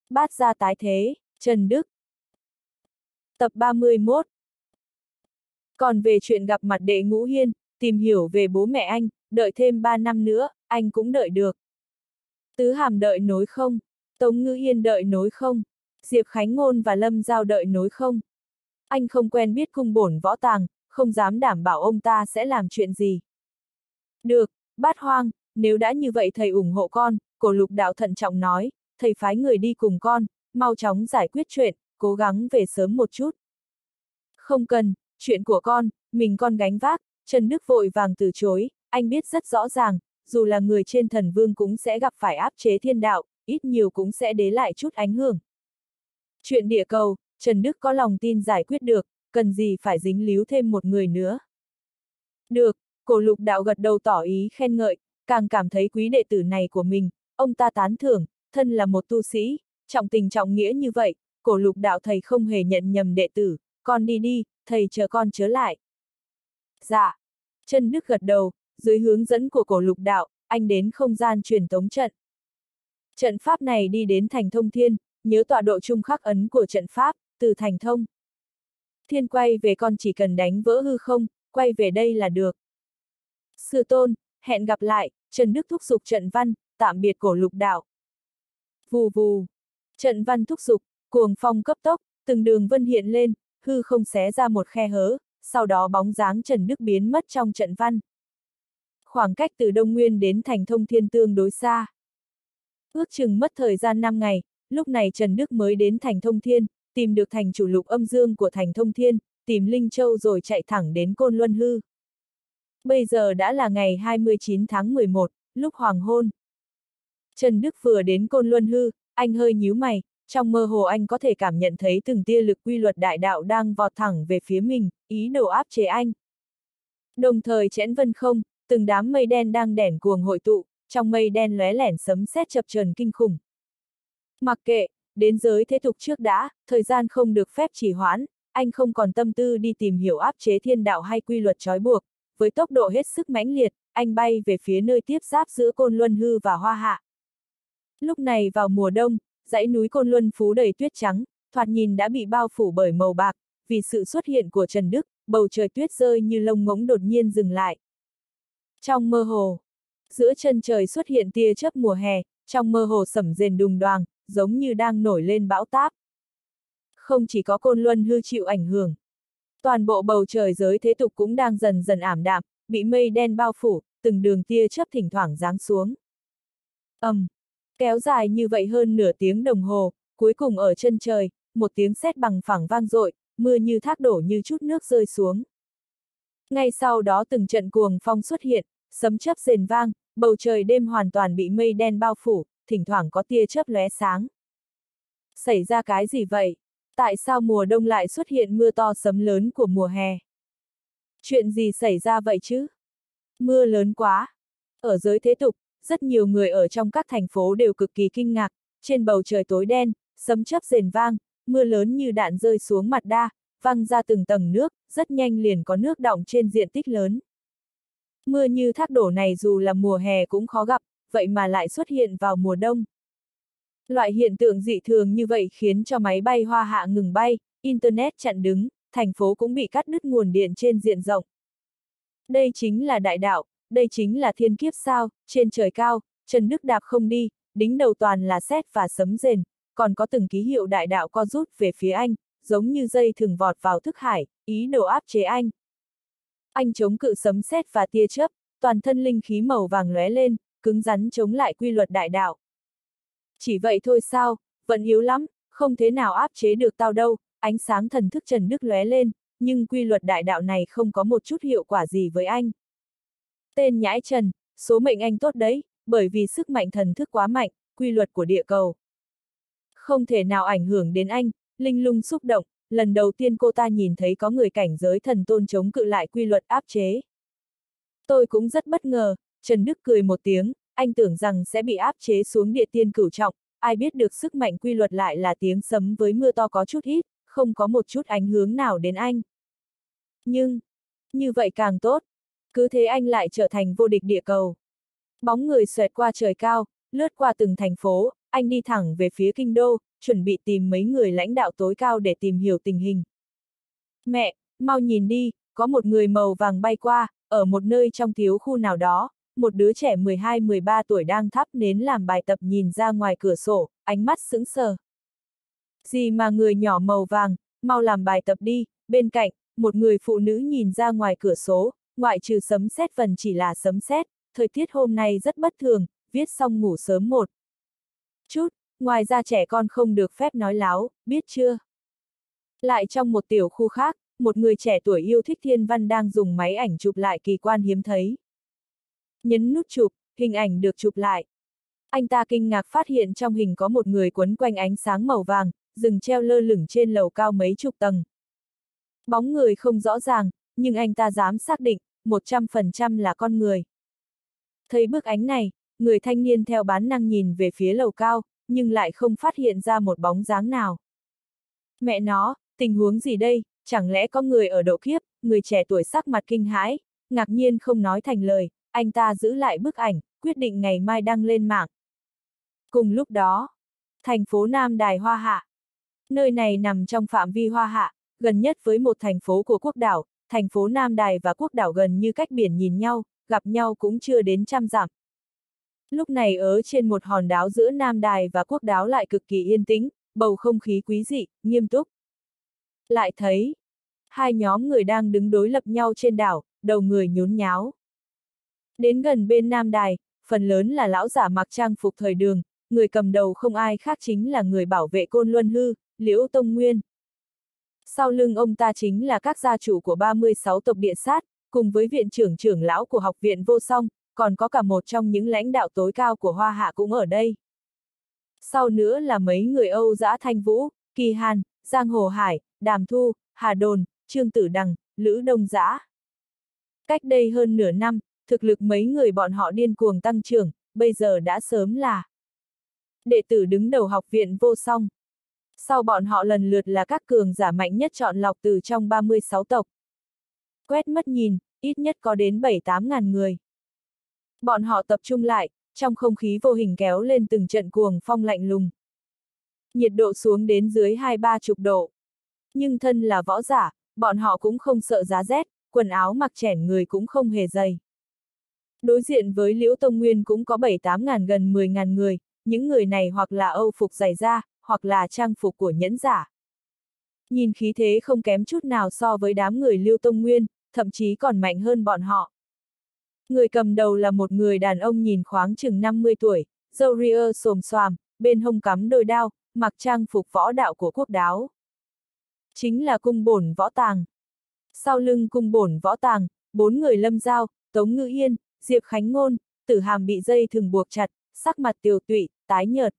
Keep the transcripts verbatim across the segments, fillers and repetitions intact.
Bát gia tái thế, Trần Đức. Tập ba mươi mốt. Còn về chuyện gặp mặt đệ Ngũ Hiên, tìm hiểu về bố mẹ anh, đợi thêm ba năm nữa, anh cũng đợi được. Tứ Hàm đợi nối không? Tống Ngữ Yên đợi nối không? Diệp Khánh Ngôn và Lâm Giao đợi nối không? Anh không quen biết cung bổn võ tàng, không dám đảm bảo ông ta sẽ làm chuyện gì. Được, Bát Hoang, nếu đã như vậy thầy ủng hộ con, Cổ Lục Đạo thận trọng nói, thầy phái người đi cùng con, mau chóng giải quyết chuyện, cố gắng về sớm một chút. Không cần, chuyện của con, mình con gánh vác, Trần Đức vội vàng từ chối, anh biết rất rõ ràng, dù là người trên thần vương cũng sẽ gặp phải áp chế thiên đạo, ít nhiều cũng sẽ đế lại chút ảnh hưởng. Chuyện địa cầu, Trần Đức có lòng tin giải quyết được, cần gì phải dính líu thêm một người nữa. Được, Cổ Lục Đạo gật đầu tỏ ý khen ngợi, càng cảm thấy quý đệ tử này của mình, ông ta tán thưởng, thân là một tu sĩ, trọng tình trọng nghĩa như vậy, Cổ Lục Đạo thầy không hề nhận nhầm đệ tử, con đi đi, thầy chờ con trở lại. Dạ. Trần Đức gật đầu, dưới hướng dẫn của Cổ Lục Đạo, anh đến không gian truyền tống trận. Trận pháp này đi đến thành thông thiên, nhớ tọa độ trung khắc ấn của trận pháp, từ thành thông. Thiên quay về con chỉ cần đánh vỡ hư không, quay về đây là được. Sư tôn, hẹn gặp lại, Trần Đức thúc giục trận văn, tạm biệt Cổ Lục Đạo. Vù vù. Trận văn thúc giục, cuồng phong cấp tốc, từng đường vân hiện lên, hư không xé ra một khe hớ, sau đó bóng dáng Trần Đức biến mất trong trận văn. Khoảng cách từ Đông Nguyên đến thành thông thiên tương đối xa. Ước chừng mất thời gian năm ngày, lúc này Trần Đức mới đến thành thông thiên, tìm được thành chủ lục âm dương của thành thông thiên, tìm Linh Châu rồi chạy thẳng đến Côn Luân Hư. Bây giờ đã là ngày hai mươi chín tháng mười một, lúc hoàng hôn. Trần Đức vừa đến Côn Luân Hư, anh hơi nhíu mày, trong mơ hồ anh có thể cảm nhận thấy từng tia lực quy luật đại đạo đang vọt thẳng về phía mình, ý đồ áp chế anh. Đồng thời chẽn vân không, từng đám mây đen đang đẻn cuồng hội tụ, trong mây đen lóe lẻn sấm sét chập chờn kinh khủng. Mặc kệ, đến giới thế tục trước đã, thời gian không được phép trì hoãn, anh không còn tâm tư đi tìm hiểu áp chế thiên đạo hay quy luật trói buộc, với tốc độ hết sức mãnh liệt, anh bay về phía nơi tiếp giáp giữa Côn Luân Hư và Hoa Hạ. Lúc này vào mùa đông, dãy núi Côn Luân Phú đầy tuyết trắng, thoạt nhìn đã bị bao phủ bởi màu bạc, vì sự xuất hiện của Trần Đức, bầu trời tuyết rơi như lông ngỗng đột nhiên dừng lại. Trong mơ hồ, giữa chân trời xuất hiện tia chớp mùa hè, trong mơ hồ sẩm rền đùng đoàng, giống như đang nổi lên bão táp. Không chỉ có Côn Luân Hư chịu ảnh hưởng, toàn bộ bầu trời giới thế tục cũng đang dần dần ảm đạm, bị mây đen bao phủ, từng đường tia chớp thỉnh thoảng giáng xuống. ầm, um, kéo dài như vậy hơn nửa tiếng đồng hồ, cuối cùng ở chân trời, một tiếng sét bằng phẳng vang dội, mưa như thác đổ như chút nước rơi xuống. Ngay sau đó từng trận cuồng phong xuất hiện, sấm chớp rền vang, bầu trời đêm hoàn toàn bị mây đen bao phủ, thỉnh thoảng có tia chớp lóe sáng. Xảy ra cái gì vậy? Tại sao mùa đông lại xuất hiện mưa to sấm lớn của mùa hè? Chuyện gì xảy ra vậy chứ? Mưa lớn quá. Ở giới thế tục, rất nhiều người ở trong các thành phố đều cực kỳ kinh ngạc, trên bầu trời tối đen, sấm chớp rền vang, mưa lớn như đạn rơi xuống mặt đa, văng ra từng tầng nước, rất nhanh liền có nước đọng trên diện tích lớn. Mưa như thác đổ này dù là mùa hè cũng khó gặp, vậy mà lại xuất hiện vào mùa đông. Loại hiện tượng dị thường như vậy khiến cho máy bay Hoa Hạ ngừng bay, Internet chặn đứng, thành phố cũng bị cắt đứt nguồn điện trên diện rộng. Đây chính là đại đạo, đây chính là thiên kiếp sao, trên trời cao, Trần Đức đạp không đi, đính đầu toàn là sét và sấm rền, còn có từng ký hiệu đại đạo co rút về phía anh, giống như dây thừng vọt vào thức hải, ý đồ áp chế anh. Anh chống cự sấm sét và tia chớp, toàn thân linh khí màu vàng lóe lên, cứng rắn chống lại quy luật đại đạo. Chỉ vậy thôi sao, vẫn yếu lắm, không thế nào áp chế được tao đâu, ánh sáng thần thức Trần Đức lóe lên, nhưng quy luật đại đạo này không có một chút hiệu quả gì với anh. Tên nhãi Trần, số mệnh anh tốt đấy, bởi vì sức mạnh thần thức quá mạnh, quy luật của địa cầu không thể nào ảnh hưởng đến anh, linh lung xúc động, lần đầu tiên cô ta nhìn thấy có người cảnh giới thần tôn chống cự lại quy luật áp chế. Tôi cũng rất bất ngờ, Trần Đức cười một tiếng, anh tưởng rằng sẽ bị áp chế xuống địa tiên cửu trọng, ai biết được sức mạnh quy luật lại là tiếng sấm với mưa to có chút ít, không có một chút ảnh hưởng nào đến anh. Nhưng, như vậy càng tốt, cứ thế anh lại trở thành vô địch địa cầu. Bóng người xoẹt qua trời cao, lướt qua từng thành phố, anh đi thẳng về phía kinh đô, chuẩn bị tìm mấy người lãnh đạo tối cao để tìm hiểu tình hình. Mẹ, mau nhìn đi, có một người màu vàng bay qua, ở một nơi trong thiếu khu nào đó, một đứa trẻ mười hai mười ba tuổi đang thắp nến làm bài tập nhìn ra ngoài cửa sổ, ánh mắt sững sờ. Gì mà người nhỏ màu vàng, mau làm bài tập đi, bên cạnh, một người phụ nữ nhìn ra ngoài cửa sổ, ngoại trừ sấm sét phần chỉ là sấm sét, thời tiết hôm nay rất bất thường, viết xong ngủ sớm một chút, ngoài ra trẻ con không được phép nói láo, biết chưa? Lại trong một tiểu khu khác, một người trẻ tuổi yêu thích thiên văn đang dùng máy ảnh chụp lại kỳ quan hiếm thấy. Nhấn nút chụp, hình ảnh được chụp lại. Anh ta kinh ngạc phát hiện trong hình có một người quấn quanh ánh sáng màu vàng, dừng treo lơ lửng trên lầu cao mấy chục tầng. Bóng người không rõ ràng, nhưng anh ta dám xác định, một trăm phần trăm là con người. Thấy bức ảnh này, người thanh niên theo bản năng nhìn về phía lầu cao, nhưng lại không phát hiện ra một bóng dáng nào. Mẹ nó, tình huống gì đây, chẳng lẽ có người ở độ kiếp, người trẻ tuổi sắc mặt kinh hãi, ngạc nhiên không nói thành lời, anh ta giữ lại bức ảnh, quyết định ngày mai đăng lên mạng. Cùng lúc đó, thành phố Nam Đài Hoa Hạ. Nơi này nằm trong phạm vi Hoa Hạ, gần nhất với một thành phố của quốc đảo, thành phố Nam Đài và quốc đảo gần như cách biển nhìn nhau, gặp nhau cũng chưa đến trăm dặm. Lúc này ở trên một hòn đảo giữa Nam Đài và quốc đảo lại cực kỳ yên tĩnh, bầu không khí quý dị, nghiêm túc. Lại thấy, hai nhóm người đang đứng đối lập nhau trên đảo, đầu người nhốn nháo. Đến gần bên Nam Đài, phần lớn là lão giả mặc trang phục thời Đường, người cầm đầu không ai khác chính là người bảo vệ Côn Luân Hư, Liễu Tông Nguyên. Sau lưng ông ta chính là các gia chủ của ba mươi sáu tộc địa sát, cùng với viện trưởng trưởng lão của học viện Vô Song, còn có cả một trong những lãnh đạo tối cao của Hoa Hạ cũng ở đây. Sau nữa là mấy người Âu Dã Thanh Vũ, Kỳ Hàn, Giang Hồ Hải, Đàm Thu, Hà Đồn, Trương Tử Đằng, Lữ Đông Dã. Cách đây hơn nửa năm, thực lực mấy người bọn họ điên cuồng tăng trưởng, bây giờ đã sớm là đệ tử đứng đầu học viện Vô Song. Sau bọn họ lần lượt là các cường giả mạnh nhất chọn lọc từ trong ba mươi sáu tộc. Quét mắt nhìn, ít nhất có đến bảy tám ngàn người. Bọn họ tập trung lại, trong không khí vô hình kéo lên từng trận cuồng phong lạnh lùng. Nhiệt độ xuống đến dưới hai ba chục độ. Nhưng thân là võ giả, bọn họ cũng không sợ giá rét, quần áo mặc chẻn người cũng không hề dày. Đối diện với Liễu Tông Nguyên cũng có bảy tám ngàn gần mười ngàn người, những người này hoặc là Âu phục dày da, hoặc là trang phục của nhẫn giả. Nhìn khí thế không kém chút nào so với đám người Liễu Tông Nguyên, thậm chí còn mạnh hơn bọn họ. Người cầm đầu là một người đàn ông nhìn khoáng chừng năm mươi tuổi, râu ria xồm xoàm, bên hông cắm đôi đao, mặc trang phục võ đạo của quốc đáo. Chính là cung bổn võ tàng. Sau lưng cung bổn võ tàng, bốn người Lâm Giao, Tống Ngữ Yên, Diệp Khánh Ngôn, Tử Hàm bị dây thừng buộc chặt, sắc mặt tiều tụy, tái nhợt.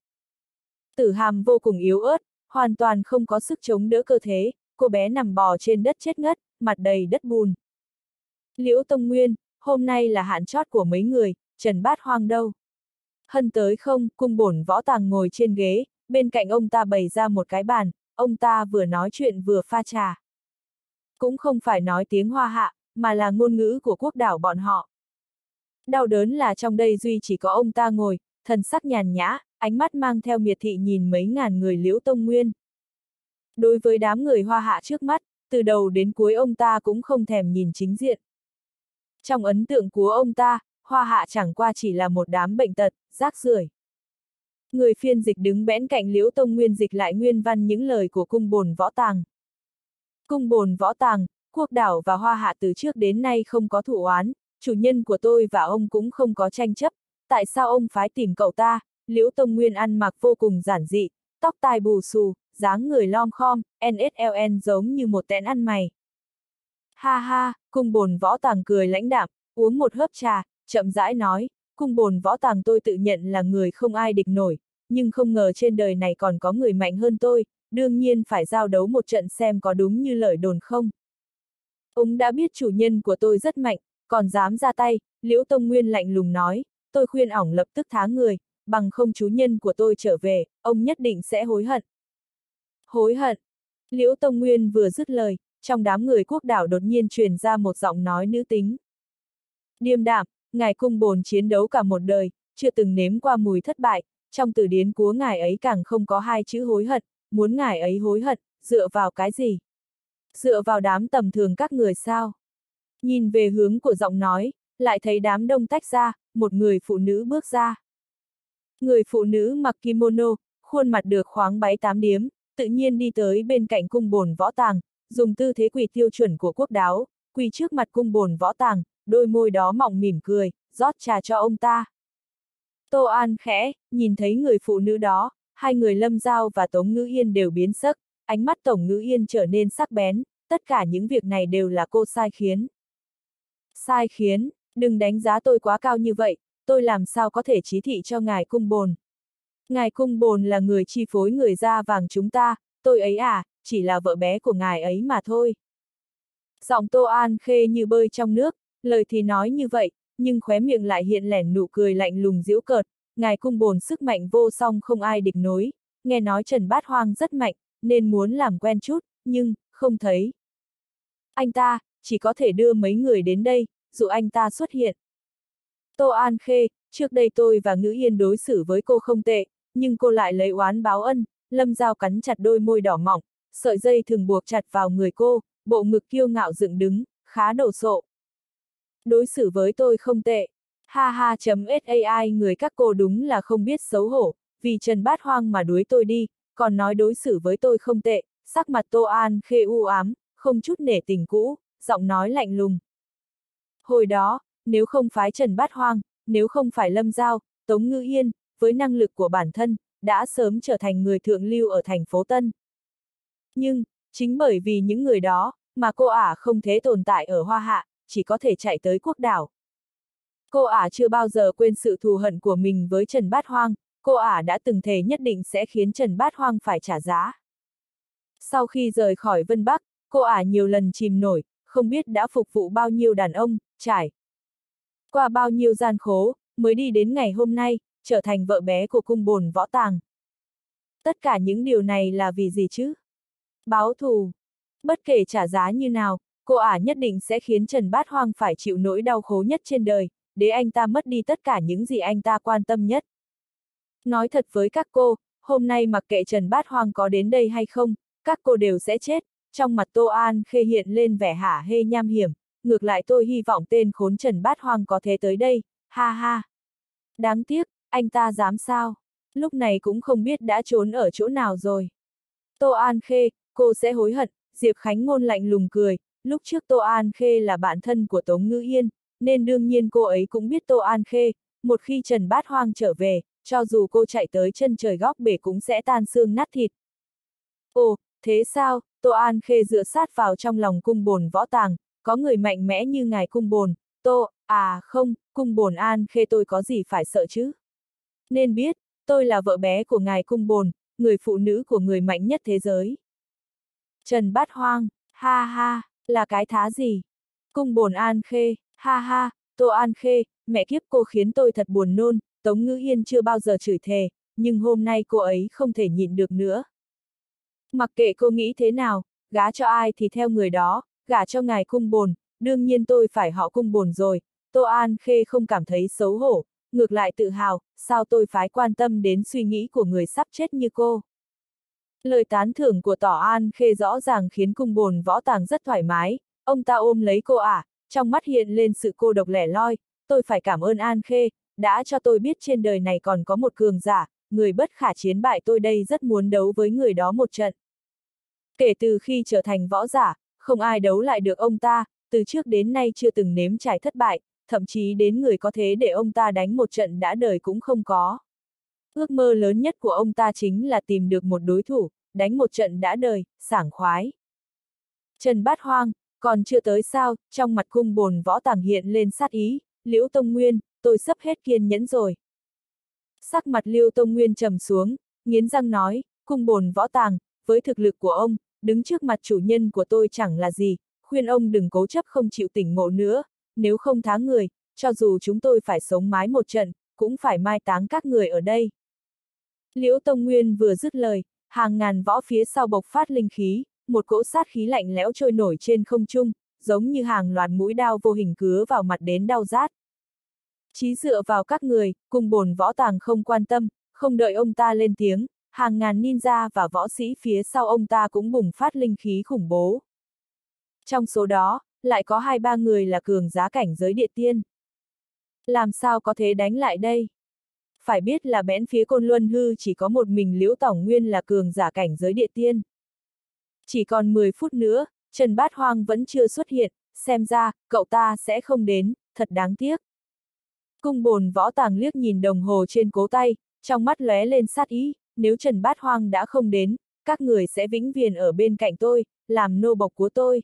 Tử Hàm vô cùng yếu ớt, hoàn toàn không có sức chống đỡ cơ thể, cô bé nằm bò trên đất chết ngất, mặt đầy đất bùn. Liễu Tông Nguyên, hôm nay là hạn chót của mấy người, Trần Bát Hoang đâu? Hân tới không? Cung bổn võ tàng ngồi trên ghế, bên cạnh ông ta bày ra một cái bàn, ông ta vừa nói chuyện vừa pha trà. Cũng không phải nói tiếng Hoa Hạ, mà là ngôn ngữ của quốc đảo bọn họ. Đau đớn là trong đây duy chỉ có ông ta ngồi, thần sắc nhàn nhã, ánh mắt mang theo miệt thị nhìn mấy ngàn người Liễu Tông Nguyên. Đối với đám người Hoa Hạ trước mắt, từ đầu đến cuối ông ta cũng không thèm nhìn chính diện. Trong ấn tượng của ông ta, Hoa Hạ chẳng qua chỉ là một đám bệnh tật, rác rưởi. Người phiên dịch đứng bẽn cạnh Liễu Tông Nguyên dịch lại nguyên văn những lời của cung bồn võ tàng. Cung bồn võ tàng, quốc đảo và Hoa Hạ từ trước đến nay không có thù oán, chủ nhân của tôi và ông cũng không có tranh chấp, tại sao ông phái tìm cậu ta? Liễu Tông Nguyên ăn mặc vô cùng giản dị, tóc tai bù xù, dáng người lom khom, en ét lờ en giống như một tẽn ăn mày. Ha ha, cung bồn võ tàng cười lãnh đạm, uống một hớp trà, chậm rãi nói, cung bồn võ tàng tôi tự nhận là người không ai địch nổi, nhưng không ngờ trên đời này còn có người mạnh hơn tôi, đương nhiên phải giao đấu một trận xem có đúng như lời đồn không. Ông đã biết chủ nhân của tôi rất mạnh, còn dám ra tay, Liễu Tông Nguyên lạnh lùng nói, tôi khuyên ổng lập tức thá người, bằng không chủ nhân của tôi trở về, ông nhất định sẽ hối hận. Hối hận. Liễu Tông Nguyên vừa dứt lời, trong đám người quốc đảo đột nhiên truyền ra một giọng nói nữ tính. Điềm đạm, ngài cung bồn chiến đấu cả một đời, chưa từng nếm qua mùi thất bại, trong từ điển của ngài ấy càng không có hai chữ hối hận, muốn ngài ấy hối hận, dựa vào cái gì? Dựa vào đám tầm thường các người sao? Nhìn về hướng của giọng nói, lại thấy đám đông tách ra, một người phụ nữ bước ra. Người phụ nữ mặc kimono, khuôn mặt được khoáng báy tám điếm, tự nhiên đi tới bên cạnh cung bồn võ tàng, dùng tư thế quỳ tiêu chuẩn của quốc đáo, quỳ trước mặt cung bồn võ tàng, đôi môi đó mọng mỉm cười, rót trà cho ông ta. Tô An khẽ, nhìn thấy người phụ nữ đó, hai người Lâm Giao và Tống Ngữ Yên đều biến sắc, ánh mắt Tổng Ngữ Yên trở nên sắc bén, tất cả những việc này đều là cô sai khiến. Sai khiến, đừng đánh giá tôi quá cao như vậy, tôi làm sao có thể chí thị cho ngài cung bồn. Ngài cung bồn là người chi phối người da vàng chúng ta, tôi ấy à, chỉ là vợ bé của ngài ấy mà thôi. Giọng Tô An Khê như bơi trong nước, lời thì nói như vậy, nhưng khóe miệng lại hiện lẻn nụ cười lạnh lùng giễu cợt, ngài cung bồn sức mạnh vô song không ai địch nối, nghe nói Trần Bát Hoang rất mạnh, nên muốn làm quen chút, nhưng, không thấy. Anh ta, chỉ có thể đưa mấy người đến đây, dụ anh ta xuất hiện. Tô An Khê, trước đây tôi và Ngữ Yên đối xử với cô không tệ, nhưng cô lại lấy oán báo ân, Lâm Giao cắn chặt đôi môi đỏ mỏng, sợi dây thường buộc chặt vào người cô, bộ ngực kiêu ngạo dựng đứng, khá đồ sộ. Đối xử với tôi không tệ. Ha ha chấm sai người các cô đúng là không biết xấu hổ, vì Trần Bát Hoang mà đuổi tôi đi, còn nói đối xử với tôi không tệ, sắc mặt Tô An Khê u ám, không chút nể tình cũ, giọng nói lạnh lùng. Hồi đó, nếu không phái Trần Bát Hoang, nếu không phải Lâm Giao, Tống Ngữ Yên, với năng lực của bản thân, đã sớm trở thành người thượng lưu ở thành phố Tân. Nhưng, chính bởi vì những người đó, mà cô ả không thể tồn tại ở Hoa Hạ, chỉ có thể chạy tới quốc đảo. Cô ả chưa bao giờ quên sự thù hận của mình với Trần Bát Hoang, cô ả đã từng thề nhất định sẽ khiến Trần Bát Hoang phải trả giá. Sau khi rời khỏi Vân Bắc, cô ả nhiều lần chìm nổi, không biết đã phục vụ bao nhiêu đàn ông, trải qua bao nhiêu gian khổ, mới đi đến ngày hôm nay, trở thành vợ bé của cung bồn võ tàng. Tất cả những điều này là vì gì chứ? Báo thù. Bất kể trả giá như nào, cô ả nhất định sẽ khiến Trần Bát Hoang phải chịu nỗi đau khổ nhất trên đời, để anh ta mất đi tất cả những gì anh ta quan tâm nhất. Nói thật với các cô, hôm nay mặc kệ Trần Bát Hoang có đến đây hay không, các cô đều sẽ chết. Trong mặt Tô An Khê hiện lên vẻ hả hê nham hiểm, ngược lại tôi hy vọng tên khốn Trần Bát Hoang có thế tới đây, ha ha. Đáng tiếc, anh ta dám sao? Lúc này cũng không biết đã trốn ở chỗ nào rồi. Tô An Khê, cô sẽ hối hận, Diệp Khánh Ngôn lạnh lùng cười, lúc trước Tô An Khê là bạn thân của Tống Ngữ Yên, nên đương nhiên cô ấy cũng biết Tô An Khê, một khi Trần Bát Hoang trở về, cho dù cô chạy tới chân trời góc bể cũng sẽ tan xương nát thịt. Ồ, thế sao? Tô An Khê dựa sát vào trong lòng cung bồn võ tàng, có người mạnh mẽ như ngài cung bồn, Tô, à không, cung bồn An Khê tôi có gì phải sợ chứ? Nên biết, tôi là vợ bé của ngài cung bồn, người phụ nữ của người mạnh nhất thế giới. Trần Bát Hoang, ha ha, là cái thá gì? Cung bồn An Khê, ha ha, Tô An Khê, mẹ kiếp cô khiến tôi thật buồn nôn, Tống Ngữ Yên chưa bao giờ chửi thề, nhưng hôm nay cô ấy không thể nhịn được nữa. Mặc kệ cô nghĩ thế nào, gả cho ai thì theo người đó, gả cho ngài cung bồn, đương nhiên tôi phải họ cung bồn rồi, Tô An Khê không cảm thấy xấu hổ, ngược lại tự hào, sao tôi phải quan tâm đến suy nghĩ của người sắp chết như cô. Lời tán thưởng của Tỏ An Khê rõ ràng khiến cung bồn võ tàng rất thoải mái, ông ta ôm lấy cô ả, trong mắt hiện lên sự cô độc lẻ loi, tôi phải cảm ơn An Khê, đã cho tôi biết trên đời này còn có một cường giả, người bất khả chiến bại tôi đây rất muốn đấu với người đó một trận. Kể từ khi trở thành võ giả, không ai đấu lại được ông ta, từ trước đến nay chưa từng nếm trải thất bại, thậm chí đến người có thế để ông ta đánh một trận đã đời cũng không có. Ước mơ lớn nhất của ông ta chính là tìm được một đối thủ, đánh một trận đã đời, sảng khoái. Trần Bát Hoang, còn chưa tới sao, trong mặt cung bồn võ tàng hiện lên sát ý, Liễu Tông Nguyên, tôi sắp hết kiên nhẫn rồi. Sắc mặt Liễu Tông Nguyên trầm xuống, nghiến răng nói, cung bồn võ tàng, với thực lực của ông, đứng trước mặt chủ nhân của tôi chẳng là gì, khuyên ông đừng cố chấp không chịu tỉnh ngộ nữa, nếu không thá người, cho dù chúng tôi phải sống mái một trận, cũng phải mai táng các người ở đây. Liễu Tông Nguyên vừa dứt lời, hàng ngàn võ phía sau bộc phát linh khí, một cỗ sát khí lạnh lẽo trôi nổi trên không trung, giống như hàng loạt mũi đao vô hình cứa vào mặt đến đau rát. Chí dựa vào các người, cung bồn võ tàng không quan tâm, không đợi ông ta lên tiếng, hàng ngàn ninja và võ sĩ phía sau ông ta cũng bùng phát linh khí khủng bố. Trong số đó, lại có hai ba người là cường giá cảnh giới địa tiên. Làm sao có thể đánh lại đây? Phải biết là bẽn phía Côn Luân Hư chỉ có một mình Liễu Tỏng Nguyên là cường giả cảnh giới địa tiên. Chỉ còn mười phút nữa, Trần Bát Hoang vẫn chưa xuất hiện, xem ra, cậu ta sẽ không đến, thật đáng tiếc. Cung Bồn Võ Tàng liếc nhìn đồng hồ trên cố tay, trong mắt lóe lên sát ý, nếu Trần Bát Hoang đã không đến, các người sẽ vĩnh viễn ở bên cạnh tôi, làm nô bộc của tôi.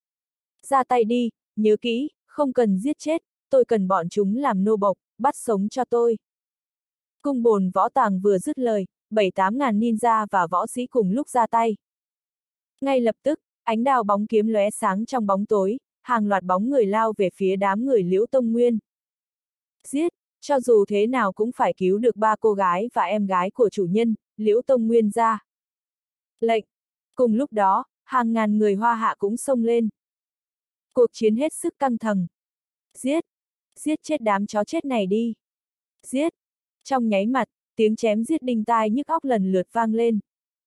Ra tay đi, nhớ kỹ, không cần giết chết, tôi cần bọn chúng làm nô bộc, bắt sống cho tôi. Cung Bồn Võ Tàng vừa dứt lời, bảy tám ngàn ninja và võ sĩ cùng lúc ra tay. Ngay lập tức, ánh đao bóng kiếm lóe sáng trong bóng tối, hàng loạt bóng người lao về phía đám người Liễu Tông Nguyên. Giết, cho dù thế nào cũng phải cứu được ba cô gái và em gái của chủ nhân, Liễu Tông Nguyên ra. Lệnh. Cùng lúc đó, hàng ngàn người Hoa Hạ cũng xông lên. Cuộc chiến hết sức căng thẳng. Giết! Giết chết đám chó chết này đi! Giết! Trong nháy mặt, tiếng chém giết đinh tai nhức óc lần lượt vang lên.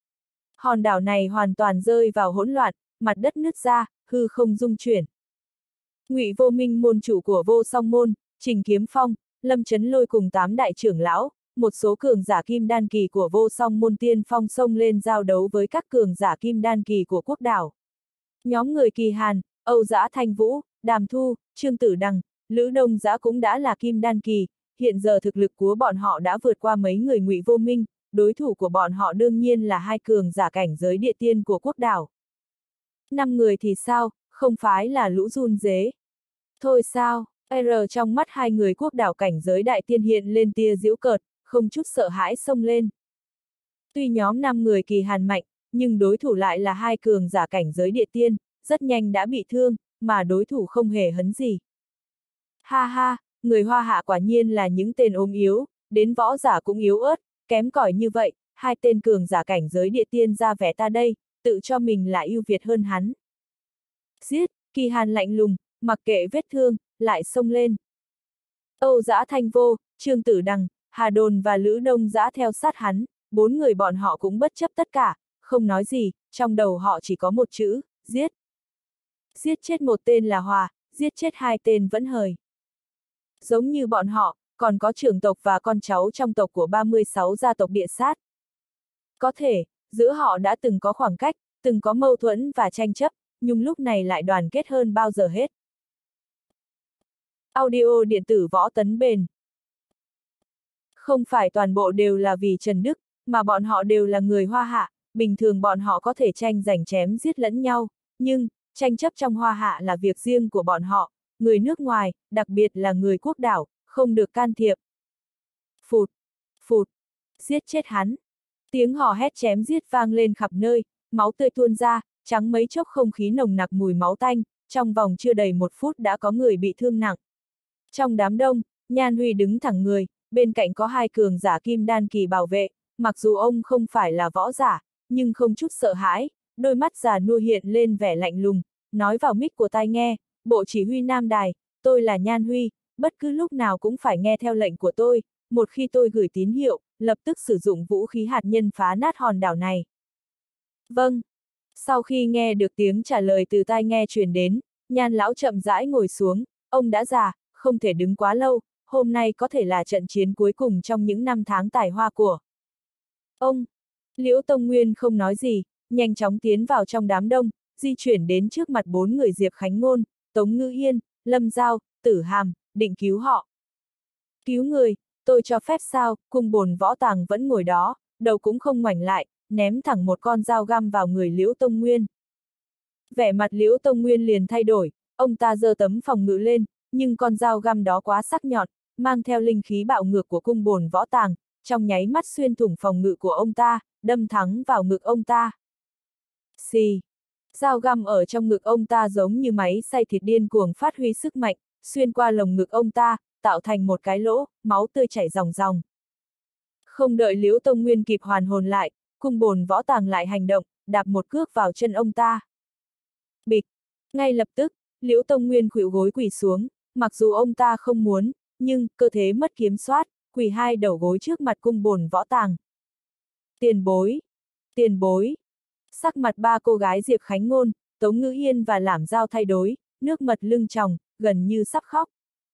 Hòn đảo này hoàn toàn rơi vào hỗn loạn, mặt đất nứt ra, hư không rung chuyển. Ngụy Vô Minh môn chủ của Vô Song môn, Trình Kiếm Phong, Lâm Chấn Lôi cùng tám đại trưởng lão, một số cường giả kim đan kỳ của Vô Song môn tiên phong xông lên giao đấu với các cường giả kim đan kỳ của quốc đảo. Nhóm người Kỳ Hàn, Âu Dã Thanh Vũ, Đàm Thu, Trương Tử Đằng, Lữ Đông Dã cũng đã là kim đan kỳ, hiện giờ thực lực của bọn họ đã vượt qua mấy người Ngụy Vô Minh, đối thủ của bọn họ đương nhiên là hai cường giả cảnh giới địa tiên của quốc đảo. Năm người thì sao, không phải là lũ run rế. Thôi sao, R trong mắt hai người quốc đảo cảnh giới đại tiên hiện lên tia giễu cợt, không chút sợ hãi xông lên. Tuy nhóm năm người Kỳ Hàn mạnh, nhưng đối thủ lại là hai cường giả cảnh giới địa tiên, rất nhanh đã bị thương, mà đối thủ không hề hấn gì. Ha ha, người Hoa Hạ quả nhiên là những tên ốm yếu, đến võ giả cũng yếu ớt, kém cỏi như vậy, hai tên cường giả cảnh giới địa tiên ra vẻ ta đây, tự cho mình là ưu việt hơn hắn. Giết, Kỳ Hàn lạnh lùng, mặc kệ vết thương, lại xông lên. Âu Dã Thanh Vô, Trương Tử Đằng, Hà Đồn và Lữ Đông Dã theo sát hắn, bốn người bọn họ cũng bất chấp tất cả, không nói gì, trong đầu họ chỉ có một chữ, giết. Giết chết một tên là hòa, giết chết hai tên vẫn hời. Giống như bọn họ, còn có trưởng tộc và con cháu trong tộc của ba mươi sáu gia tộc địa sát. Có thể, giữa họ đã từng có khoảng cách, từng có mâu thuẫn và tranh chấp, nhưng lúc này lại đoàn kết hơn bao giờ hết. Audio điện tử Võ Tấn Bền. Không phải toàn bộ đều là vì Trần Đức, mà bọn họ đều là người Hoa Hạ, bình thường bọn họ có thể tranh giành chém giết lẫn nhau, nhưng, tranh chấp trong Hoa Hạ là việc riêng của bọn họ, người nước ngoài, đặc biệt là người quốc đảo, không được can thiệp. Phụt, phụt, giết chết hắn. Tiếng hò hét chém giết vang lên khắp nơi, máu tươi tuôn ra, trắng mấy chốc không khí nồng nặc mùi máu tanh, trong vòng chưa đầy một phút đã có người bị thương nặng. Trong đám đông, Nhan Huy đứng thẳng người, bên cạnh có hai cường giả kim đan kỳ bảo vệ, mặc dù ông không phải là võ giả, nhưng không chút sợ hãi, đôi mắt già nua hiện lên vẻ lạnh lùng, nói vào mic của tai nghe, bộ chỉ huy Nam Đài, tôi là Nhan Huy, bất cứ lúc nào cũng phải nghe theo lệnh của tôi, một khi tôi gửi tín hiệu, lập tức sử dụng vũ khí hạt nhân phá nát hòn đảo này. Vâng. Sau khi nghe được tiếng trả lời từ tai nghe truyền đến, Nhan lão chậm rãi ngồi xuống, ông đã già, không thể đứng quá lâu, hôm nay có thể là trận chiến cuối cùng trong những năm tháng tài hoa của ông. Liễu Tông Nguyên không nói gì, nhanh chóng tiến vào trong đám đông, di chuyển đến trước mặt bốn người Diệp Khánh Ngôn, Tống Ngữ Yên, Lâm Giao, Tử Hàm, định cứu họ. Cứu người, tôi cho phép sao, Cung Bồn Võ Tàng vẫn ngồi đó, đầu cũng không ngoảnh lại, ném thẳng một con dao găm vào người Liễu Tông Nguyên. Vẻ mặt Liễu Tông Nguyên liền thay đổi, ông ta giơ tấm phòng ngự lên, nhưng con dao găm đó quá sắc nhọn, mang theo linh khí bạo ngược của Cung Bồn Võ Tàng, trong nháy mắt xuyên thủng phòng ngự của ông ta, đâm thẳng vào ngực ông ta. Xì! Dao găm ở trong ngực ông ta giống như máy xay thịt điên cuồng phát huy sức mạnh, xuyên qua lồng ngực ông ta, tạo thành một cái lỗ, máu tươi chảy ròng ròng. Không đợi Liễu Tông Nguyên kịp hoàn hồn lại, Cung Bồn Võ Tàng lại hành động, đạp một cước vào chân ông ta. Bịch! Ngay lập tức, Liễu Tông Nguyên khuỵu gối quỳ xuống, mặc dù ông ta không muốn, nhưng cơ thể mất kiểm soát, quỳ hai đầu gối trước mặt cung bồn võ tàng. Tiền bối! Tiền bối! Sắc mặt ba cô gái Diệp Khánh Ngôn, Tống Ngữ Yên và Lảm Giao thay đổi, nước mật lưng tròng, gần như sắp khóc.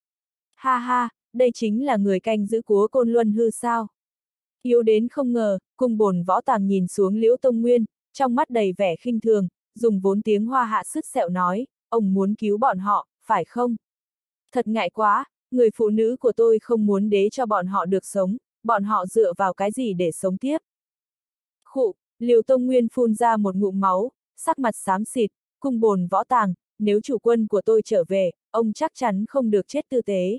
Ha ha, đây chính là người canh giữ Cúa Côn Luân hư sao? Yếu đến không ngờ, cung bồn võ tàng nhìn xuống Liễu Tông Nguyên, trong mắt đầy vẻ khinh thường, dùng vốn tiếng Hoa hạ sứt sẹo nói, ông muốn cứu bọn họ, phải không? Thật ngại quá, người phụ nữ của tôi không muốn để cho bọn họ được sống, bọn họ dựa vào cái gì để sống tiếp? Khụ, Liễu Tông Nguyên phun ra một ngụm máu, sắc mặt xám xịt, cung bồn võ tàng, nếu chủ quân của tôi trở về, ông chắc chắn không được chết tư tế.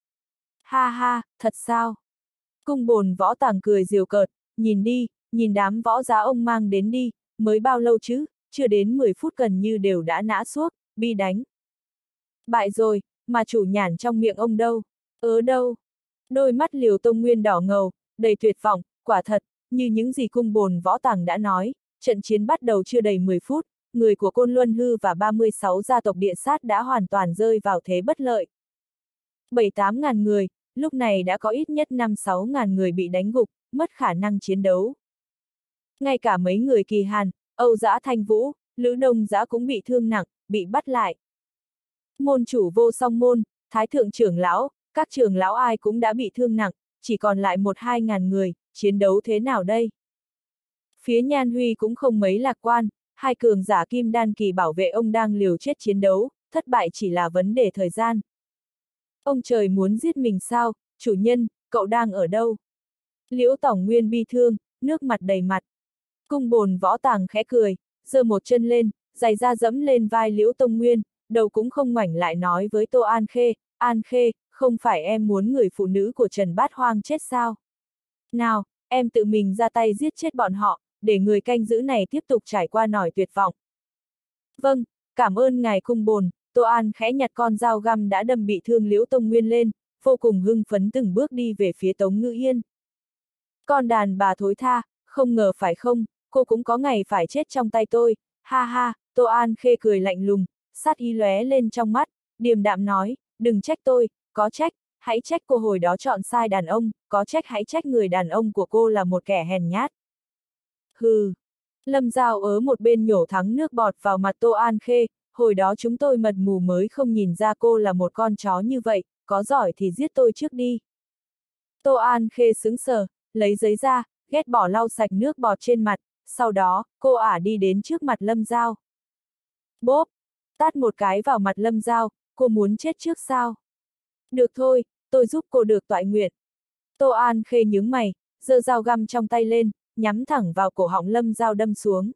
Ha ha, thật sao? Cung bồn võ tàng cười giễu cợt, nhìn đi, nhìn đám võ giá ông mang đến đi, mới bao lâu chứ, chưa đến mười phút gần như đều đã ngã xuốc, bi đánh. Bại rồi, mà chủ nhản trong miệng ông đâu? Ớ đâu? Đôi mắt Liễu Tông Nguyên đỏ ngầu, đầy tuyệt vọng, quả thật, như những gì cung bồn võ tàng đã nói, trận chiến bắt đầu chưa đầy mười phút, người của Côn Luân Hư và ba mươi sáu gia tộc địa sát đã hoàn toàn rơi vào thế bất lợi. bảy tám ngàn người, lúc này đã có ít nhất năm sáu ngàn người bị đánh gục, mất khả năng chiến đấu. Ngay cả mấy người Kỳ Hàn, Âu Dã Thanh Vũ, Lữ Đông Dã cũng bị thương nặng, bị bắt lại. Môn chủ Vô Song Môn, Thái Thượng trưởng lão, các trưởng lão ai cũng đã bị thương nặng, chỉ còn lại một hai ngàn người, chiến đấu thế nào đây? Phía Nhan Huy cũng không mấy lạc quan, hai cường giả kim đan kỳ bảo vệ ông đang liều chết chiến đấu, thất bại chỉ là vấn đề thời gian. Ông trời muốn giết mình sao, chủ nhân, cậu đang ở đâu? Liễu Tỏng Nguyên bi thương, nước mặt đầy mặt. Cung bồn võ tàng khẽ cười, giơ một chân lên, giày ra dẫm lên vai Liễu Tông Nguyên, đầu cũng không ngoảnh lại nói với Tô An Khê, An Khê, không phải em muốn người phụ nữ của Trần Bát Hoang chết sao? Nào, em tự mình ra tay giết chết bọn họ, để người canh giữ này tiếp tục trải qua nỗi tuyệt vọng. Vâng, cảm ơn ngài cung bồn. Tô An khẽ nhặt con dao găm đã đâm bị thương Liễu Tông Nguyên lên, vô cùng hưng phấn từng bước đi về phía Tống Ngữ Yên. Con đàn bà thối tha, không ngờ phải không, cô cũng có ngày phải chết trong tay tôi, ha ha, Tô An Khê cười lạnh lùng, sát ý lóe lên trong mắt, điềm đạm nói, đừng trách tôi, có trách, hãy trách cô hồi đó chọn sai đàn ông, có trách hãy trách người đàn ông của cô là một kẻ hèn nhát. Hừ. Lâm Giao ở một bên nhổ thắng nước bọt vào mặt Tô An Khê, hồi đó chúng tôi mật mù mới không nhìn ra cô là một con chó như vậy, có giỏi thì giết tôi trước đi. Tô An Khê sững sờ, lấy giấy ra, ghét bỏ lau sạch nước bọt trên mặt, sau đó, cô ả đi đến trước mặt Lâm Giao. Bốp! Tát một cái vào mặt Lâm Giao, cô muốn chết trước sao? Được thôi, tôi giúp cô được toại nguyện. Tô An Khê nhướng mày, giơ dao găm trong tay lên, nhắm thẳng vào cổ họng Lâm Giao đâm xuống.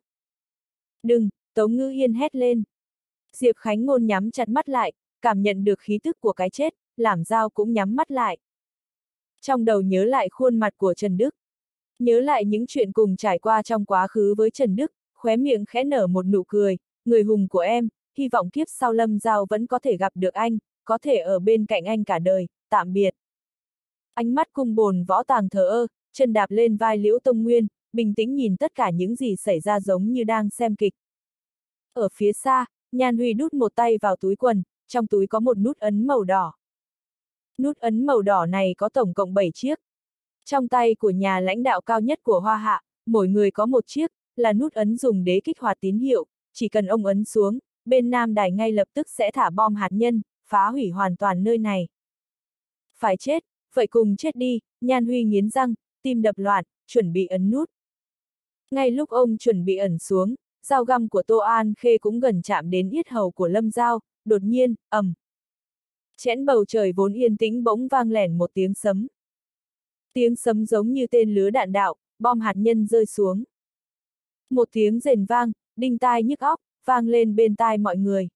Đừng, Tống Ngữ Yên hét lên. Diệp Khánh Ngôn nhắm chặt mắt lại, cảm nhận được khí tức của cái chết, Lảm Giao cũng nhắm mắt lại. Trong đầu nhớ lại khuôn mặt của Trần Đức. Nhớ lại những chuyện cùng trải qua trong quá khứ với Trần Đức, khóe miệng khẽ nở một nụ cười, người hùng của em, hy vọng kiếp sau Lâm Giao vẫn có thể gặp được anh, có thể ở bên cạnh anh cả đời, tạm biệt. Ánh mắt cung bồn võ tàng thờ ơ, chân đạp lên vai Liễu Tông Nguyên, bình tĩnh nhìn tất cả những gì xảy ra giống như đang xem kịch. Ở phía xa, Nhan Huy đút một tay vào túi quần, trong túi có một nút ấn màu đỏ. Nút ấn màu đỏ này có tổng cộng bảy chiếc. Trong tay của nhà lãnh đạo cao nhất của Hoa Hạ, mỗi người có một chiếc, là nút ấn dùng để kích hoạt tín hiệu, chỉ cần ông ấn xuống, bên Nam Đài ngay lập tức sẽ thả bom hạt nhân, phá hủy hoàn toàn nơi này. Phải chết, vậy cùng chết đi, Nhan Huy nghiến răng, tim đập loạn, chuẩn bị ấn nút. Ngay lúc ông chuẩn bị ẩn xuống, dao găm của Tô An Khê cũng gần chạm đến yết hầu của Lâm Giao, đột nhiên, ầm. Chẽn bầu trời vốn yên tĩnh bỗng vang lẻn một tiếng sấm. Tiếng sấm giống như tên lứa đạn đạo, bom hạt nhân rơi xuống. Một tiếng rền vang, đinh tai nhức óc, vang lên bên tai mọi người.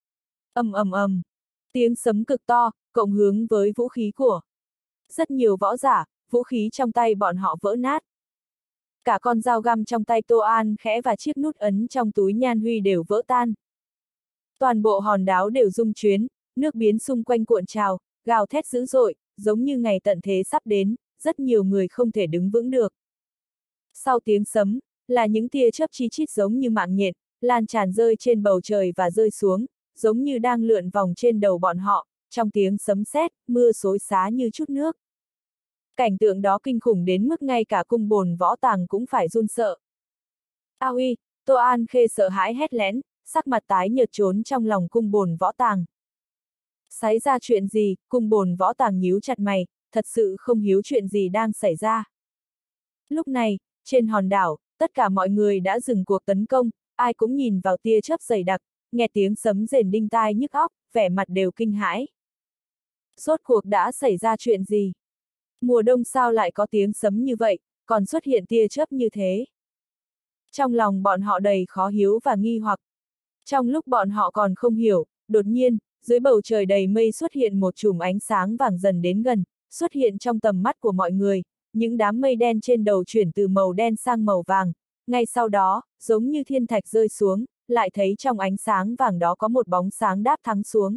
Ầm ầm ầm, tiếng sấm cực to, cộng hướng với vũ khí của rất nhiều võ giả, vũ khí trong tay bọn họ vỡ nát. Cả con dao găm trong tay Tô An Khẽ và chiếc nút ấn trong túi Nhan Huy đều vỡ tan. Toàn bộ hòn đảo đều rung chuyến, nước biến xung quanh cuộn trào, gào thét dữ dội, giống như ngày tận thế sắp đến, rất nhiều người không thể đứng vững được. Sau tiếng sấm, là những tia chớp chi chít giống như mạng nhện, lan tràn rơi trên bầu trời và rơi xuống, giống như đang lượn vòng trên đầu bọn họ, trong tiếng sấm sét, mưa xối xá như chút nước. Cảnh tượng đó kinh khủng đến mức ngay cả cung bồn võ tàng cũng phải run sợ. A uy, Tô An Khê sợ hãi hét lén, sắc mặt tái nhợt trốn trong lòng cung bồn võ tàng. Xảy ra chuyện gì, cung bồn võ tàng nhíu chặt mày, thật sự không hiểu chuyện gì đang xảy ra. Lúc này, trên hòn đảo, tất cả mọi người đã dừng cuộc tấn công, ai cũng nhìn vào tia chớp dày đặc, nghe tiếng sấm rền đinh tai nhức óc, vẻ mặt đều kinh hãi. Rốt cuộc đã xảy ra chuyện gì? Mùa đông sao lại có tiếng sấm như vậy, còn xuất hiện tia chớp như thế? Trong lòng bọn họ đầy khó hiểu và nghi hoặc. Trong lúc bọn họ còn không hiểu, đột nhiên, dưới bầu trời đầy mây xuất hiện một chùm ánh sáng vàng dần đến gần, xuất hiện trong tầm mắt của mọi người, những đám mây đen trên đầu chuyển từ màu đen sang màu vàng, ngay sau đó, giống như thiên thạch rơi xuống, lại thấy trong ánh sáng vàng đó có một bóng sáng đáp thắng xuống.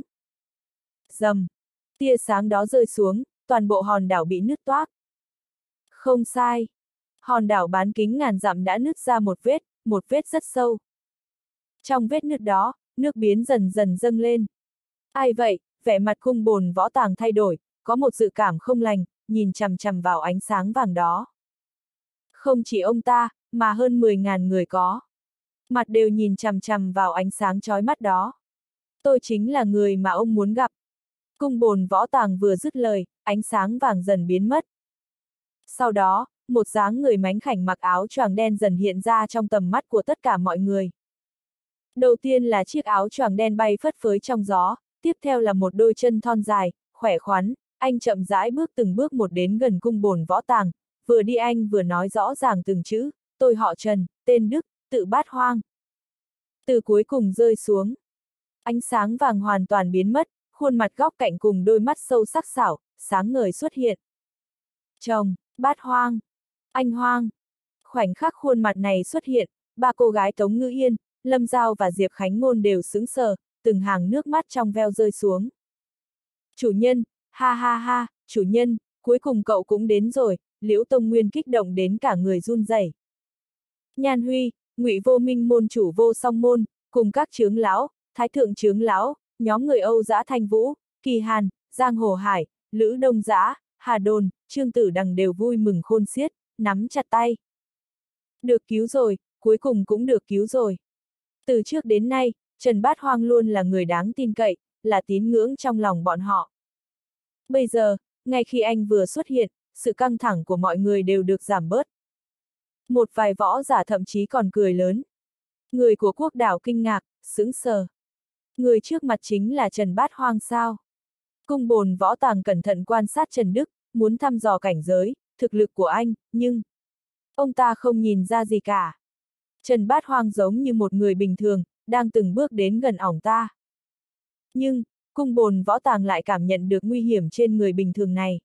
Rầm, tia sáng đó rơi xuống, toàn bộ hòn đảo bị nứt toác. Không sai, hòn đảo bán kính ngàn dặm đã nứt ra một vết, một vết rất sâu. Trong vết nứt đó, nước biến dần dần dâng lên. Ai vậy? Vẻ mặt cung bồn võ tàng thay đổi, có một dự cảm không lành, nhìn chằm chằm vào ánh sáng vàng đó. Không chỉ ông ta, mà hơn mười ngàn người có. Mặt đều nhìn chằm chằm vào ánh sáng chói mắt đó. Tôi chính là người mà ông muốn gặp. Cung bồn võ tàng vừa dứt lời, ánh sáng vàng dần biến mất. Sau đó, một dáng người mánh khảnh mặc áo choàng đen dần hiện ra trong tầm mắt của tất cả mọi người. Đầu tiên là chiếc áo choàng đen bay phất phới trong gió, tiếp theo là một đôi chân thon dài, khỏe khoắn, anh chậm rãi bước từng bước một đến gần cung bồn võ tàng, vừa đi anh vừa nói rõ ràng từng chữ, tôi họ Trần, tên Đức, tự Bát Hoang. Từ cuối cùng rơi xuống. Ánh sáng vàng hoàn toàn biến mất, khuôn mặt góc cạnh cùng đôi mắt sâu sắc sảo, sáng ngời xuất hiện. Chồng, Bát Hoang, anh Hoang. Khoảnh khắc khuôn mặt này xuất hiện, ba cô gái Tống Ngữ Yên, Lâm Giao và Diệp Khánh Ngôn đều sững sờ, từng hàng nước mắt trong veo rơi xuống. Chủ nhân, ha ha ha, chủ nhân, cuối cùng cậu cũng đến rồi, Liễu Tông Nguyên kích động đến cả người run rẩy. Nhan Huy, Ngụy Vô Minh môn chủ Vô Song môn, cùng các chướng lão, Thái thượng chướng lão, nhóm người Âu Dã Thanh Vũ, Kỳ Hàn, Giang Hồ Hải, Lữ Đông Dã, Hà Đồn, Trương Tử Đằng đều vui mừng khôn xiết, nắm chặt tay. Được cứu rồi, cuối cùng cũng được cứu rồi. Từ trước đến nay, Trần Bát Hoang luôn là người đáng tin cậy, là tín ngưỡng trong lòng bọn họ. Bây giờ, ngay khi anh vừa xuất hiện, sự căng thẳng của mọi người đều được giảm bớt. Một vài võ giả thậm chí còn cười lớn. Người của quốc đảo kinh ngạc, sững sờ. Người trước mặt chính là Trần Bát Hoang sao? Cung bồn võ tàng cẩn thận quan sát Trần Đức, muốn thăm dò cảnh giới, thực lực của anh, nhưng ông ta không nhìn ra gì cả. Trần Bát Hoang giống như một người bình thường, đang từng bước đến gần ổng ta. Nhưng, cung bồn võ tàng lại cảm nhận được nguy hiểm trên người bình thường này.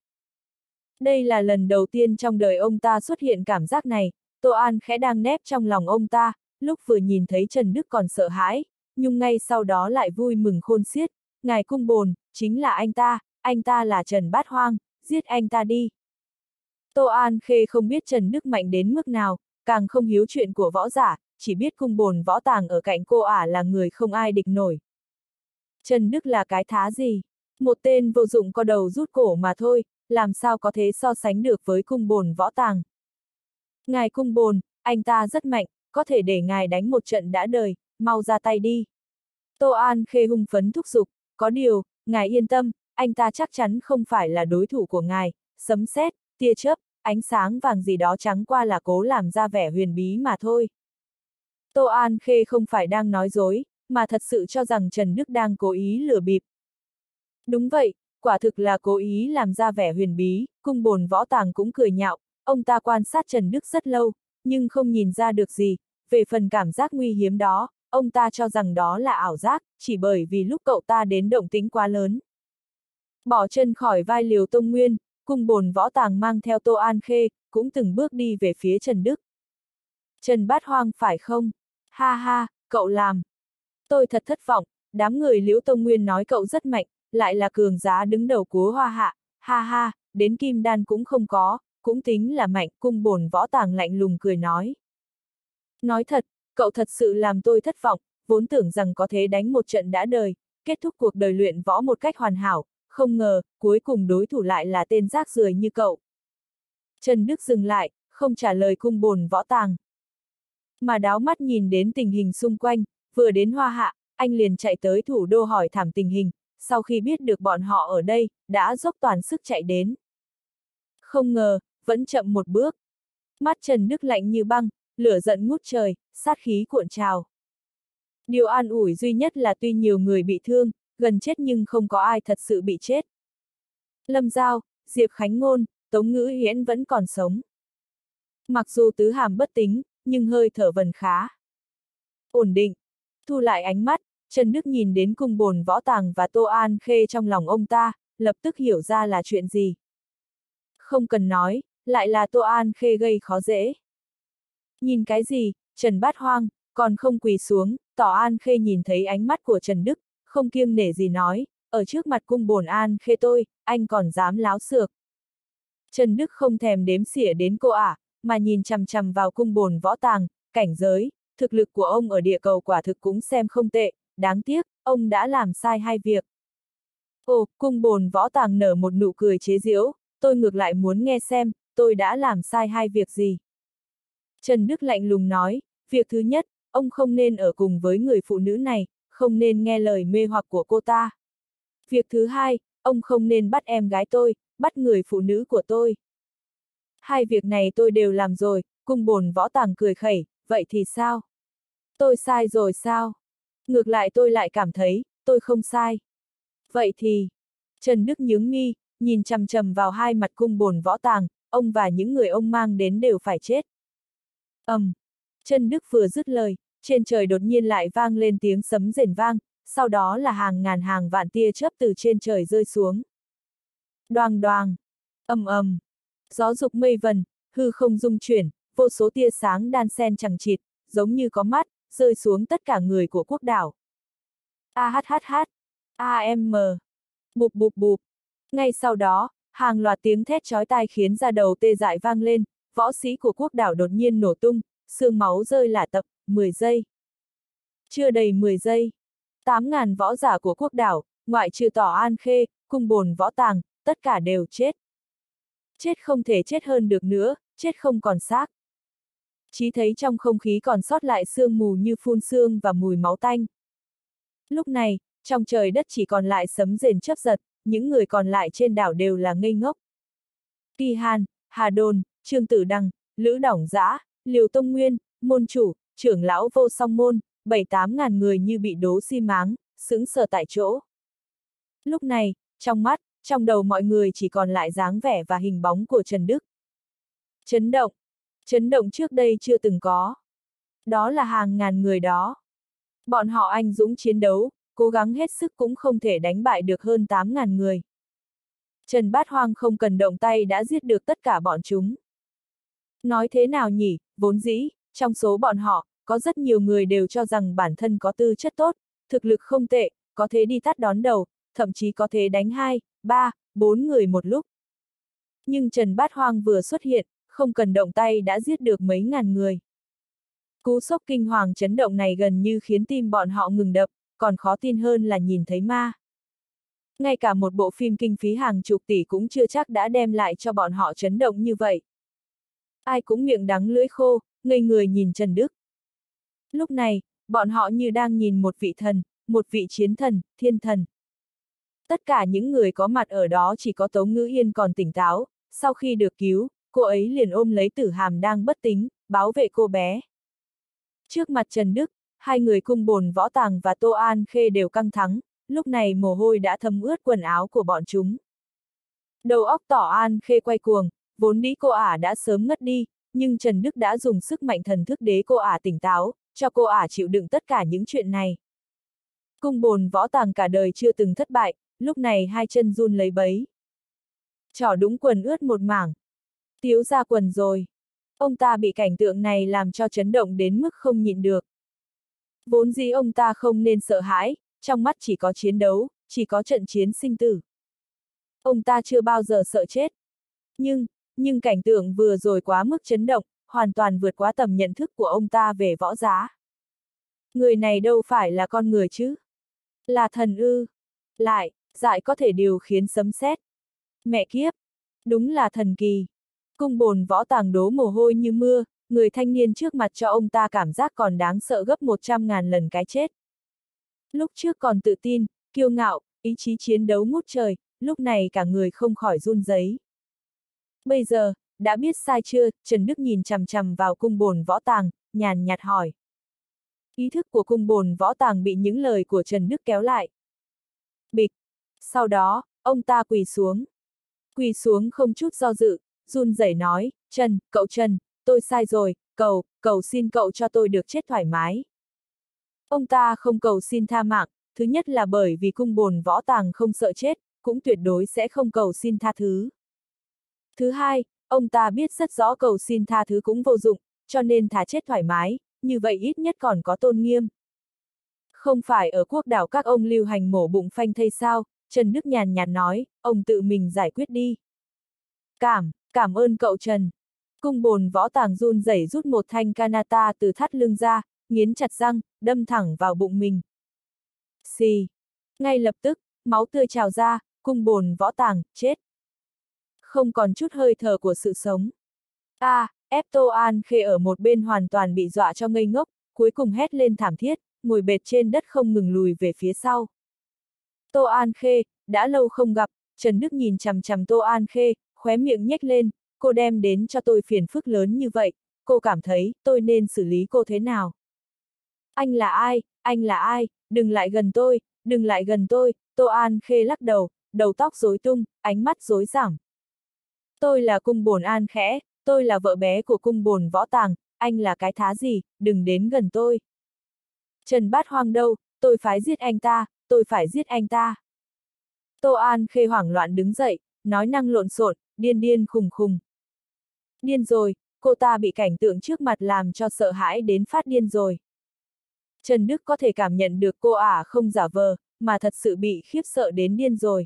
Đây là lần đầu tiên trong đời ông ta xuất hiện cảm giác này, Tô An khẽ đang nép trong lòng ông ta, lúc vừa nhìn thấy Trần Đức còn sợ hãi, nhưng ngay sau đó lại vui mừng khôn xiết, ngài cung bồn, chính là anh ta, anh ta là Trần Bát Hoang, giết anh ta đi. Tô An Khê không biết Trần Đức mạnh đến mức nào, càng không hiếu chuyện của võ giả, chỉ biết cung bồn võ tàng ở cạnh cô ả là người không ai địch nổi. Trần Đức là cái thá gì? Một tên vô dụng có đầu rút cổ mà thôi, làm sao có thể so sánh được với cung bồn võ tàng. Ngài cung bồn, anh ta rất mạnh, có thể để ngài đánh một trận đã đời, mau ra tay đi. Tô An Khê hung phấn thúc giục, có điều, ngài yên tâm, anh ta chắc chắn không phải là đối thủ của ngài, sấm sét, tia chớp, ánh sáng vàng gì đó chẳng qua là cố làm ra vẻ huyền bí mà thôi. Tô An Khê không phải đang nói dối, mà thật sự cho rằng Trần Đức đang cố ý lừa bịp. Đúng vậy, quả thực là cố ý làm ra vẻ huyền bí, cung bồn võ tàng cũng cười nhạo, ông ta quan sát Trần Đức rất lâu, nhưng không nhìn ra được gì, về phần cảm giác nguy hiếm đó, ông ta cho rằng đó là ảo giác, chỉ bởi vì lúc cậu ta đến động tĩnh quá lớn. Bỏ chân khỏi vai Liều Tông Nguyên, cung bồn võ tàng mang theo Tô An Khê, cũng từng bước đi về phía Trần Đức. Trần Bát Hoang phải không? Ha ha, cậu làm. Tôi thật thất vọng, đám người Liễu Tông Nguyên nói cậu rất mạnh, lại là cường giá đứng đầu của Hoa Hạ, ha ha, đến kim đan cũng không có, cũng tính là mạnh, cung bồn võ tàng lạnh lùng cười nói. Nói thật, cậu thật sự làm tôi thất vọng, vốn tưởng rằng có thể đánh một trận đã đời, kết thúc cuộc đời luyện võ một cách hoàn hảo, không ngờ, cuối cùng đối thủ lại là tên rác rưởi như cậu. Trần Đức dừng lại, không trả lời cung bồn võ tàng. Mà đáo mắt nhìn đến tình hình xung quanh, vừa đến Hoa Hạ, anh liền chạy tới thủ đô hỏi thảm tình hình, sau khi biết được bọn họ ở đây, đã dốc toàn sức chạy đến. Không ngờ, vẫn chậm một bước. Mắt Trần Đức lạnh như băng, lửa giận ngút trời, sát khí cuộn trào. Điều an ủi duy nhất là tuy nhiều người bị thương, gần chết nhưng không có ai thật sự bị chết. Lâm Giao, Diệp Khánh Ngôn, Tống Ngữ Hiễn vẫn còn sống. Mặc dù tứ hàm bất tính, nhưng hơi thở vẫn khá. Ổn định. Thu lại ánh mắt, Trần Đức nhìn đến cung bồn võ tàng và Tô An Khê trong lòng ông ta, lập tức hiểu ra là chuyện gì. Không cần nói, lại là Tô An Khê gây khó dễ. Nhìn cái gì, Trần Bát Hoang, còn không quỳ xuống, Tỏ An Khê nhìn thấy ánh mắt của Trần Đức, không kiêng nể gì nói, ở trước mặt cung bồn An Khê tôi, anh còn dám láo xược. Trần Đức không thèm đếm xỉa đến cô ả, mà nhìn chằm chằm vào cung bồn võ tàng, cảnh giới, thực lực của ông ở địa cầu quả thực cũng xem không tệ, đáng tiếc, ông đã làm sai hai việc. Ồ, cung bồn võ tàng nở một nụ cười chế giễu, tôi ngược lại muốn nghe xem, tôi đã làm sai hai việc gì. Trần Đức lạnh lùng nói, việc thứ nhất, ông không nên ở cùng với người phụ nữ này, không nên nghe lời mê hoặc của cô ta. Việc thứ hai, ông không nên bắt em gái tôi, bắt người phụ nữ của tôi. Hai việc này tôi đều làm rồi, cung bồn võ tàng cười khẩy, vậy thì sao? Tôi sai rồi sao? Ngược lại tôi lại cảm thấy, tôi không sai. Vậy thì, Trần Đức nhướng mi, nhìn chằm chằm vào hai mặt cung bồn võ tàng, ông và những người ông mang đến đều phải chết. ầm, um, Trần Đức vừa dứt lời, trên trời đột nhiên lại vang lên tiếng sấm rền vang, sau đó là hàng ngàn hàng vạn tia chớp từ trên trời rơi xuống. Đoàng đoàng, ầm ầm, gió dục mây vần, hư không rung chuyển, vô số tia sáng đan xen chằng chịt, giống như có mắt, rơi xuống tất cả người của quốc đảo. A hát hát hát, a em em, bụp bụp bụp. Ngay sau đó, hàng loạt tiếng thét chói tai khiến da đầu tê dại vang lên, võ sĩ của quốc đảo đột nhiên nổ tung, xương máu rơi lả tập, mười giây. Chưa đầy mười giây, tám ngàn võ giả của quốc đảo, ngoại trừ Tỏ An Khê, cung bồn võ tàng, tất cả đều chết. Chết không thể chết hơn được nữa, chết không còn xác. Chỉ thấy trong không khí còn sót lại sương mù như phun sương và mùi máu tanh. Lúc này, trong trời đất chỉ còn lại sấm rền chớp giật, những người còn lại trên đảo đều là ngây ngốc. Kỳ Hàn, Hà Đôn, Trương Tử Đăng, Lữ Đổng Dã, Liều Tông Nguyên, môn chủ, trưởng lão Vô Song Môn, bảy tám ngàn người như bị đố xi máng, sững sờ tại chỗ. Lúc này, trong mắt, trong đầu mọi người chỉ còn lại dáng vẻ và hình bóng của Trần Đức. Chấn động, chấn động trước đây chưa từng có. Đó là hàng ngàn người đó. Bọn họ anh dũng chiến đấu, cố gắng hết sức cũng không thể đánh bại được hơn tám ngàn người. Trần Bát Hoang không cần động tay đã giết được tất cả bọn chúng. Nói thế nào nhỉ, vốn dĩ, trong số bọn họ, có rất nhiều người đều cho rằng bản thân có tư chất tốt, thực lực không tệ, có thể đi tắt đón đầu, thậm chí có thể đánh hai, ba, bốn người một lúc. Nhưng Trần Bát Hoang vừa xuất hiện, không cần động tay đã giết được mấy ngàn người. Cú sốc kinh hoàng chấn động này gần như khiến tim bọn họ ngừng đập, còn khó tin hơn là nhìn thấy ma. Ngay cả một bộ phim kinh phí hàng chục tỷ cũng chưa chắc đã đem lại cho bọn họ chấn động như vậy. Ai cũng miệng đắng lưỡi khô, ngây người nhìn Trần Đức. Lúc này, bọn họ như đang nhìn một vị thần, một vị chiến thần, thiên thần. Tất cả những người có mặt ở đó chỉ có Tống Ngữ Yên còn tỉnh táo, sau khi được cứu, cô ấy liền ôm lấy Tử Hàm đang bất tính, bảo vệ cô bé. Trước mặt Trần Đức, hai người cung bồn võ tàng và Tô An Khê đều căng thẳng, lúc này mồ hôi đã thấm ướt quần áo của bọn chúng. Đầu óc Tỏ An Khê quay cuồng, vốn dĩ cô ả đã sớm ngất đi, nhưng Trần Đức đã dùng sức mạnh thần thức đế cô ả tỉnh táo, cho cô ả chịu đựng tất cả những chuyện này. Cung bồn võ tàng cả đời chưa từng thất bại, lúc này hai chân run lấy bấy. Trỏ đúng quần ướt một mảng. Tiếu ra quần rồi. Ông ta bị cảnh tượng này làm cho chấn động đến mức không nhịn được. Vốn dĩ ông ta không nên sợ hãi, trong mắt chỉ có chiến đấu, chỉ có trận chiến sinh tử. Ông ta chưa bao giờ sợ chết. Nhưng, nhưng cảnh tượng vừa rồi quá mức chấn động, hoàn toàn vượt quá tầm nhận thức của ông ta về võ giá. Người này đâu phải là con người chứ? Là thần ư? Lại, dại có thể điều khiến sấm sét. Mẹ kiếp! Đúng là thần kỳ. Cung bồn võ tàng đố mồ hôi như mưa, người thanh niên trước mặt cho ông ta cảm giác còn đáng sợ gấp một trăm ngàn lần cái chết. Lúc trước còn tự tin, kiêu ngạo, ý chí chiến đấu ngút trời, lúc này cả người không khỏi run rẩy. Bây giờ, đã biết sai chưa? Trần Đức nhìn chằm chằm vào cung bồn võ tàng, nhàn nhạt hỏi. Ý thức của cung bồn võ tàng bị những lời của Trần Đức kéo lại. Bịch. Sau đó, ông ta quỳ xuống. Quỳ xuống không chút do dự, run rẩy nói, Trần, cậu Trần, tôi sai rồi, cầu, cầu xin cậu cho tôi được chết thoải mái. Ông ta không cầu xin tha mạng, thứ nhất là bởi vì cung bồn võ tàng không sợ chết, cũng tuyệt đối sẽ không cầu xin tha thứ. Thứ hai, ông ta biết rất rõ cầu xin tha thứ cũng vô dụng, cho nên thà chết thoải mái, như vậy ít nhất còn có tôn nghiêm. Không phải ở quốc đảo các ông lưu hành mổ bụng phanh thây sao? Trần Đức nhàn nhạt nói, ông tự mình giải quyết đi. Cảm, cảm ơn cậu Trần. Cung bồn võ tàng run rẩy rút một thanh kanata từ thắt lưng ra, nghiến chặt răng, đâm thẳng vào bụng mình. Xì. Ngay lập tức, máu tươi trào ra, cung bồn võ tàng, chết. Không còn chút hơi thở của sự sống. A, à, ép Tô An Khê ở một bên hoàn toàn bị dọa cho ngây ngốc, cuối cùng hét lên thảm thiết, ngồi bệt trên đất không ngừng lùi về phía sau. Tô An Khê, đã lâu không gặp, Trần Đức nhìn chằm chằm Tô An Khê, khóe miệng nhếch lên, cô đem đến cho tôi phiền phức lớn như vậy, cô cảm thấy tôi nên xử lý cô thế nào? Anh là ai, anh là ai, đừng lại gần tôi, đừng lại gần tôi, Tô An Khê lắc đầu, đầu tóc rối tung, ánh mắt rối rắm. Tôi là cung bồn An Khẽ, tôi là vợ bé của cung bồn võ tàng, anh là cái thá gì, đừng đến gần tôi. Trần Bát Hoang đâu, tôi phải giết anh ta, tôi phải giết anh ta. Tô An Khê hoảng loạn đứng dậy, nói năng lộn xộn, điên điên khùng khùng. Điên rồi, cô ta bị cảnh tượng trước mặt làm cho sợ hãi đến phát điên rồi. Trần Đức có thể cảm nhận được cô ả không giả vờ, mà thật sự bị khiếp sợ đến điên rồi.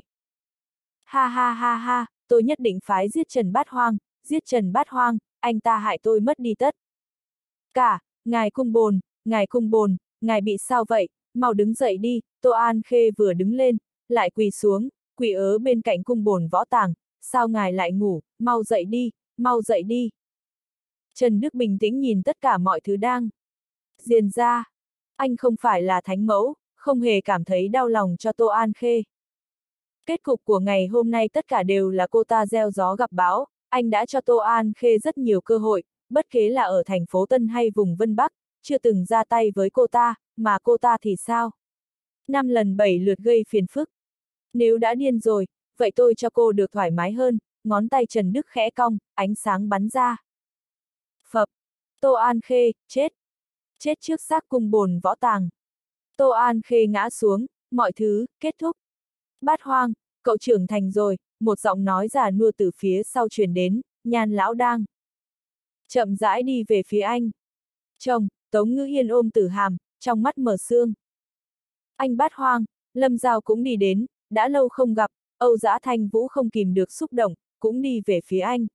Ha ha ha ha, tôi nhất định phải giết Trần Bát Hoang, giết Trần Bát Hoang, anh ta hại tôi mất đi tất cả, ngài cung bồn, ngài cung bồn, ngài bị sao vậy, mau đứng dậy đi. Tô An Khê vừa đứng lên, lại quỳ xuống, quỳ ớ bên cạnh cung bồn võ tàng, sao ngài lại ngủ, mau dậy đi, mau dậy đi. Trần Đức bình tĩnh nhìn tất cả mọi thứ đang diễn ra. Anh không phải là thánh mẫu, không hề cảm thấy đau lòng cho Tô An Khê. Kết cục của ngày hôm nay tất cả đều là cô ta gieo gió gặp bão, anh đã cho Tô An Khê rất nhiều cơ hội, bất kể là ở thành phố Tân hay vùng Vân Bắc, chưa từng ra tay với cô ta, mà cô ta thì sao? Năm lần bảy lượt gây phiền phức. Nếu đã điên rồi, vậy tôi cho cô được thoải mái hơn, ngón tay Trần Đức khẽ cong, ánh sáng bắn ra. Phập. Tô An Khê, chết. Chết trước xác cung bồn võ tàng. Tô An Khê ngã xuống, mọi thứ, kết thúc. Bát Hoang, cậu trưởng thành rồi, một giọng nói già nua từ phía sau truyền đến, Nhan lão đang chậm rãi đi về phía anh. Chồng, Tống Ngữ Yên ôm Tử Hàm, trong mắt mở sương. Anh Bát Hoang, Lâm Giao cũng đi đến, đã lâu không gặp, Âu Dã Thanh Vũ không kìm được xúc động, cũng đi về phía anh.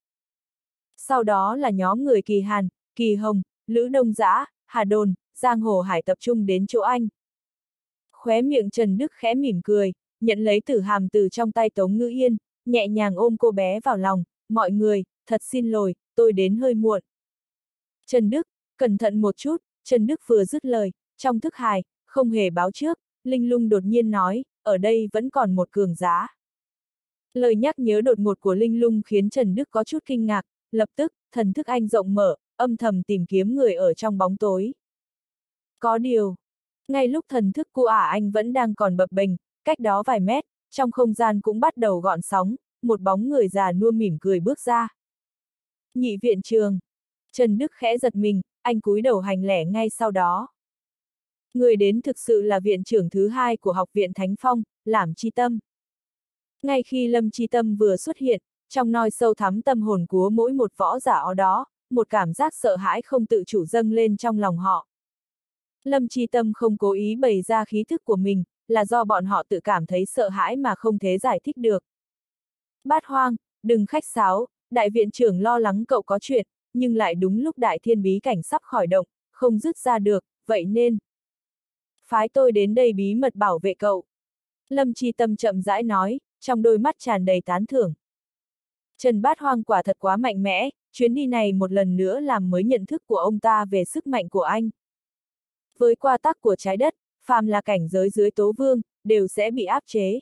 Sau đó là nhóm người Kỳ Hàn, Kỳ Hồng, Lữ Đông Dã, Hà Đồn, Giang Hồ Hải tập trung đến chỗ anh. Khóe miệng Trần Đức khẽ mỉm cười, nhận lấy Tử Hàm từ trong tay Tống Ngữ Yên, nhẹ nhàng ôm cô bé vào lòng, mọi người, thật xin lỗi, tôi đến hơi muộn. Trần Đức, cẩn thận một chút, Trần Đức vừa dứt lời, trong thức hài, không hề báo trước, Linh Lung đột nhiên nói, ở đây vẫn còn một cường giá. Lời nhắc nhớ đột ngột của Linh Lung khiến Trần Đức có chút kinh ngạc, lập tức, thần thức anh rộng mở, âm thầm tìm kiếm người ở trong bóng tối. Có điều, ngay lúc thần thức của ả anh vẫn đang còn bập bềnh, cách đó vài mét, trong không gian cũng bắt đầu gọn sóng, một bóng người già nua mỉm cười bước ra. Nhị viện trường. Trần Đức khẽ giật mình, anh cúi đầu hành lễ ngay sau đó. Người đến thực sự là viện trưởng thứ hai của học viện Thánh Phong, Làm Chi Tâm. Ngay khi Lâm Chi Tâm vừa xuất hiện, trong nôi sâu thắm tâm hồn của mỗi một võ giả ở đó, một cảm giác sợ hãi không tự chủ dâng lên trong lòng họ. Lâm Chi Tâm không cố ý bày ra khí thức của mình, là do bọn họ tự cảm thấy sợ hãi mà không thể giải thích được. Bát Hoang, đừng khách sáo, đại viện trưởng lo lắng cậu có chuyện, nhưng lại đúng lúc đại thiên bí cảnh sắp khỏi động, không dứt ra được, vậy nên phái tôi đến đây bí mật bảo vệ cậu. Lâm Chi Tâm chậm rãi nói, trong đôi mắt tràn đầy tán thưởng. Trần Bát Hoang quả thật quá mạnh mẽ, chuyến đi này một lần nữa làm mới nhận thức của ông ta về sức mạnh của anh. Với quy tắc của trái đất, phàm là cảnh giới dưới tố vương, đều sẽ bị áp chế.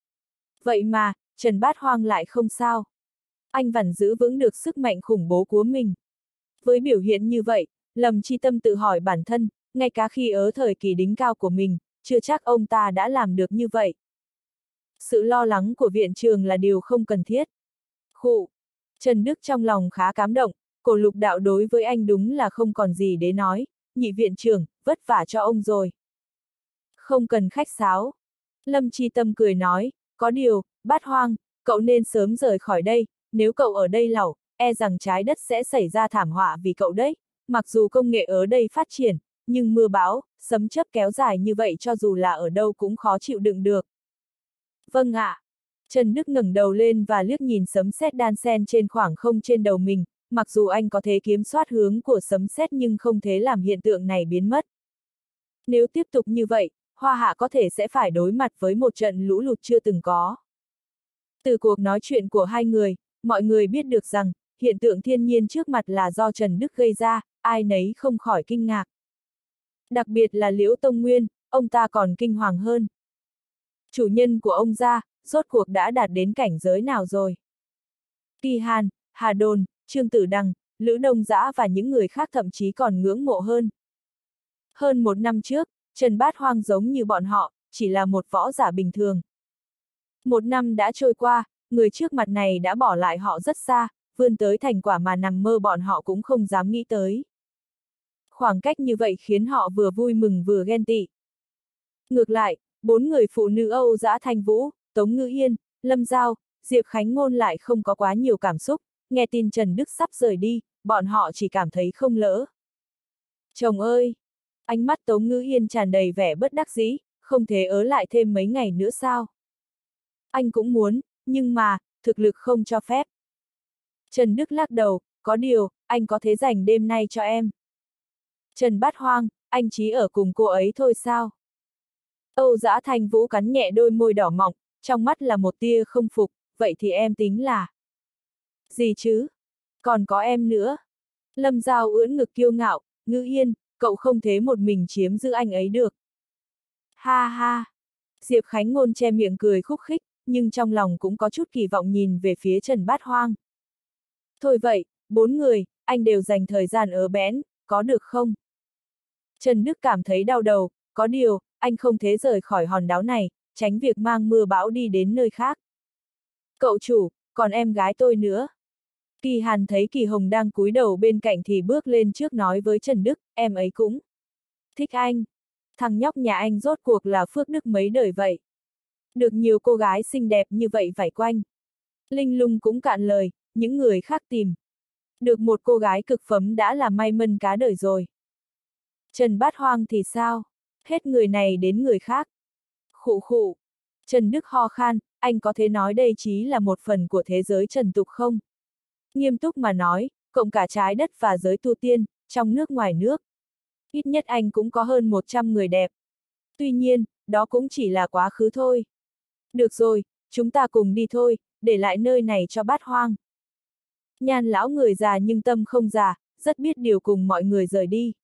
Vậy mà, Trần Bát Hoang lại không sao. Anh vẫn giữ vững được sức mạnh khủng bố của mình. Với biểu hiện như vậy, Lâm Chi Tâm tự hỏi bản thân, ngay cả khi ở thời kỳ đỉnh cao của mình, chưa chắc ông ta đã làm được như vậy. Sự lo lắng của viện trường là điều không cần thiết. Khụ. Trần Đức trong lòng khá cảm động, Cổ Lục Đạo đối với anh đúng là không còn gì để nói, nhị viện trưởng, vất vả cho ông rồi. Không cần khách sáo. Lâm Chi Tâm cười nói, có điều, Bát Hoang, cậu nên sớm rời khỏi đây, nếu cậu ở đây lẩu, e rằng trái đất sẽ xảy ra thảm họa vì cậu đấy. Mặc dù công nghệ ở đây phát triển, nhưng mưa bão, sấm chớp kéo dài như vậy cho dù là ở đâu cũng khó chịu đựng được. Vâng ạ. Trần Đức ngẩng đầu lên và liếc nhìn sấm sét đan xen trên khoảng không trên đầu mình, mặc dù anh có thể kiểm soát hướng của sấm sét nhưng không thể làm hiện tượng này biến mất. Nếu tiếp tục như vậy, Hoa Hạ có thể sẽ phải đối mặt với một trận lũ lụt chưa từng có. Từ cuộc nói chuyện của hai người, mọi người biết được rằng, hiện tượng thiên nhiên trước mặt là do Trần Đức gây ra, ai nấy không khỏi kinh ngạc. Đặc biệt là Liễu Tông Nguyên, ông ta còn kinh hoàng hơn. Chủ nhân của ông gia, rốt cuộc đã đạt đến cảnh giới nào rồi? Kỳ Hàn, Hà Đồn, Trương Tử Đằng, Lữ Đông Dã và những người khác thậm chí còn ngưỡng mộ hơn. Hơn một năm trước, Trần Bát Hoang giống như bọn họ, chỉ là một võ giả bình thường. Một năm đã trôi qua, người trước mặt này đã bỏ lại họ rất xa, vươn tới thành quả mà nằm mơ bọn họ cũng không dám nghĩ tới. Khoảng cách như vậy khiến họ vừa vui mừng vừa ghen tị. Ngược lại, bốn người phụ nữ Âu Dã Thanh Vũ, Tống Ngữ Yên, Lâm Giao, Diệp Khánh Ngôn lại không có quá nhiều cảm xúc, nghe tin Trần Đức sắp rời đi, bọn họ chỉ cảm thấy không lỡ. Chồng ơi! Ánh mắt Tống Ngữ Yên tràn đầy vẻ bất đắc dĩ, không thể ở lại thêm mấy ngày nữa sao? Anh cũng muốn, nhưng mà, thực lực không cho phép. Trần Đức lắc đầu, có điều, anh có thể dành đêm nay cho em. Trần Bát Hoang, anh chỉ ở cùng cô ấy thôi sao? Âu Dã Thanh Vũ cắn nhẹ đôi môi đỏ mọng, trong mắt là một tia không phục, vậy thì em tính là... Gì chứ? Còn có em nữa. Lâm Giao ưỡn ngực kiêu ngạo, Ngữ Yên, cậu không thể một mình chiếm giữ anh ấy được. Ha ha! Diệp Khánh Ngôn che miệng cười khúc khích, nhưng trong lòng cũng có chút kỳ vọng nhìn về phía Trần Bát Hoang. Thôi vậy, bốn người, anh đều dành thời gian ở bén, có được không? Trần Đức cảm thấy đau đầu, có điều, anh không thể rời khỏi hòn đảo này, tránh việc mang mưa bão đi đến nơi khác. Cậu chủ, còn em gái tôi nữa. Kỳ Hàn thấy Kỳ Hồng đang cúi đầu bên cạnh thì bước lên trước nói với Trần Đức, em ấy cũng thích anh. Thằng nhóc nhà anh rốt cuộc là phước đức mấy đời vậy. Được nhiều cô gái xinh đẹp như vậy vải quanh. Linh Lung cũng cạn lời, những người khác tìm. Được một cô gái cực phẩm đã là may mắn cá đời rồi. Trần Bát Hoang thì sao? Hết người này đến người khác. Khụ khụ. Trần Đức ho khan, anh có thể nói đây chỉ là một phần của thế giới trần tục không? Nghiêm túc mà nói, cộng cả trái đất và giới tu tiên, trong nước ngoài nước. Ít nhất anh cũng có hơn một trăm người đẹp. Tuy nhiên, đó cũng chỉ là quá khứ thôi. Được rồi, chúng ta cùng đi thôi, để lại nơi này cho Bát Hoang. Nhan lão người già nhưng tâm không già, rất biết điều cùng mọi người rời đi.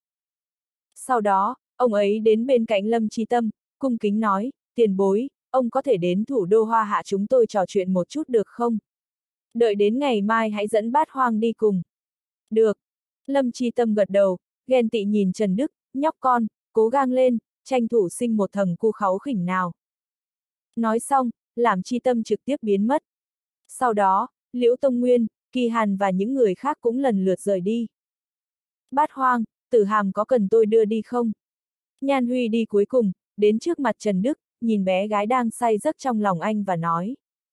Sau đó, ông ấy đến bên cạnh Lâm Chi Tâm, cung kính nói, tiền bối, ông có thể đến thủ đô Hoa Hạ chúng tôi trò chuyện một chút được không? Đợi đến ngày mai hãy dẫn Bát Hoang đi cùng. Được. Lâm Chi Tâm gật đầu, ghen tị nhìn Trần Đức, nhóc con, cố gắng lên, tranh thủ sinh một thằng cu kháu khỉnh nào. Nói xong, làm Chi Tâm trực tiếp biến mất. Sau đó, Liễu Tông Nguyên, Kỳ Hàn và những người khác cũng lần lượt rời đi. Bát Hoang, Tử Hàm có cần tôi đưa đi không? Nhan Huy đi cuối cùng, đến trước mặt Trần Đức, nhìn bé gái đang say giấc trong lòng anh và nói.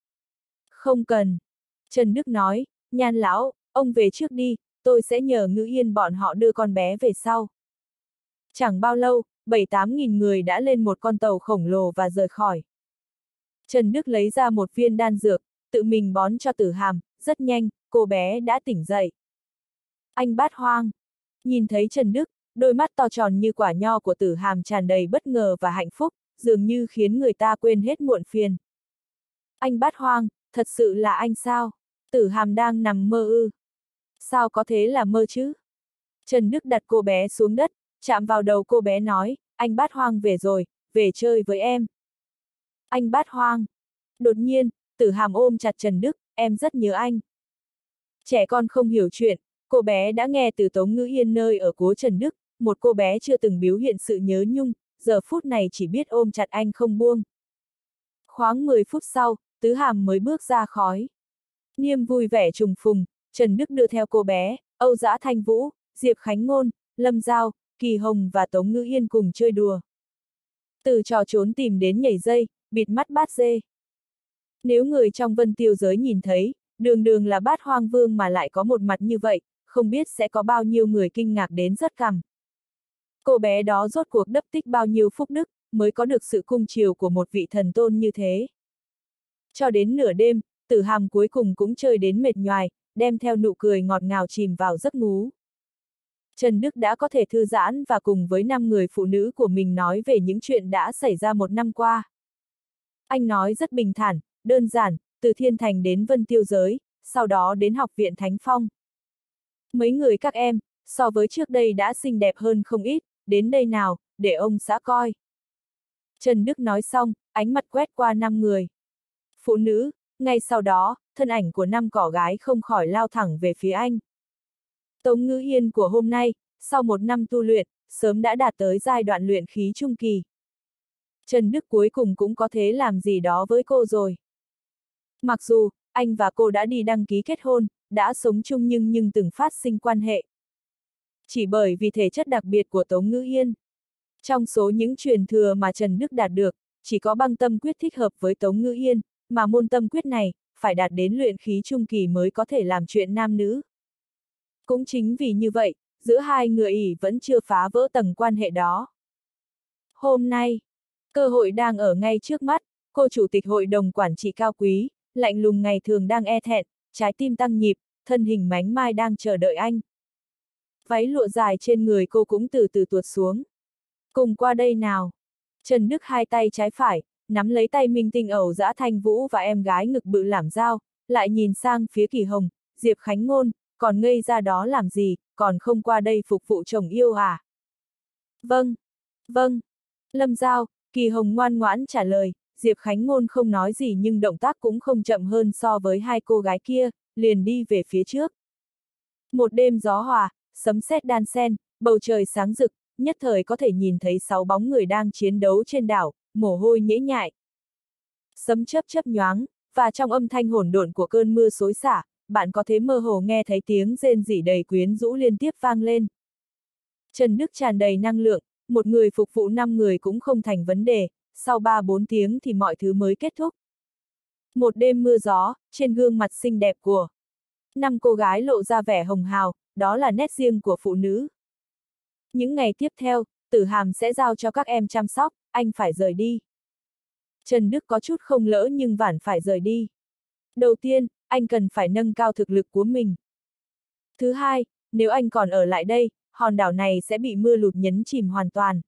Không cần. Trần Đức nói, Nhan lão, ông về trước đi, tôi sẽ nhờ Ngữ Yên bọn họ đưa con bé về sau. Chẳng bao lâu, bảy tám nghìn người đã lên một con tàu khổng lồ và rời khỏi. Trần Đức lấy ra một viên đan dược, tự mình bón cho Tử Hàm, rất nhanh, cô bé đã tỉnh dậy. Anh Bát Hoang. Nhìn thấy Trần Đức, đôi mắt to tròn như quả nho của Tử Hàm tràn đầy bất ngờ và hạnh phúc, dường như khiến người ta quên hết muộn phiền. Anh Bát Hoang, thật sự là anh sao? Tử Hàm đang nằm mơ ư? Sao có thế là mơ chứ? Trần Đức đặt cô bé xuống đất, chạm vào đầu cô bé nói, anh Bát Hoang về rồi, về chơi với em. Anh Bát Hoang. Đột nhiên, Tử Hàm ôm chặt Trần Đức, em rất nhớ anh. Trẻ con không hiểu chuyện, cô bé đã nghe từ Tống Ngữ Yên nơi ở cố Trần Đức, một cô bé chưa từng biểu hiện sự nhớ nhung, giờ phút này chỉ biết ôm chặt anh không buông. Khoảng mười phút sau, Tứ Hàm mới bước ra khói. Niêm vui vẻ trùng phùng, Trần Đức đưa theo cô bé, Âu Dã Thanh Vũ, Diệp Khánh Ngôn, Lâm Giao, Kỳ Hồng và Tống Ngữ Yên cùng chơi đùa. Từ trò trốn tìm đến nhảy dây, bịt mắt bát dê. Nếu người trong Vân Tiêu giới nhìn thấy, đường đường là Bát Hoang Vương mà lại có một mặt như vậy, không biết sẽ có bao nhiêu người kinh ngạc đến rất cằm. Cô bé đó rốt cuộc đắp tích bao nhiêu phúc đức, mới có được sự cung chiều của một vị thần tôn như thế. Cho đến nửa đêm, Tử Hàm cuối cùng cũng chơi đến mệt nhoài, đem theo nụ cười ngọt ngào chìm vào giấc ngủ. Trần Đức đã có thể thư giãn và cùng với năm người phụ nữ của mình nói về những chuyện đã xảy ra một năm qua. Anh nói rất bình thản, đơn giản, từ Thiên Thành đến Vân Tiêu giới, sau đó đến Học viện Thánh Phong. Mấy người các em, so với trước đây đã xinh đẹp hơn không ít, đến đây nào, để ông xã coi. Trần Đức nói xong, ánh mặt quét qua năm người. Phụ nữ, ngay sau đó, thân ảnh của năm cỏ gái không khỏi lao thẳng về phía anh. Tống Ngữ Yên của hôm nay, sau một năm tu luyện, sớm đã đạt tới giai đoạn luyện khí trung kỳ. Trần Đức cuối cùng cũng có thể làm gì đó với cô rồi. Mặc dù, anh và cô đã đi đăng ký kết hôn, đã sống chung nhưng nhưng từng phát sinh quan hệ. Chỉ bởi vì thể chất đặc biệt của Tống Ngữ Yên. Trong số những truyền thừa mà Trần Đức đạt được, chỉ có băng tâm quyết thích hợp với Tống Ngữ Yên, mà môn tâm quyết này, phải đạt đến luyện khí trung kỳ mới có thể làm chuyện nam nữ. Cũng chính vì như vậy, giữa hai người ỷ vẫn chưa phá vỡ tầng quan hệ đó. Hôm nay, cơ hội đang ở ngay trước mắt, cô chủ tịch hội đồng quản trị cao quý, lạnh lùng ngày thường đang e thẹn, trái tim tăng nhịp, thân hình mánh mai đang chờ đợi anh. Váy lụa dài trên người cô cũng từ từ tuột xuống. Cùng qua đây nào. Trần Đức hai tay trái phải, nắm lấy tay Minh Tinh Ẩu Dã Thanh Vũ và em gái ngực bự làm dao, lại nhìn sang phía Kỳ Hồng, Diệp Khánh Ngôn, còn ngây ra đó làm gì, còn không qua đây phục vụ chồng yêu à? Vâng, vâng. Lâm Giao, Kỳ Hồng ngoan ngoãn trả lời, Diệp Khánh Ngôn không nói gì nhưng động tác cũng không chậm hơn so với hai cô gái kia, liền đi về phía trước. Một đêm gió hòa, sấm sét đan xen, bầu trời sáng rực, nhất thời có thể nhìn thấy sáu bóng người đang chiến đấu trên đảo, mồ hôi nhễ nhại. Sấm chớp chớp nhoáng, và trong âm thanh hỗn độn của cơn mưa xối xả, bạn có thể mơ hồ nghe thấy tiếng rên rỉ đầy quyến rũ liên tiếp vang lên. Trần Đức tràn đầy năng lượng, một người phục vụ năm người cũng không thành vấn đề, sau ba bốn tiếng thì mọi thứ mới kết thúc. Một đêm mưa gió, trên gương mặt xinh đẹp của năm cô gái lộ ra vẻ hồng hào, đó là nét riêng của phụ nữ. Những ngày tiếp theo, Tử Hàm sẽ giao cho các em chăm sóc, anh phải rời đi. Trần Đức có chút không lỡ nhưng vẫn phải rời đi. Đầu tiên, anh cần phải nâng cao thực lực của mình. Thứ hai, nếu anh còn ở lại đây, hòn đảo này sẽ bị mưa lụt nhấn chìm hoàn toàn.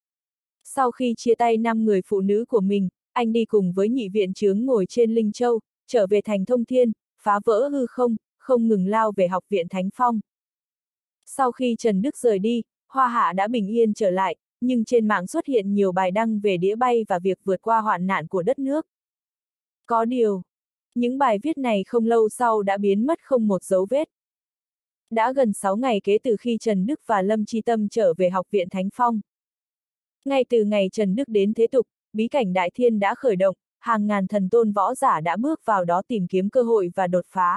Sau khi chia tay năm người phụ nữ của mình, anh đi cùng với nhị viện chướng ngồi trên Linh Châu, trở về thành Thông Thiên, phá vỡ hư không, không ngừng lao về Học viện Thánh Phong. Sau khi Trần Đức rời đi, Hoa Hạ đã bình yên trở lại, nhưng trên mạng xuất hiện nhiều bài đăng về đĩa bay và việc vượt qua hoạn nạn của đất nước. Có điều, những bài viết này không lâu sau đã biến mất không một dấu vết. Đã gần sáu ngày kể từ khi Trần Đức và Lâm Chi Tâm trở về Học viện Thánh Phong. Ngay từ ngày Trần Đức đến thế tục, bí cảnh Đại Thiên đã khởi động, hàng ngàn thần tôn võ giả đã bước vào đó tìm kiếm cơ hội và đột phá.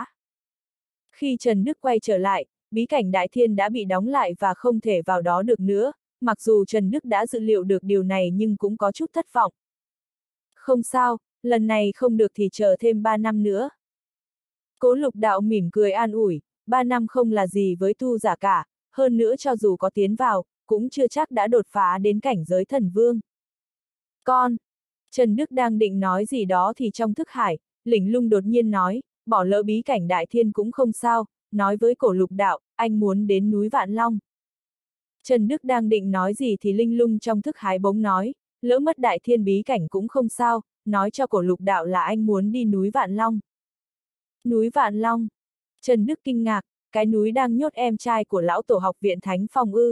Khi Trần Đức quay trở lại, bí cảnh Đại Thiên đã bị đóng lại và không thể vào đó được nữa, mặc dù Trần Đức đã dự liệu được điều này nhưng cũng có chút thất vọng. Không sao, lần này không được thì chờ thêm ba năm nữa. Cố Lục Đạo mỉm cười an ủi, ba năm không là gì với tu giả cả, hơn nữa cho dù có tiến vào, cũng chưa chắc đã đột phá đến cảnh giới thần vương. Con! Trần Đức đang định nói gì đó thì trong thức hải, Lĩnh Lung đột nhiên nói, bỏ lỡ bí cảnh Đại Thiên cũng không sao, nói với Cổ Lục Đạo, anh muốn đến núi Vạn Long. Trần Đức đang định nói gì thì Linh Lung trong thức hải bỗng nói, lỡ mất Đại Thiên bí cảnh cũng không sao, nói cho Cổ Lục Đạo là anh muốn đi núi Vạn Long. Núi Vạn Long. Trần Đức kinh ngạc, cái núi đang nhốt em trai của lão tổ học viện Thánh Phong ư?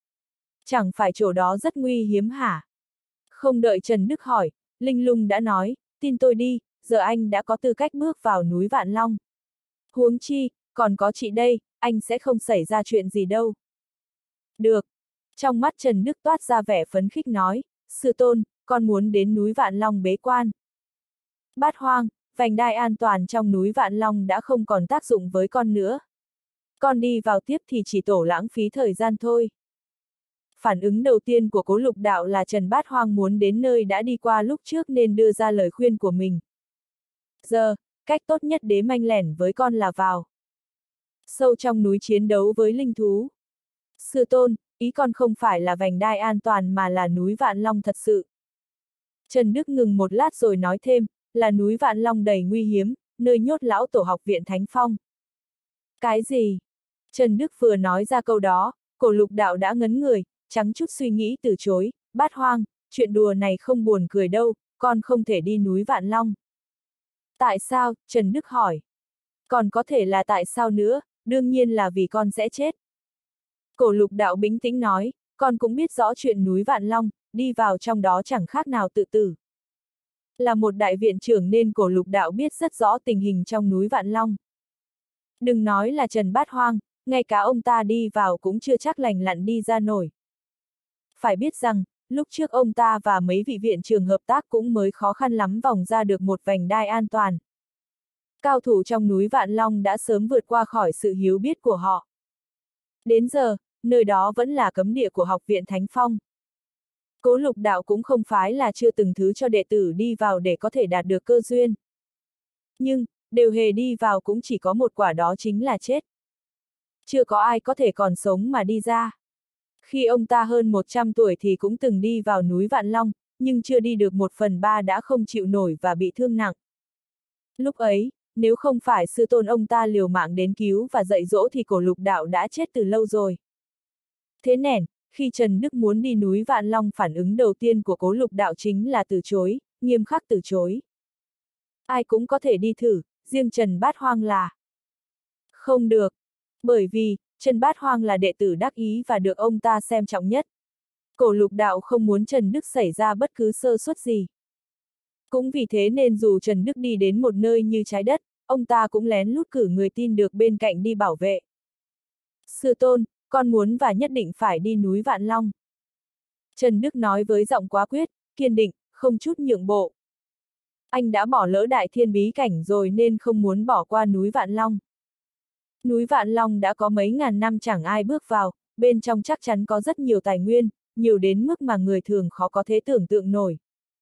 Chẳng phải chỗ đó rất nguy hiếm hả? Không đợi Trần Đức hỏi, Linh Lung đã nói, tin tôi đi, giờ anh đã có tư cách bước vào núi Vạn Long. Huống chi, còn có chị đây, anh sẽ không xảy ra chuyện gì đâu. Được. Trong mắt Trần Đức toát ra vẻ phấn khích nói, sư tôn, con muốn đến núi Vạn Long bế quan. Bát Hoang, vành đai an toàn trong núi Vạn Long đã không còn tác dụng với con nữa. Con đi vào tiếp thì chỉ tổ lãng phí thời gian thôi. Phản ứng đầu tiên của Cố Lục Đạo là Trần Bát Hoang muốn đến nơi đã đi qua lúc trước nên đưa ra lời khuyên của mình. Giờ, cách tốt nhất để manh lẻn với con là vào sâu trong núi chiến đấu với linh thú. Sư tôn, ý con không phải là vành đai an toàn mà là núi Vạn Long thật sự. Trần Đức ngừng một lát rồi nói thêm, là núi Vạn Long đầy nguy hiểm, nơi nhốt lão tổ học viện Thánh Phong. Cái gì? Trần Đức vừa nói ra câu đó, Cổ Lục Đạo đã ngấn người, trắng chút suy nghĩ từ chối, Bát Hoang, chuyện đùa này không buồn cười đâu, con không thể đi núi Vạn Long. Tại sao? Trần Đức hỏi. Còn có thể là tại sao nữa, đương nhiên là vì con sẽ chết. Cổ Lục Đạo bình tĩnh nói, con cũng biết rõ chuyện núi Vạn Long, đi vào trong đó chẳng khác nào tự tử. Là một đại viện trưởng nên Cổ Lục Đạo biết rất rõ tình hình trong núi Vạn Long. Đừng nói là Trần Bát Hoang, ngay cả ông ta đi vào cũng chưa chắc lành lặn đi ra nổi. Phải biết rằng, lúc trước ông ta và mấy vị viện trưởng hợp tác cũng mới khó khăn lắm vòng ra được một vành đai an toàn. Cao thủ trong núi Vạn Long đã sớm vượt qua khỏi sự hiếu biết của họ. Đến giờ, nơi đó vẫn là cấm địa của học viện Thánh Phong. Cố Lục Đạo cũng không phải là chưa từng thứ cho đệ tử đi vào để có thể đạt được cơ duyên. Nhưng, đều hề đi vào cũng chỉ có một quả, đó chính là chết. Chưa có ai có thể còn sống mà đi ra. Khi ông ta hơn một trăm tuổi thì cũng từng đi vào núi Vạn Long, nhưng chưa đi được một phần ba đã không chịu nổi và bị thương nặng. Lúc ấy, nếu không phải sư tôn ông ta liều mạng đến cứu và dạy dỗ thì Cổ Lục Đạo đã chết từ lâu rồi. Thế nên, khi Trần Đức muốn đi núi Vạn Long, phản ứng đầu tiên của Cố Lục Đạo chính là từ chối, nghiêm khắc từ chối. Ai cũng có thể đi thử, riêng Trần Bát Hoang là không được. Bởi vì, Trần Bát Hoang là đệ tử đắc ý và được ông ta xem trọng nhất. Cổ Lục Đạo không muốn Trần Đức xảy ra bất cứ sơ suất gì. Cũng vì thế nên dù Trần Đức đi đến một nơi như trái đất, ông ta cũng lén lút cử người tin được bên cạnh đi bảo vệ. Sư tôn, con muốn và nhất định phải đi núi Vạn Long. Trần Đức nói với giọng quá quyết, kiên định, không chút nhượng bộ. Anh đã bỏ lỡ đại thiên bí cảnh rồi nên không muốn bỏ qua núi Vạn Long. Núi Vạn Long đã có mấy ngàn năm chẳng ai bước vào, bên trong chắc chắn có rất nhiều tài nguyên, nhiều đến mức mà người thường khó có thể tưởng tượng nổi.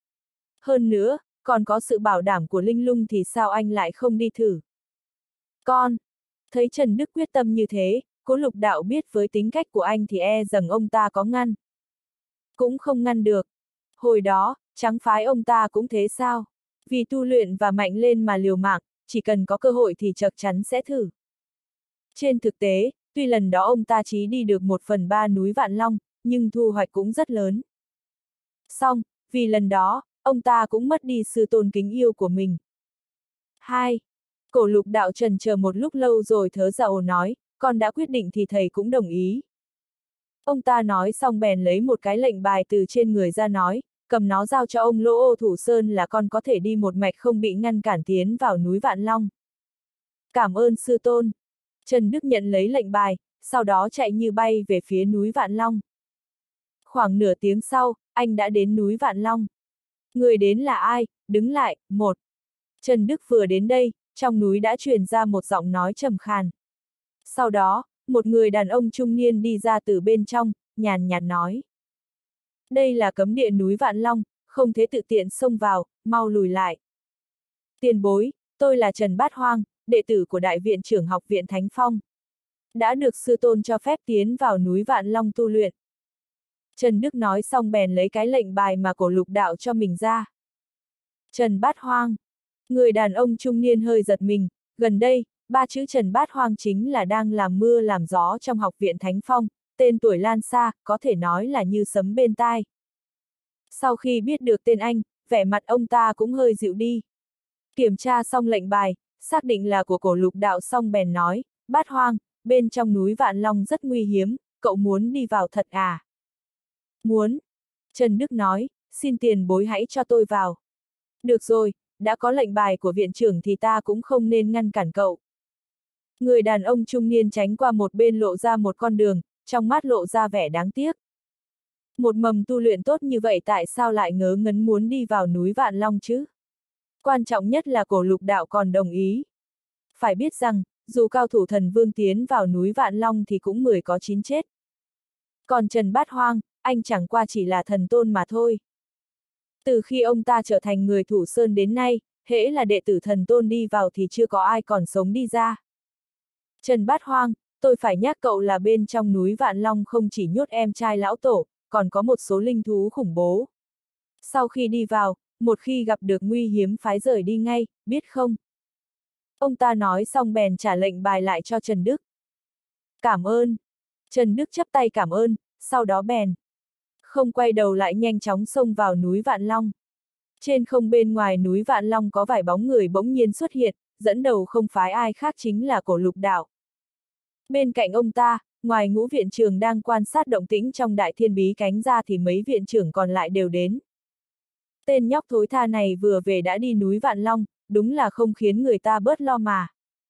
Hơn nữa, còn có sự bảo đảm của Linh Lung thì sao anh lại không đi thử? Con! Thấy Trần Đức quyết tâm như thế, Cố Lục Đạo biết với tính cách của anh thì e rằng ông ta có ngăn. Cũng không ngăn được. Hồi đó, trắng phái ông ta cũng thế sao? Vì tu luyện và mạnh lên mà liều mạng, chỉ cần có cơ hội thì chắc chắn sẽ thử. Trên thực tế, tuy lần đó ông ta chỉ đi được một phần ba núi Vạn Long, nhưng thu hoạch cũng rất lớn. Xong, vì lần đó, ông ta cũng mất đi sự tôn kính yêu của mình. Hai. Cổ Lục Đạo trần chờ một lúc lâu rồi thớ ra ồ nói, con đã quyết định thì thầy cũng đồng ý. Ông ta nói xong bèn lấy một cái lệnh bài từ trên người ra nói, cầm nó giao cho ông Lỗ Ô Thủ Sơn là con có thể đi một mạch không bị ngăn cản tiến vào núi Vạn Long. Cảm ơn sư tôn. Trần Đức nhận lấy lệnh bài, sau đó chạy như bay về phía núi Vạn Long. Khoảng nửa tiếng sau, anh đã đến núi Vạn Long. Người đến là ai? Đứng lại, một. Trần Đức vừa đến đây, trong núi đã truyền ra một giọng nói trầm khàn. Sau đó, một người đàn ông trung niên đi ra từ bên trong, nhàn nhạt nói. Đây là cấm địa núi Vạn Long, không thể tự tiện xông vào, mau lùi lại. Tiền bối, tôi là Trần Bát Hoang, đệ tử của Đại viện trưởng học viện Thánh Phong. Đã được sư tôn cho phép tiến vào núi Vạn Long tu luyện. Trần Đức nói xong bèn lấy cái lệnh bài mà Cổ Lục Đạo cho mình ra. Trần Bát Hoang. Người đàn ông trung niên hơi giật mình, gần đây, ba chữ Trần Bát Hoang chính là đang làm mưa làm gió trong học viện Thánh Phong, tên tuổi lan xa, có thể nói là như sấm bên tai. Sau khi biết được tên anh, vẻ mặt ông ta cũng hơi dịu đi. Kiểm tra xong lệnh bài, xác định là của Cổ Lục Đạo xong bèn nói, Bát Hoang, bên trong núi Vạn Long rất nguy hiếm, cậu muốn đi vào thật à? Muốn. Trần Đức nói, xin tiền bối hãy cho tôi vào. Được rồi, đã có lệnh bài của viện trưởng thì ta cũng không nên ngăn cản cậu. Người đàn ông trung niên tránh qua một bên lộ ra một con đường, trong mắt lộ ra vẻ đáng tiếc. Một mầm tu luyện tốt như vậy tại sao lại ngớ ngấn muốn đi vào núi Vạn Long chứ? Quan trọng nhất là Cổ Lục Đạo còn đồng ý. Phải biết rằng, dù cao thủ thần vương tiến vào núi Vạn Long thì cũng mười có chín chết. Còn Trần Bát Hoang, anh chẳng qua chỉ là thần tôn mà thôi. Từ khi ông ta trở thành người thủ sơn đến nay, hễ là đệ tử thần tôn đi vào thì chưa có ai còn sống đi ra. Trần Bát Hoang, tôi phải nhắc cậu là bên trong núi Vạn Long không chỉ nhốt em trai lão tổ, còn có một số linh thú khủng bố. Sau khi đi vào, một khi gặp được nguy hiếm phái rời đi ngay, biết không? Ông ta nói xong bèn trả lệnh bài lại cho Trần Đức. Cảm ơn. Trần Đức chắp tay cảm ơn, sau đó bèn không quay đầu lại nhanh chóng xông vào núi Vạn Long. Trên không bên ngoài núi Vạn Long có vài bóng người bỗng nhiên xuất hiện, dẫn đầu không phái ai khác chính là Cổ Lục Đạo. Bên cạnh ông ta, ngoài Ngũ viện trưởng đang quan sát động tĩnh trong Đại Thiên Bí Cánh ra thì mấy viện trưởng còn lại đều đến. Tên nhóc thối tha này vừa về đã đi núi Vạn Long, đúng là không khiến người ta bớt lo mà.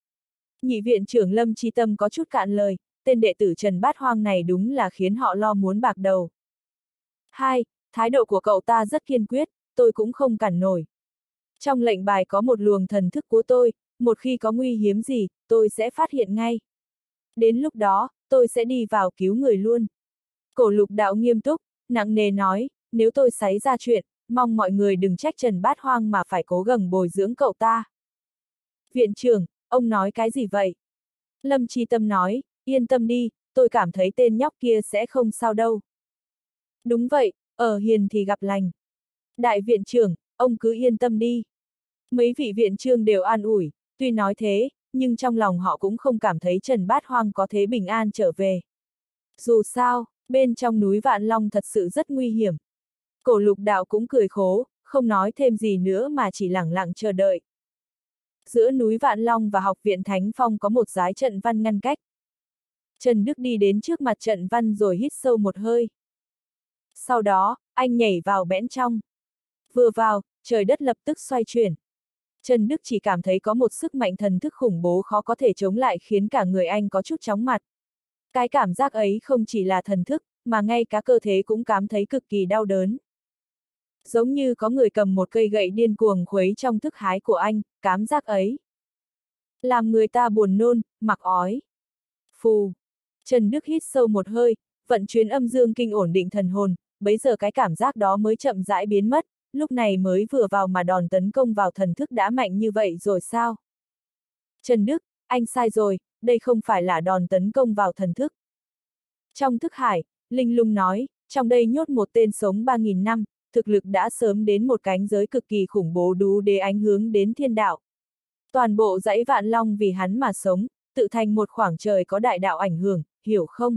Nhị viện trưởng Lâm Chi Tâm có chút cạn lời, tên đệ tử Trần Bát Hoang này đúng là khiến họ lo muốn bạc đầu. Hai, thái độ của cậu ta rất kiên quyết, tôi cũng không cản nổi. Trong lệnh bài có một luồng thần thức của tôi, một khi có nguy hiếm gì, tôi sẽ phát hiện ngay. Đến lúc đó, tôi sẽ đi vào cứu người luôn. Cổ Lục Đạo nghiêm túc, nặng nề nói, nếu tôi xảy ra chuyện, mong mọi người đừng trách Trần Bát Hoang mà phải cố gắng bồi dưỡng cậu ta. Viện trưởng, ông nói cái gì vậy? Lâm Chi Tâm nói, yên tâm đi, tôi cảm thấy tên nhóc kia sẽ không sao đâu. Đúng vậy, ở hiền thì gặp lành. Đại viện trưởng, ông cứ yên tâm đi. Mấy vị viện trưởng đều an ủi, tuy nói thế, nhưng trong lòng họ cũng không cảm thấy Trần Bát Hoang có thế bình an trở về. Dù sao, bên trong núi Vạn Long thật sự rất nguy hiểm. Cổ Lục Đạo cũng cười khố, không nói thêm gì nữa mà chỉ lẳng lặng chờ đợi. Giữa núi Vạn Long và học viện Thánh Phong có một dái trận văn ngăn cách. Trần Đức đi đến trước mặt trận văn rồi hít sâu một hơi. Sau đó, anh nhảy vào bẽn trong. Vừa vào, trời đất lập tức xoay chuyển. Trần Đức chỉ cảm thấy có một sức mạnh thần thức khủng bố khó có thể chống lại khiến cả người anh có chút chóng mặt. Cái cảm giác ấy không chỉ là thần thức, mà ngay cả cơ thể cũng cảm thấy cực kỳ đau đớn. Giống như có người cầm một cây gậy điên cuồng khuấy trong thức hái của anh, cảm giác ấy làm người ta buồn nôn, mặc ói. Phù. Trần Đức hít sâu một hơi, vận chuyển âm dương kinh ổn định thần hồn, bấy giờ cái cảm giác đó mới chậm rãi biến mất, lúc này mới vừa vào mà đòn tấn công vào thần thức đã mạnh như vậy rồi sao? Trần Đức, anh sai rồi, đây không phải là đòn tấn công vào thần thức. Trong thức hải, Linh Lung nói, trong đây nhốt một tên sống ba nghìn năm, thực lực đã sớm đến một cánh giới cực kỳ khủng bố đủ để ảnh hưởng đến thiên đạo. Toàn bộ dãy Vạn Long vì hắn mà sống, tự thành một khoảng trời có đại đạo ảnh hưởng, hiểu không?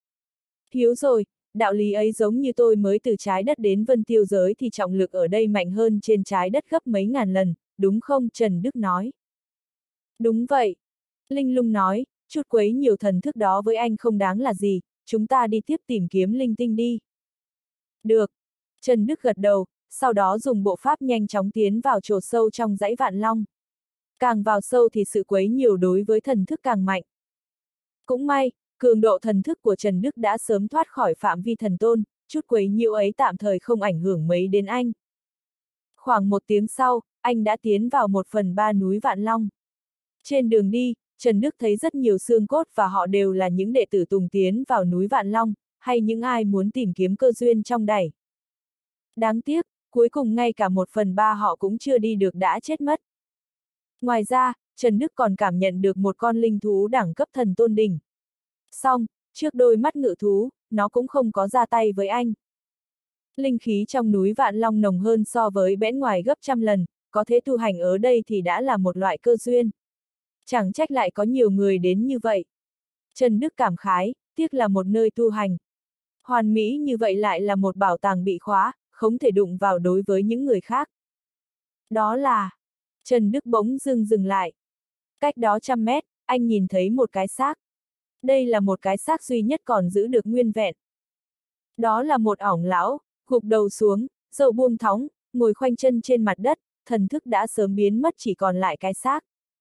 Hiểu rồi, đạo lý ấy giống như tôi mới từ trái đất đến Vân Tiêu giới thì trọng lực ở đây mạnh hơn trên trái đất gấp mấy ngàn lần, đúng không? Trần Đức nói. Đúng vậy. Linh Lung nói, chút quấy nhiều thần thức đó với anh không đáng là gì, chúng ta đi tiếp tìm kiếm linh tinh đi. Được. Trần Đức gật đầu, sau đó dùng bộ pháp nhanh chóng tiến vào chỗ sâu trong dãy Vạn Long. Càng vào sâu thì sự quấy nhiều đối với thần thức càng mạnh. Cũng may, cường độ thần thức của Trần Đức đã sớm thoát khỏi phạm vi thần tôn, chút quấy nhiễu ấy tạm thời không ảnh hưởng mấy đến anh. Khoảng một tiếng sau, anh đã tiến vào một phần ba núi Vạn Long. Trên đường đi, Trần Đức thấy rất nhiều xương cốt và họ đều là những đệ tử tùng tiến vào núi Vạn Long, hay những ai muốn tìm kiếm cơ duyên trong đẩy. Đáng tiếc, cuối cùng ngay cả một phần ba họ cũng chưa đi được đã chết mất. Ngoài ra, Trần Đức còn cảm nhận được một con linh thú đẳng cấp thần tôn đỉnh. Xong, trước đôi mắt ngự thú, nó cũng không có ra tay với anh. Linh khí trong núi Vạn Long nồng hơn so với bẽn ngoài gấp trăm lần, có thể tu hành ở đây thì đã là một loại cơ duyên. Chẳng trách lại có nhiều người đến như vậy. Trần Đức cảm khái, tiếc là một nơi tu hành. Hoàn mỹ như vậy lại là một bảo tàng bị khóa, không thể đụng vào đối với những người khác. Đó là... Trần Đức bỗng dưng dừng lại. Cách đó trăm mét, anh nhìn thấy một cái xác. Đây là một cái xác duy nhất còn giữ được nguyên vẹn. Đó là một ỏng lão, gục đầu xuống, râu buông thõng, ngồi khoanh chân trên mặt đất, thần thức đã sớm biến mất chỉ còn lại cái xác.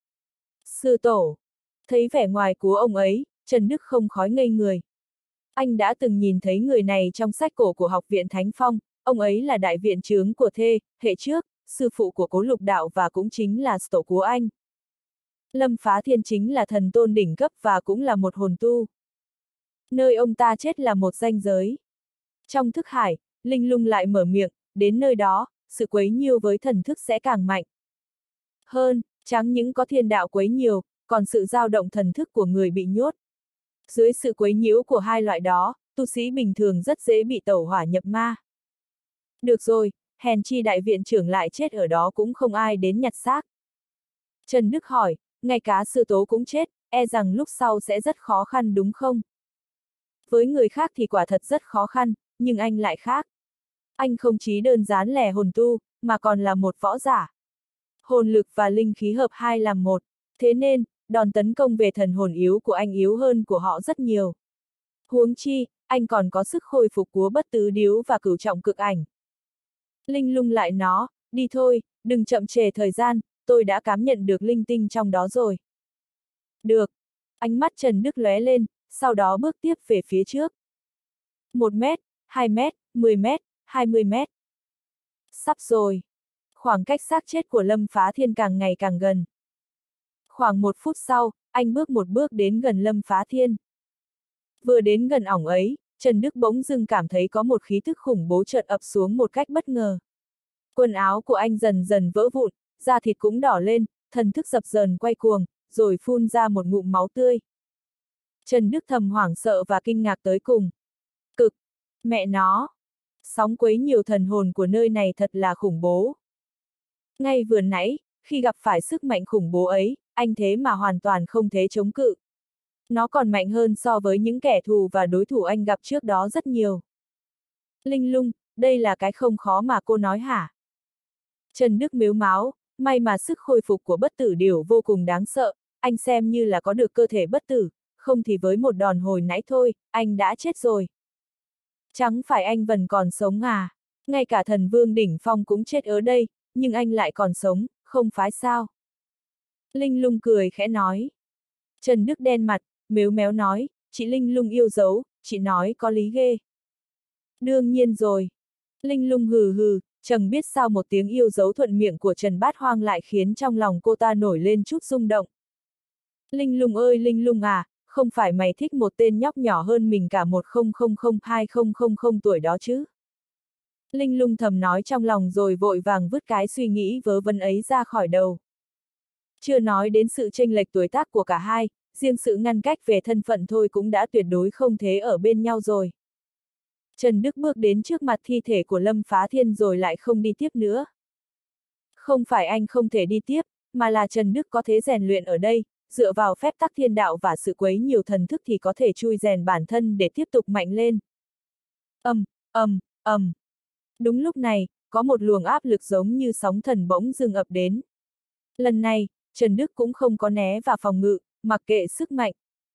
Sư tổ. Thấy vẻ ngoài của ông ấy, Trần Đức không khói ngây người. Anh đã từng nhìn thấy người này trong sách cổ của Học viện Thánh Phong, ông ấy là đại viện chướng của Thê, hệ trước, sư phụ của Cố Lục Đạo và cũng chính là tổ của anh. Lâm Phá Thiên chính là thần tôn đỉnh cấp và cũng là một hồn tu. Nơi ông ta chết là một ranh giới. Trong thức hải, Linh Lung lại mở miệng, đến nơi đó, sự quấy nhiêu với thần thức sẽ càng mạnh. Hơn, chẳng những có thiên đạo quấy nhiều, còn sự dao động thần thức của người bị nhốt. Dưới sự quấy nhiễu của hai loại đó, tu sĩ bình thường rất dễ bị tẩu hỏa nhập ma. Được rồi, hèn chi đại viện trưởng lại chết ở đó cũng không ai đến nhặt xác. Trần Đức hỏi, ngay cả sư tố cũng chết, e rằng lúc sau sẽ rất khó khăn đúng không? Với người khác thì quả thật rất khó khăn, nhưng anh lại khác. Anh không chỉ đơn giản lẻ hồn tu, mà còn là một võ giả. Hồn lực và linh khí hợp hai làm một, thế nên, đòn tấn công về thần hồn yếu của anh yếu hơn của họ rất nhiều. Huống chi, anh còn có sức khôi phục của bất tứ điếu và cửu trọng cực ảnh. Linh Lung lại nó, đi thôi, đừng chậm trễ thời gian, tôi đã cảm nhận được linh tinh trong đó rồi. Được. Ánh mắt Trần Đức lóe lên, sau đó bước tiếp về phía trước. Một mét, hai mét, mười mét, hai mươi mét. Sắp rồi. Khoảng cách xác chết của Lâm Phá Thiên càng ngày càng gần. Khoảng một phút sau, anh bước một bước đến gần Lâm Phá Thiên. Vừa đến gần ỏng ấy, Trần Đức bỗng dưng cảm thấy có một khí thức khủng bố chợt ập xuống một cách bất ngờ. Quần áo của anh dần dần vỡ vụn, da thịt cũng đỏ lên, thần thức dập dờn quay cuồng, rồi phun ra một ngụm máu tươi. Trần Đức thầm hoảng sợ và kinh ngạc tới cùng. Cực! Mẹ nó! Sóng quấy nhiều thần hồn của nơi này thật là khủng bố. Ngay vừa nãy, khi gặp phải sức mạnh khủng bố ấy, anh thế mà hoàn toàn không thể chống cự. Nó còn mạnh hơn so với những kẻ thù và đối thủ anh gặp trước đó rất nhiều. Linh Lung, đây là cái không khó mà cô nói hả? Trần Đức mếu máo, may mà sức khôi phục của bất tử điểu vô cùng đáng sợ, anh xem như là có được cơ thể bất tử, không thì với một đòn hồi nãy thôi, anh đã chết rồi. Chẳng phải anh vẫn còn sống à? Ngay cả thần vương đỉnh phong cũng chết ở đây, nhưng anh lại còn sống, không phải sao? Linh Lung cười khẽ nói. Trần Đức đen mặt, mếu méo nói, chị Linh Lung yêu dấu, chị nói có lý ghê. Đương nhiên rồi. Linh Lung hừ hừ, chẳng biết sao một tiếng yêu dấu thuận miệng của Trần Bát Hoang lại khiến trong lòng cô ta nổi lên chút rung động. Linh Lung ơi Linh Lung à, không phải mày thích một tên nhóc nhỏ hơn mình cả một không không không hai không không không tuổi đó chứ? Linh Lung thầm nói trong lòng rồi vội vàng vứt cái suy nghĩ vớ vẩn ấy ra khỏi đầu. Chưa nói đến sự chênh lệch tuổi tác của cả hai, riêng sự ngăn cách về thân phận thôi cũng đã tuyệt đối không thể ở bên nhau rồi. Trần Đức bước đến trước mặt thi thể của Lâm Phá Thiên rồi lại không đi tiếp nữa. Không phải anh không thể đi tiếp, mà là Trần Đức có thể rèn luyện ở đây, dựa vào phép tắc thiên đạo và sự quấy nhiều thần thức thì có thể chui rèn bản thân để tiếp tục mạnh lên. Ầm, ầm, ầm. Đúng lúc này, có một luồng áp lực giống như sóng thần bỗng dưng ập đến. Lần này, Trần Đức cũng không có né và phòng ngự, mặc kệ sức mạnh.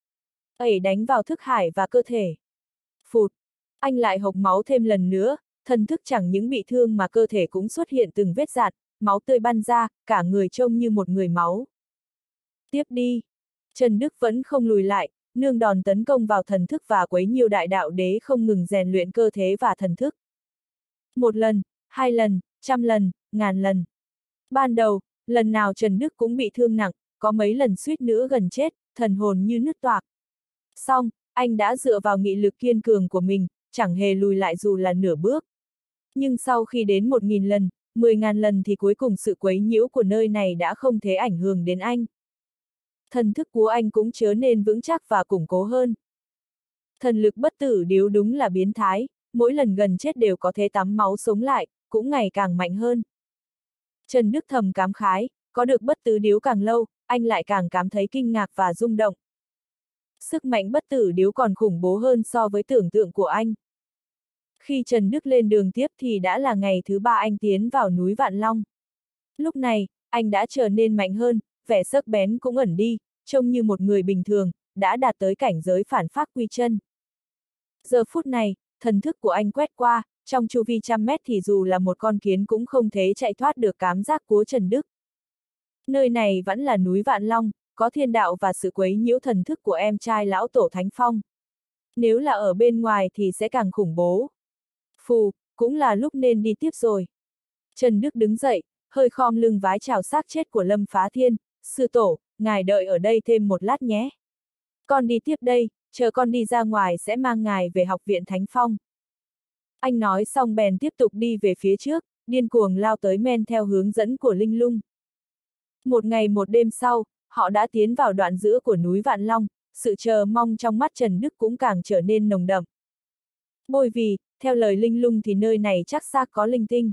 Ẩy đánh vào thức hải và cơ thể. Phụt! Anh lại hộc máu thêm lần nữa, thần thức chẳng những bị thương mà cơ thể cũng xuất hiện từng vết dạt, máu tươi bắn ra, cả người trông như một người máu. Tiếp đi! Trần Đức vẫn không lùi lại, nương đòn tấn công vào thần thức và quấy nhiều đại đạo đế không ngừng rèn luyện cơ thể và thần thức. Một lần, hai lần, trăm lần, ngàn lần. Ban đầu, lần nào Trần Đức cũng bị thương nặng, có mấy lần suýt nữa gần chết, thần hồn như nứt toạc. Xong, anh đã dựa vào nghị lực kiên cường của mình, chẳng hề lùi lại dù là nửa bước. Nhưng sau khi đến một nghìn lần, mười ngàn lần thì cuối cùng sự quấy nhiễu của nơi này đã không thể ảnh hưởng đến anh. Thần thức của anh cũng trở nên vững chắc và củng cố hơn. Thần lực bất tử điếu đúng là biến thái, mỗi lần gần chết đều có thể tắm máu sống lại, cũng ngày càng mạnh hơn. Trần Đức thầm cảm khái, có được bất tử điếu càng lâu, anh lại càng cảm thấy kinh ngạc và rung động. Sức mạnh bất tử điếu còn khủng bố hơn so với tưởng tượng của anh. Khi Trần Đức lên đường tiếp thì đã là ngày thứ ba anh tiến vào núi Vạn Long. Lúc này, anh đã trở nên mạnh hơn, vẻ sắc bén cũng ẩn đi, trông như một người bình thường, đã đạt tới cảnh giới phản phác quy chân. Giờ phút này, thần thức của anh quét qua, trong chu vi trăm mét thì dù là một con kiến cũng không thể chạy thoát được cám giác của Trần Đức. Nơi này vẫn là núi Vạn Long, có thiên đạo và sự quấy nhiễu thần thức của em trai lão tổ Thánh Phong. Nếu là ở bên ngoài thì sẽ càng khủng bố. Phù, cũng là lúc nên đi tiếp rồi. Trần Đức đứng dậy, hơi khom lưng vái chào xác chết của Lâm Phá Thiên, sư tổ, ngài đợi ở đây thêm một lát nhé. Con đi tiếp đây, chờ con đi ra ngoài sẽ mang ngài về học viện Thánh Phong. Anh nói xong bèn tiếp tục đi về phía trước, điên cuồng lao tới men theo hướng dẫn của Linh Lung. Một ngày một đêm sau, họ đã tiến vào đoạn giữa của núi Vạn Long, sự chờ mong trong mắt Trần Đức cũng càng trở nên nồng đậm. Bởi vì, theo lời Linh Lung thì nơi này chắc xác có linh tinh.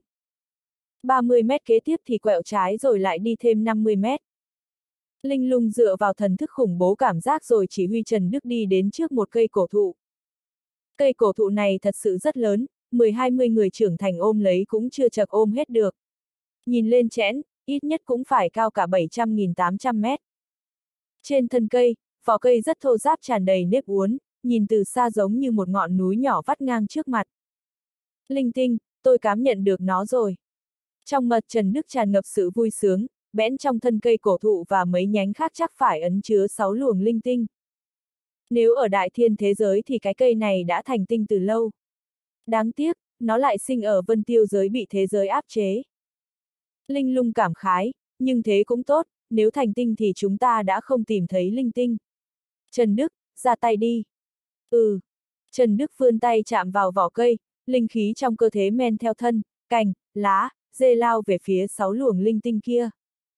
ba mươi mét kế tiếp thì quẹo trái rồi lại đi thêm năm mươi mét. Linh Lung dựa vào thần thức khủng bố cảm giác rồi chỉ huy Trần Đức đi đến trước một cây cổ thụ. Cây cổ thụ này thật sự rất lớn, mười hai mươi người trưởng thành ôm lấy cũng chưa chật ôm hết được. Nhìn lên chẽn, ít nhất cũng phải cao cả bảy trăm nghìn tám trăm mét. Trên thân cây, vỏ cây rất thô ráp tràn đầy nếp uốn, nhìn từ xa giống như một ngọn núi nhỏ vắt ngang trước mặt. Linh tinh, tôi cảm nhận được nó rồi. Trong mặt Trần Đức tràn ngập sự vui sướng, bẽn trong thân cây cổ thụ và mấy nhánh khác chắc phải ẩn chứa sáu luồng linh tinh. Nếu ở đại thiên thế giới thì cái cây này đã thành tinh từ lâu. Đáng tiếc, nó lại sinh ở vân tiêu giới bị thế giới áp chế. Linh Lung cảm khái, nhưng thế cũng tốt, nếu thành tinh thì chúng ta đã không tìm thấy linh tinh. Trần Đức, ra tay đi. Ừ. Trần Đức vươn tay chạm vào vỏ cây, linh khí trong cơ thể men theo thân, cành, lá, rễ lao về phía sáu luồng linh tinh kia.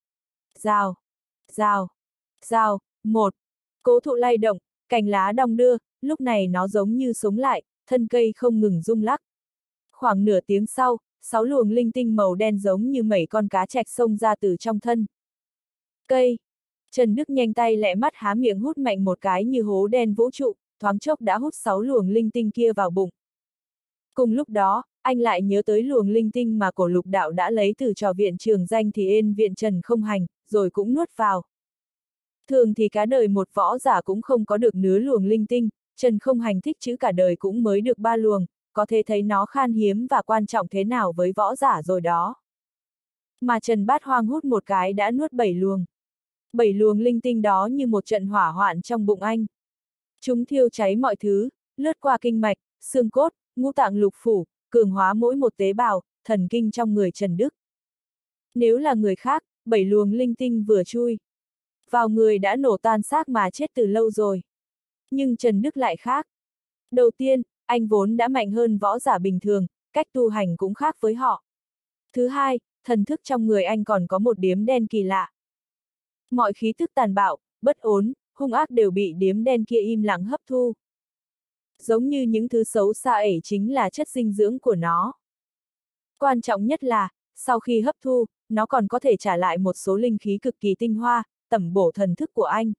Rào, rào, rào, một. Cố thụ lay động, cành lá đong đưa, lúc này nó giống như sống lại, thân cây không ngừng rung lắc. Khoảng nửa tiếng sau, sáu luồng linh tinh màu đen giống như mấy con cá trạch xông ra từ trong thân cây. Trần Đức nhanh tay lẹ mắt há miệng hút mạnh một cái như hố đen vũ trụ, thoáng chốc đã hút sáu luồng linh tinh kia vào bụng. Cùng lúc đó, anh lại nhớ tới luồng linh tinh mà cổ lục đạo đã lấy từ trò viện trường danh thì ên viện Trần Không Hành, rồi cũng nuốt vào. Thường thì cả đời một võ giả cũng không có được nửa luồng linh tinh, Trần Không Hành thích chữ cả đời cũng mới được ba luồng, có thể thấy nó khan hiếm và quan trọng thế nào với võ giả rồi đó. Mà Trần Bát Hoang hút một cái đã nuốt bảy luồng. Bảy luồng linh tinh đó như một trận hỏa hoạn trong bụng anh. Chúng thiêu cháy mọi thứ, lướt qua kinh mạch, xương cốt, ngũ tạng lục phủ, cường hóa mỗi một tế bào, thần kinh trong người Trần Đức. Nếu là người khác, bảy luồng linh tinh vừa chui vào người đã nổ tan xác mà chết từ lâu rồi. Nhưng Trần Đức lại khác. Đầu tiên, anh vốn đã mạnh hơn võ giả bình thường, cách tu hành cũng khác với họ. Thứ hai, thần thức trong người anh còn có một điếm đen kỳ lạ. Mọi khí thức tàn bạo, bất ổn, hung ác đều bị điếm đen kia im lặng hấp thu. Giống như những thứ xấu xa ấy chính là chất dinh dưỡng của nó. Quan trọng nhất là, sau khi hấp thu, nó còn có thể trả lại một số linh khí cực kỳ tinh hoa, tẩm bổ thần thức của anh.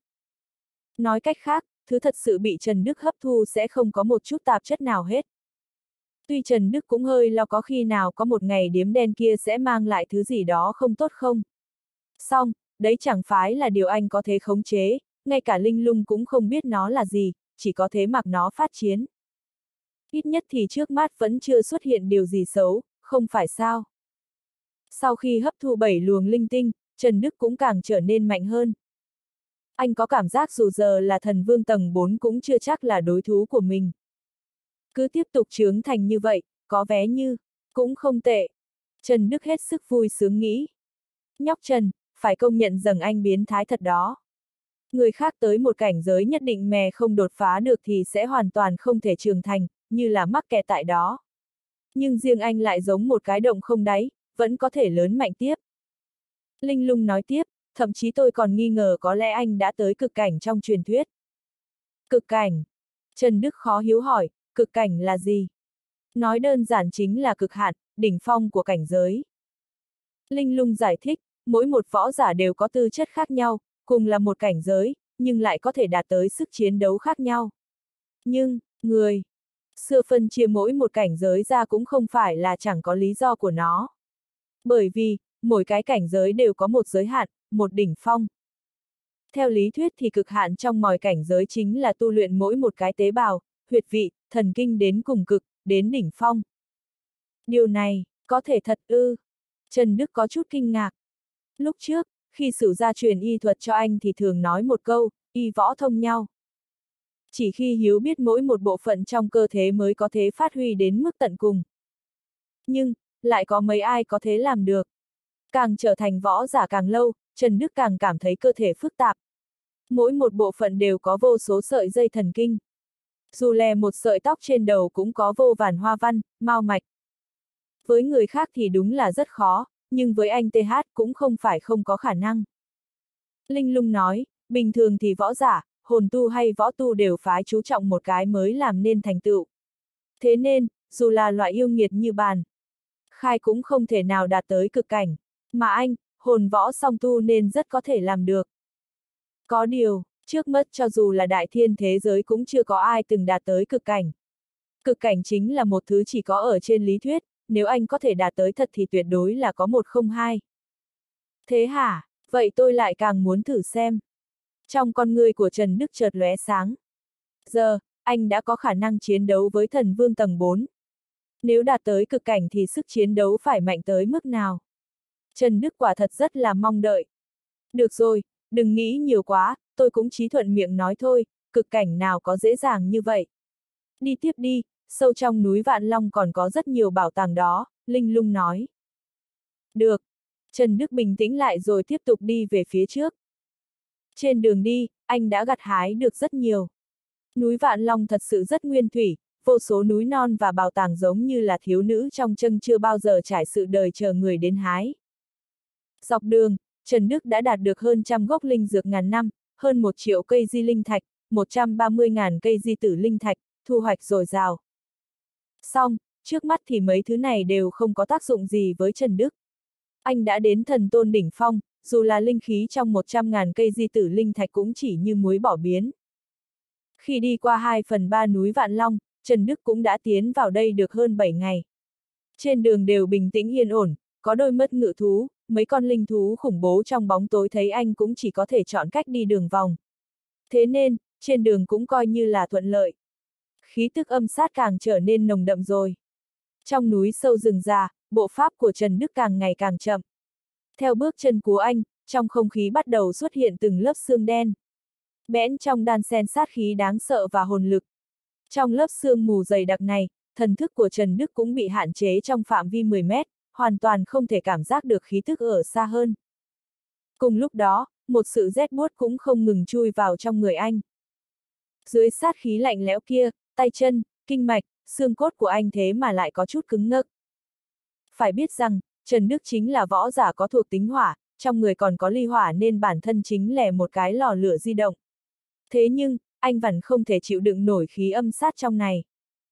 Nói cách khác, thứ thật sự bị Trần Đức hấp thu sẽ không có một chút tạp chất nào hết. Tuy Trần Đức cũng hơi lo có khi nào có một ngày điếm đen kia sẽ mang lại thứ gì đó không tốt không. Xong, đấy chẳng phải là điều anh có thể khống chế, ngay cả Linh Lung cũng không biết nó là gì, chỉ có thế mặc nó phát chiến. Ít nhất thì trước mắt vẫn chưa xuất hiện điều gì xấu, không phải sao. Sau khi hấp thu bảy luồng linh tinh, Trần Đức cũng càng trở nên mạnh hơn. Anh có cảm giác dù giờ là thần vương tầng bốn cũng chưa chắc là đối thủ của mình. Cứ tiếp tục trưởng thành như vậy, có vẻ như, cũng không tệ. Trần Đức hết sức vui sướng nghĩ. Nhóc Trần, phải công nhận rằng anh biến thái thật đó. Người khác tới một cảnh giới nhất định mè không đột phá được thì sẽ hoàn toàn không thể trưởng thành, như là mắc kẹt tại đó. Nhưng riêng anh lại giống một cái động không đáy, vẫn có thể lớn mạnh tiếp. Linh Lung nói tiếp, thậm chí tôi còn nghi ngờ có lẽ anh đã tới cực cảnh trong truyền thuyết. Cực cảnh? Trần Đức khó hiểu hỏi, cực cảnh là gì? Nói đơn giản chính là cực hạn, đỉnh phong của cảnh giới. Linh Lung giải thích, mỗi một võ giả đều có tư chất khác nhau, cùng là một cảnh giới, nhưng lại có thể đạt tới sức chiến đấu khác nhau. Nhưng, người, xưa phân chia mỗi một cảnh giới ra cũng không phải là chẳng có lý do của nó. Bởi vì, mỗi cái cảnh giới đều có một giới hạn, một đỉnh phong. Theo lý thuyết thì cực hạn trong mọi cảnh giới chính là tu luyện mỗi một cái tế bào, huyệt vị, thần kinh đến cùng cực, đến đỉnh phong. Điều này, có thể thật ư? Trần Đức có chút kinh ngạc. Lúc trước, khi Sửu gia truyền y thuật cho anh thì thường nói một câu, y võ thông nhau. Chỉ khi hiểu biết mỗi một bộ phận trong cơ thể mới có thể phát huy đến mức tận cùng. Nhưng, lại có mấy ai có thể làm được. Càng trở thành võ giả càng lâu, Trần Đức càng cảm thấy cơ thể phức tạp. Mỗi một bộ phận đều có vô số sợi dây thần kinh. Dù lè một sợi tóc trên đầu cũng có vô vàn hoa văn, mao mạch. Với người khác thì đúng là rất khó, nhưng với anh tê hát cũng không phải không có khả năng. Linh Lung nói, bình thường thì võ giả, hồn tu hay võ tu đều phái chú trọng một cái mới làm nên thành tựu. Thế nên, dù là loại yêu nghiệt như Bàn Khai cũng không thể nào đạt tới cực cảnh, mà anh, hồn võ song tu nên rất có thể làm được. Có điều, trước mắt cho dù là đại thiên thế giới cũng chưa có ai từng đạt tới cực cảnh. Cực cảnh chính là một thứ chỉ có ở trên lý thuyết, nếu anh có thể đạt tới thật thì tuyệt đối là có một không hai. Thế hả? Vậy tôi lại càng muốn thử xem. Trong con người của Trần Đức chợt lóe sáng. Giờ, anh đã có khả năng chiến đấu với thần vương tầng bốn. Nếu đạt tới cực cảnh thì sức chiến đấu phải mạnh tới mức nào? Trần Đức quả thật rất là mong đợi. Được rồi, đừng nghĩ nhiều quá, tôi cũng chỉ thuận miệng nói thôi, cực cảnh nào có dễ dàng như vậy. Đi tiếp đi, sâu trong núi Vạn Long còn có rất nhiều bảo tàng đó, Linh Lung nói. Được. Trần Đức bình tĩnh lại rồi tiếp tục đi về phía trước. Trên đường đi, anh đã gặt hái được rất nhiều. Núi Vạn Long thật sự rất nguyên thủy, vô số núi non và bảo tàng giống như là thiếu nữ trong tranh chưa bao giờ trải sự đời chờ người đến hái. Dọc đường, Trần Đức đã đạt được hơn trăm gốc linh dược ngàn năm, hơn một triệu cây di linh thạch, một trăm ba mươi ngàn cây di tử linh thạch, thu hoạch dồi dào. Xong, trước mắt thì mấy thứ này đều không có tác dụng gì với Trần Đức. Anh đã đến thần tôn đỉnh phong, dù là linh khí trong một trăm ngàn cây di tử linh thạch cũng chỉ như muối bỏ biến. Khi đi qua hai phần ba núi Vạn Long, Trần Đức cũng đã tiến vào đây được hơn bảy ngày. Trên đường đều bình tĩnh yên ổn, có đôi mất ngự thú, mấy con linh thú khủng bố trong bóng tối thấy anh cũng chỉ có thể chọn cách đi đường vòng. Thế nên, trên đường cũng coi như là thuận lợi. Khí tức âm sát càng trở nên nồng đậm rồi. Trong núi sâu rừng già, bộ pháp của Trần Đức càng ngày càng chậm. Theo bước chân của anh, trong không khí bắt đầu xuất hiện từng lớp sương đen. Bẽn trong đan xen sát khí đáng sợ và hồn lực. Trong lớp sương mù dày đặc này, thần thức của Trần Đức cũng bị hạn chế trong phạm vi mười mét, hoàn toàn không thể cảm giác được khí tức ở xa hơn. Cùng lúc đó, một sự rét buốt cũng không ngừng chui vào trong người anh. Dưới sát khí lạnh lẽo kia, tay chân, kinh mạch, xương cốt của anh thế mà lại có chút cứng ngắc. Phải biết rằng, Trần Đức chính là võ giả có thuộc tính hỏa, trong người còn có ly hỏa nên bản thân chính là một cái lò lửa di động. Thế nhưng, anh vẫn không thể chịu đựng nổi khí âm sát trong này.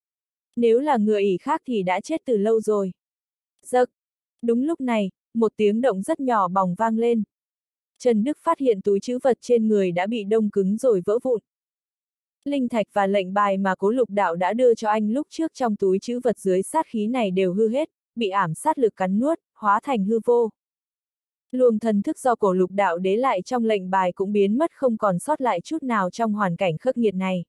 Nếu là người ỷ khác thì đã chết từ lâu rồi. Giật. Đúng lúc này, một tiếng động rất nhỏ bỏng vang lên. Trần Đức phát hiện túi trữ vật trên người đã bị đông cứng rồi vỡ vụn. Linh thạch và lệnh bài mà Cố Lục Đạo đã đưa cho anh lúc trước trong túi trữ vật dưới sát khí này đều hư hết, bị ảm sát lực cắn nuốt, hóa thành hư vô. Luồng thần thức do Cổ Lục Đạo để lại trong lệnh bài cũng biến mất không còn sót lại chút nào trong hoàn cảnh khắc nghiệt này.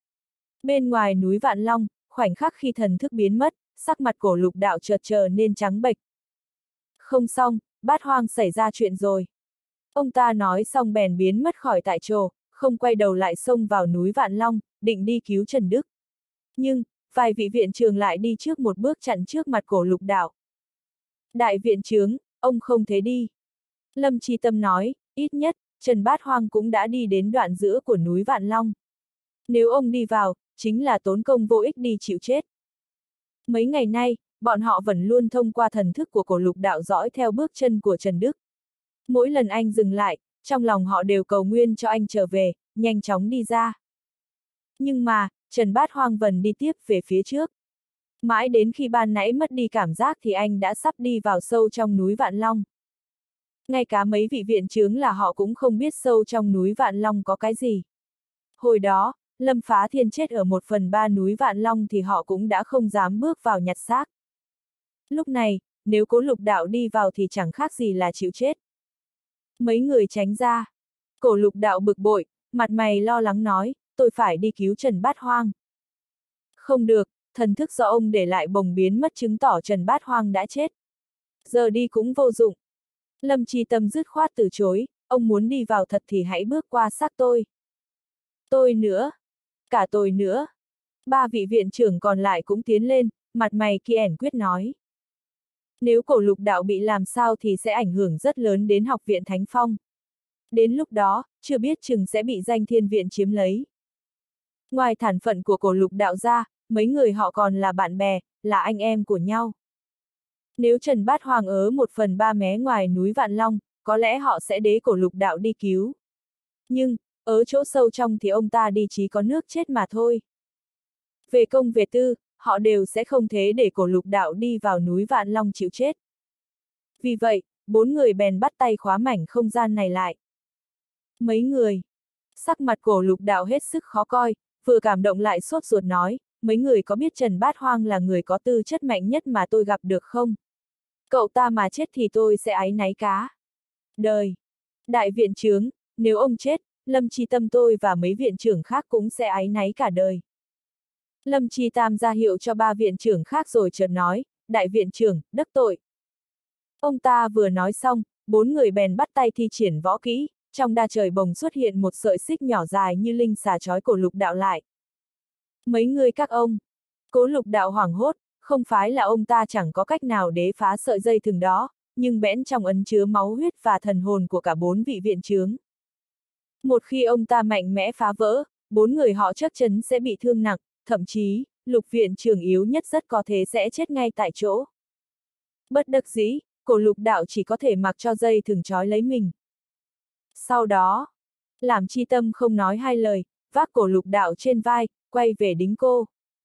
Bên ngoài núi Vạn Long, khoảnh khắc khi thần thức biến mất, sắc mặt Cổ Lục Đạo chợt trở nên trắng bệch. Không xong, Bát Hoang xảy ra chuyện rồi. Ông ta nói xong bèn biến mất khỏi tại chỗ, không quay đầu lại xông vào núi Vạn Long, định đi cứu Trần Đức. Nhưng, vài vị viện trưởng lại đi trước một bước chặn trước mặt Cổ Lục Đạo. Đại viện trưởng, ông không thể đi. Lâm Chi Tâm nói, ít nhất, Trần Bát Hoang cũng đã đi đến đoạn giữa của núi Vạn Long. Nếu ông đi vào, chính là tốn công vô ích đi chịu chết. Mấy ngày nay, bọn họ vẫn luôn thông qua thần thức của Cổ Lục Đạo dõi theo bước chân của Trần Đức. Mỗi lần anh dừng lại, trong lòng họ đều cầu nguyện cho anh trở về, nhanh chóng đi ra. Nhưng mà, Trần Bát Hoang vẫn đi tiếp về phía trước. Mãi đến khi ban nãy mất đi cảm giác thì anh đã sắp đi vào sâu trong núi Vạn Long. Ngay cả mấy vị viện trưởng là họ cũng không biết sâu trong núi Vạn Long có cái gì. Hồi đó, Lâm Phá Thiên chết ở một phần ba núi Vạn Long thì họ cũng đã không dám bước vào nhặt xác. Lúc này, nếu Cố Lục Đạo đi vào thì chẳng khác gì là chịu chết. Mấy người tránh ra. Cổ Lục Đạo bực bội, mặt mày lo lắng nói, tôi phải đi cứu Trần Bát Hoang. Không được, thần thức do ông để lại bồng biến mất chứng tỏ Trần Bát Hoang đã chết. Giờ đi cũng vô dụng. Lâm Chi Tâm dứt khoát từ chối, ông muốn đi vào thật thì hãy bước qua xác tôi. Tôi nữa. Cả tôi nữa. Ba vị viện trưởng còn lại cũng tiến lên, mặt mày kiên quyết nói. Nếu Cổ Lục Đạo bị làm sao thì sẽ ảnh hưởng rất lớn đến học viện Thánh Phong. Đến lúc đó, chưa biết chừng sẽ bị danh Thiên Viện chiếm lấy. Ngoài thản phận của Cổ Lục Đạo ra, mấy người họ còn là bạn bè, là anh em của nhau. Nếu Trần Bát Hoang ớ một phần ba mé ngoài núi Vạn Long, có lẽ họ sẽ đế Cổ Lục Đạo đi cứu. Nhưng, ở chỗ sâu trong thì ông ta đi chỉ có nước chết mà thôi. Về công về tư, họ đều sẽ không thế để Cổ Lục Đạo đi vào núi Vạn Long chịu chết. Vì vậy, bốn người bèn bắt tay khóa mảnh không gian này lại. Mấy người. Sắc mặt Cổ Lục Đạo hết sức khó coi, vừa cảm động lại sốt ruột nói, mấy người có biết Trần Bát Hoang là người có tư chất mạnh nhất mà tôi gặp được không? Cậu ta mà chết thì tôi sẽ áy náy cá. Đời. Đại viện trưởng, nếu ông chết, Lâm Chi Tâm tôi và mấy viện trưởng khác cũng sẽ áy náy cả đời. Lâm Chi Tam ra hiệu cho ba viện trưởng khác rồi chợt nói, đại viện trưởng, đắc tội. Ông ta vừa nói xong, bốn người bèn bắt tay thi triển võ kỹ, trong đa trời bồng xuất hiện một sợi xích nhỏ dài như linh xà trói Cổ Lục Đạo lại. Mấy người các ông. Cổ Lục Đạo hoảng hốt, không phải là ông ta chẳng có cách nào để phá sợi dây thừng đó, nhưng bẽn trong ấn chứa máu huyết và thần hồn của cả bốn vị viện trưởng. Một khi ông ta mạnh mẽ phá vỡ, bốn người họ chắc chắn sẽ bị thương nặng, thậm chí, Lục viện trưởng yếu nhất rất có thể sẽ chết ngay tại chỗ. Bất đắc dĩ, Cổ Lục Đạo chỉ có thể mặc cho dây thừng trói lấy mình. Sau đó, làm Chi Tâm không nói hai lời, vác Cổ Lục Đạo trên vai, quay về đính cô.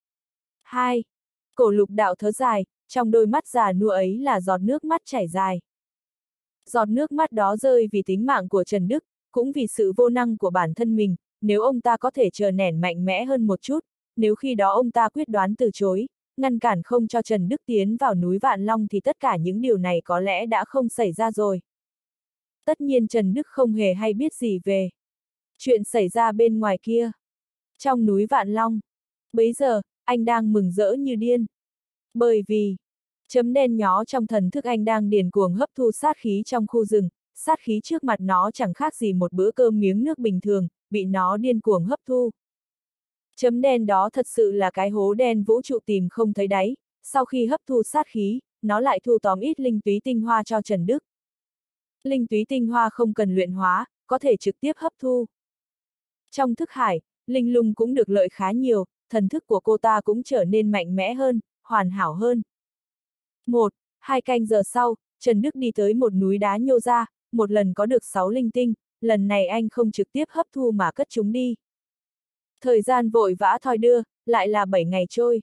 Hai. Cổ Lục Đạo thở dài, trong đôi mắt già nua ấy là giọt nước mắt chảy dài. Giọt nước mắt đó rơi vì tính mạng của Trần Đức, cũng vì sự vô năng của bản thân mình, nếu ông ta có thể chờ nẻn mạnh mẽ hơn một chút, nếu khi đó ông ta quyết đoán từ chối, ngăn cản không cho Trần Đức tiến vào núi Vạn Long thì tất cả những điều này có lẽ đã không xảy ra rồi. Tất nhiên Trần Đức không hề hay biết gì về chuyện xảy ra bên ngoài kia. Trong núi Vạn Long, bấy giờ, anh đang mừng rỡ như điên. Bởi vì, chấm đen nhó trong thần thức anh đang điền cuồng hấp thu sát khí trong khu rừng, sát khí trước mặt nó chẳng khác gì một bữa cơm miếng nước bình thường, bị nó điên cuồng hấp thu. Chấm đen đó thật sự là cái hố đen vũ trụ tìm không thấy đáy, sau khi hấp thu sát khí, nó lại thu tóm ít linh túy tinh hoa cho Trần Đức. Linh túy tinh hoa không cần luyện hóa, có thể trực tiếp hấp thu. Trong thức hải, Linh Lung cũng được lợi khá nhiều, thần thức của cô ta cũng trở nên mạnh mẽ hơn, hoàn hảo hơn. Một, hai canh giờ sau, Trần Đức đi tới một núi đá nhô ra, một lần có được sáu linh tinh, lần này anh không trực tiếp hấp thu mà cất chúng đi. Thời gian vội vã thoi đưa, lại là bảy ngày trôi.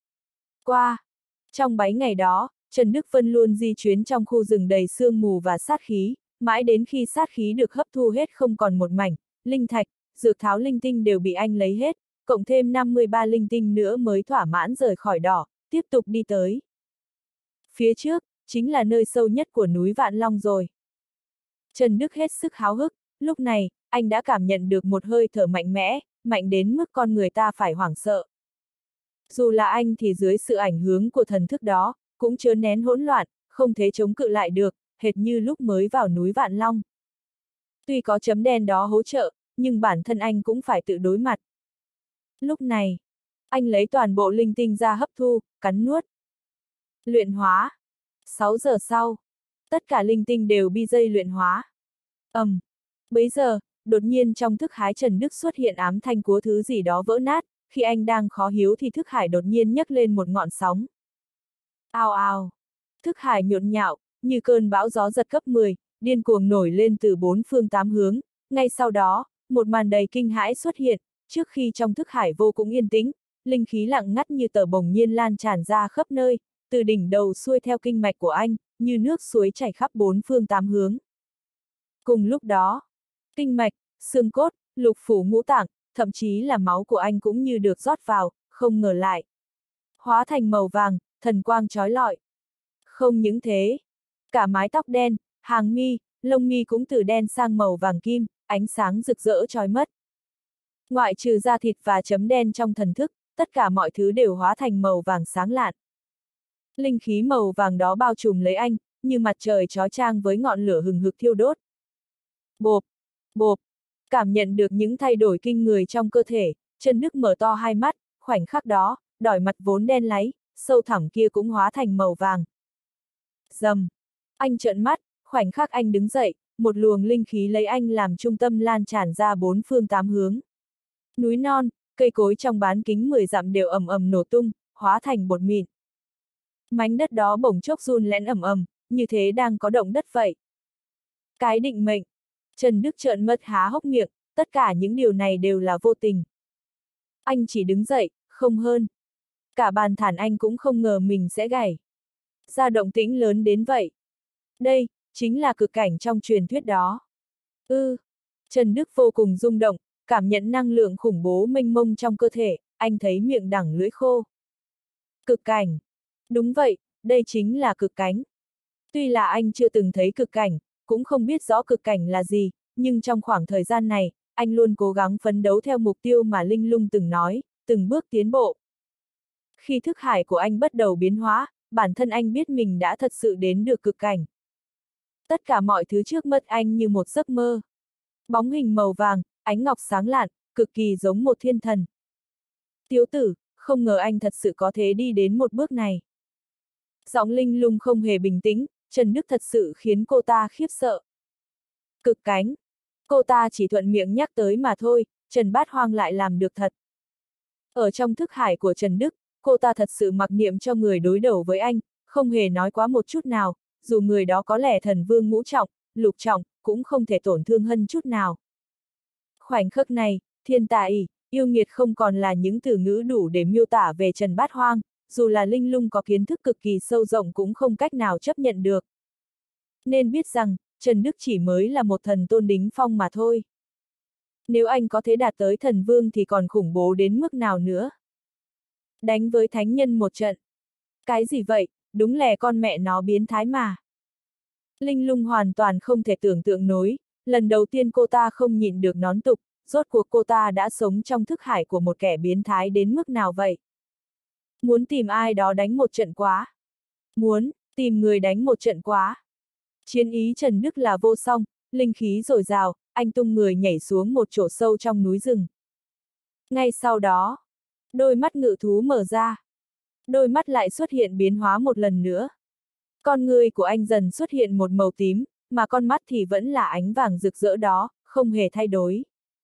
Qua. Trong bảy ngày đó, Trần Đức Vân luôn di chuyến trong khu rừng đầy sương mù và sát khí, mãi đến khi sát khí được hấp thu hết không còn một mảnh, linh thạch, dược tháo linh tinh đều bị anh lấy hết, cộng thêm năm mươi ba linh tinh nữa mới thỏa mãn rời khỏi đỏ, tiếp tục đi tới. Phía trước, chính là nơi sâu nhất của núi Vạn Long rồi. Trần Đức hết sức háo hức, lúc này, anh đã cảm nhận được một hơi thở mạnh mẽ, mạnh đến mức con người ta phải hoảng sợ. Dù là anh thì dưới sự ảnh hưởng của thần thức đó, cũng chớ nén hỗn loạn, không thể chống cự lại được, hệt như lúc mới vào núi Vạn Long. Tuy có chấm đen đó hỗ trợ, nhưng bản thân anh cũng phải tự đối mặt. Lúc này, anh lấy toàn bộ linh tinh ra hấp thu, cắn nuốt. Luyện hóa. sáu giờ sau, tất cả linh tinh đều bi dây luyện hóa. ầm, um, bấy giờ, đột nhiên trong thức hải Trần Đức xuất hiện ám thanh của thứ gì đó vỡ nát, khi anh đang khó hiếu thì thức hải đột nhiên nhấc lên một ngọn sóng. Ao ao. Thức hải nhộn nhạo, như cơn bão gió giật cấp mười, điên cuồng nổi lên từ bốn phương tám hướng, ngay sau đó, một màn đầy kinh hãi xuất hiện, trước khi trong thức hải vô cùng yên tĩnh, linh khí lặng ngắt như tờ bồng nhiên lan tràn ra khắp nơi, từ đỉnh đầu xuôi theo kinh mạch của anh, như nước suối chảy khắp bốn phương tám hướng. Cùng lúc đó, kinh mạch, xương cốt, lục phủ ngũ tạng, thậm chí là máu của anh cũng như được rót vào, không ngờ lại hóa thành màu vàng, thần quang chói lọi. Không những thế, cả mái tóc đen, hàng mi, lông mi cũng từ đen sang màu vàng kim, ánh sáng rực rỡ chói mắt. Ngoại trừ da thịt và chấm đen trong thần thức, tất cả mọi thứ đều hóa thành màu vàng sáng lạn. Linh khí màu vàng đó bao trùm lấy anh, như mặt trời chói chang với ngọn lửa hừng hực thiêu đốt. Bộp, bộp, cảm nhận được những thay đổi kinh người trong cơ thể, Trần Đức mở to hai mắt, khoảnh khắc đó, đỏi mặt vốn đen láy, sâu thẳm kia cũng hóa thành màu vàng. Rầm, anh trợn mắt, khoảnh khắc anh đứng dậy, một luồng linh khí lấy anh làm trung tâm lan tràn ra bốn phương tám hướng. Núi non, cây cối trong bán kính mười dặm đều ầm ầm nổ tung, hóa thành bột mịn. Mảnh đất đó bỗng chốc run lén ầm ầm, như thế đang có động đất vậy. Cái định mệnh. Trần Đức trợn mắt há hốc miệng, tất cả những điều này đều là vô tình. Anh chỉ đứng dậy, không hơn. Cả bàn thản anh cũng không ngờ mình sẽ gãy. Ra động tĩnh lớn đến vậy. Đây, chính là cực cảnh trong truyền thuyết đó. Ư, ừ. Trần Đức vô cùng rung động, cảm nhận năng lượng khủng bố mênh mông trong cơ thể, anh thấy miệng đắng lưỡi khô. Cực cảnh. Đúng vậy, đây chính là cực cảnh. Tuy là anh chưa từng thấy cực cảnh, cũng không biết rõ cực cảnh là gì, nhưng trong khoảng thời gian này, anh luôn cố gắng phấn đấu theo mục tiêu mà Linh Lung từng nói, từng bước tiến bộ. Khi thức hải của anh bắt đầu biến hóa, bản thân anh biết mình đã thật sự đến được cực cảnh. Tất cả mọi thứ trước mắt anh như một giấc mơ. Bóng hình màu vàng, ánh ngọc sáng lạn, cực kỳ giống một thiên thần. Tiếu tử, không ngờ anh thật sự có thể đi đến một bước này. Giọng Linh Lung không hề bình tĩnh, Trần Đức thật sự khiến cô ta khiếp sợ. Cực cánh. Cô ta chỉ thuận miệng nhắc tới mà thôi, Trần Bát Hoang lại làm được thật. Ở trong thức hải của Trần Đức, cô ta thật sự mặc niệm cho người đối đầu với anh, không hề nói quá một chút nào, dù người đó có lẽ thần vương ngũ trọng, lục trọng, cũng không thể tổn thương Hân chút nào. Khoảnh khắc này, thiên tài, yêu nghiệt không còn là những từ ngữ đủ để miêu tả về Trần Bát Hoang, dù là Linh Lung có kiến thức cực kỳ sâu rộng cũng không cách nào chấp nhận được. Nên biết rằng, Trần Đức chỉ mới là một thần tôn đỉnh phong mà thôi. Nếu anh có thể đạt tới thần vương thì còn khủng bố đến mức nào nữa. Đánh với thánh nhân một trận. Cái gì vậy, đúng là con mẹ nó biến thái mà. Linh Lung hoàn toàn không thể tưởng tượng nổi, lần đầu tiên cô ta không nhịn được nón tục, rốt cuộc cô ta đã sống trong thức hải của một kẻ biến thái đến mức nào vậy. Muốn tìm ai đó đánh một trận quá. Muốn, tìm người đánh một trận quá. Chiến ý Trần Đức là vô song, linh khí dồi dào, anh tung người nhảy xuống một chỗ sâu trong núi rừng. Ngay sau đó, đôi mắt ngự thú mở ra. Đôi mắt lại xuất hiện biến hóa một lần nữa. Con người của anh dần xuất hiện một màu tím, mà con mắt thì vẫn là ánh vàng rực rỡ đó, không hề thay đổi.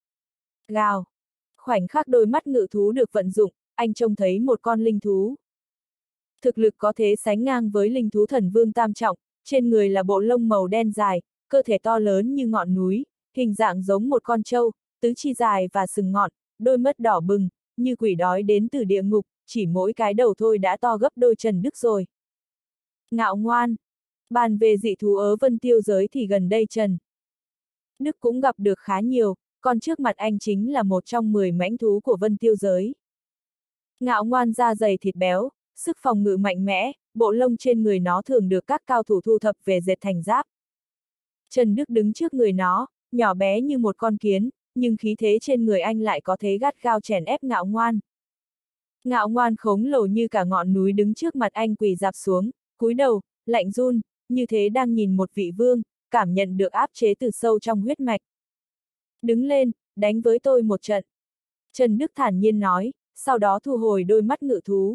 Gào. Khoảnh khắc đôi mắt ngự thú được vận dụng, anh trông thấy một con linh thú. Thực lực có thể sánh ngang với linh thú thần vương tam trọng, trên người là bộ lông màu đen dài, cơ thể to lớn như ngọn núi, hình dạng giống một con trâu, tứ chi dài và sừng ngọn, đôi mắt đỏ bừng, như quỷ đói đến từ địa ngục, chỉ mỗi cái đầu thôi đã to gấp đôi Trần Đức rồi. Ngạo ngoan. Bàn về dị thú ở Vân Tiêu giới thì gần đây Trần Đức cũng gặp được khá nhiều, còn trước mặt anh chính là một trong mười mãnh thú của Vân Tiêu giới. Ngạo ngoan da dày thịt béo, sức phòng ngự mạnh mẽ, bộ lông trên người nó thường được các cao thủ thu thập về dệt thành giáp. Trần Đức đứng trước người nó, nhỏ bé như một con kiến, nhưng khí thế trên người anh lại có thế gắt gao chèn ép ngạo ngoan. Ngạo ngoan khổng lồ như cả ngọn núi đứng trước mặt anh quỳ rạp xuống, cúi đầu, lạnh run, như thế đang nhìn một vị vương, cảm nhận được áp chế từ sâu trong huyết mạch. Đứng lên, đánh với tôi một trận. Trần Đức thản nhiên nói, sau đó thu hồi đôi mắt ngự thú.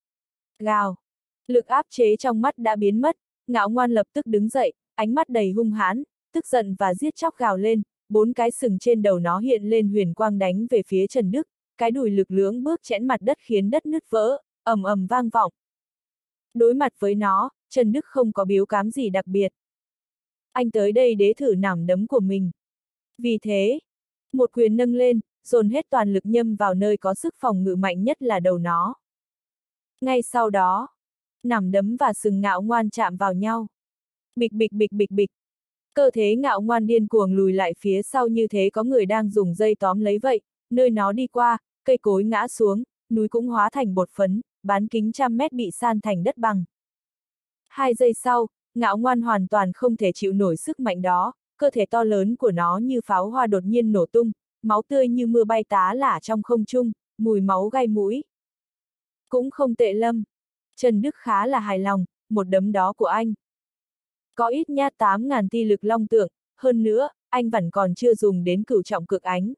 Gào. Lực áp chế trong mắt đã biến mất, ngạo ngoan lập tức đứng dậy, ánh mắt đầy hung hãn, tức giận và giết chóc gào lên, bốn cái sừng trên đầu nó hiện lên huyền quang đánh về phía Trần Đức, cái đùi lực lưỡng bước chẽn mặt đất khiến đất nứt vỡ, ầm ầm vang vọng. Đối mặt với nó, Trần Đức không có biếu cám gì đặc biệt. Anh tới đây để thử nắm đấm của mình. Vì thế, một quyền nâng lên, dồn hết toàn lực nhâm vào nơi có sức phòng ngự mạnh nhất là đầu nó. Ngay sau đó, nắm đấm và sừng ngạo ngoan chạm vào nhau. Bịch bịch bịch bịch bịch. Cơ thể ngạo ngoan điên cuồng lùi lại phía sau như thế có người đang dùng dây tóm lấy vậy, nơi nó đi qua, cây cối ngã xuống, núi cũng hóa thành bột phấn, bán kính trăm mét bị san thành đất bằng. Hai giây sau, ngạo ngoan hoàn toàn không thể chịu nổi sức mạnh đó, cơ thể to lớn của nó như pháo hoa đột nhiên nổ tung, máu tươi như mưa bay tá lả trong không trung, mùi máu gai mũi. Cũng không tệ Lâm. Trần Đức khá là hài lòng, một đấm đó của anh. Có ít nhát tám ngàn ti lực long tượng, hơn nữa, anh vẫn còn chưa dùng đến cửu trọng cực ánh.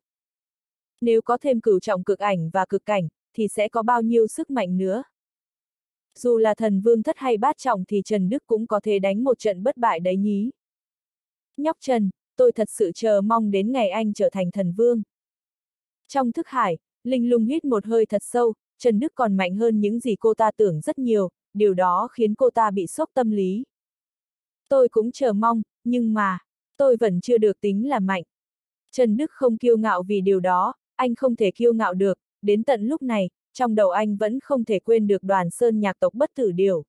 Nếu có thêm cửu trọng cực ảnh và cực cảnh, thì sẽ có bao nhiêu sức mạnh nữa. Dù là thần vương thất hay bát trọng thì Trần Đức cũng có thể đánh một trận bất bại đấy nhí. Nhóc Trần, tôi thật sự chờ mong đến ngày anh trở thành thần vương. Trong thức hải, Linh Lung hít một hơi thật sâu, Trần Đức còn mạnh hơn những gì cô ta tưởng rất nhiều, điều đó khiến cô ta bị sốc tâm lý. Tôi cũng chờ mong, nhưng mà, tôi vẫn chưa được tính là mạnh. Trần Đức không kiêu ngạo vì điều đó, anh không thể kiêu ngạo được, đến tận lúc này, trong đầu anh vẫn không thể quên được Đoàn Sơn Nhạc tộc bất tử điểu.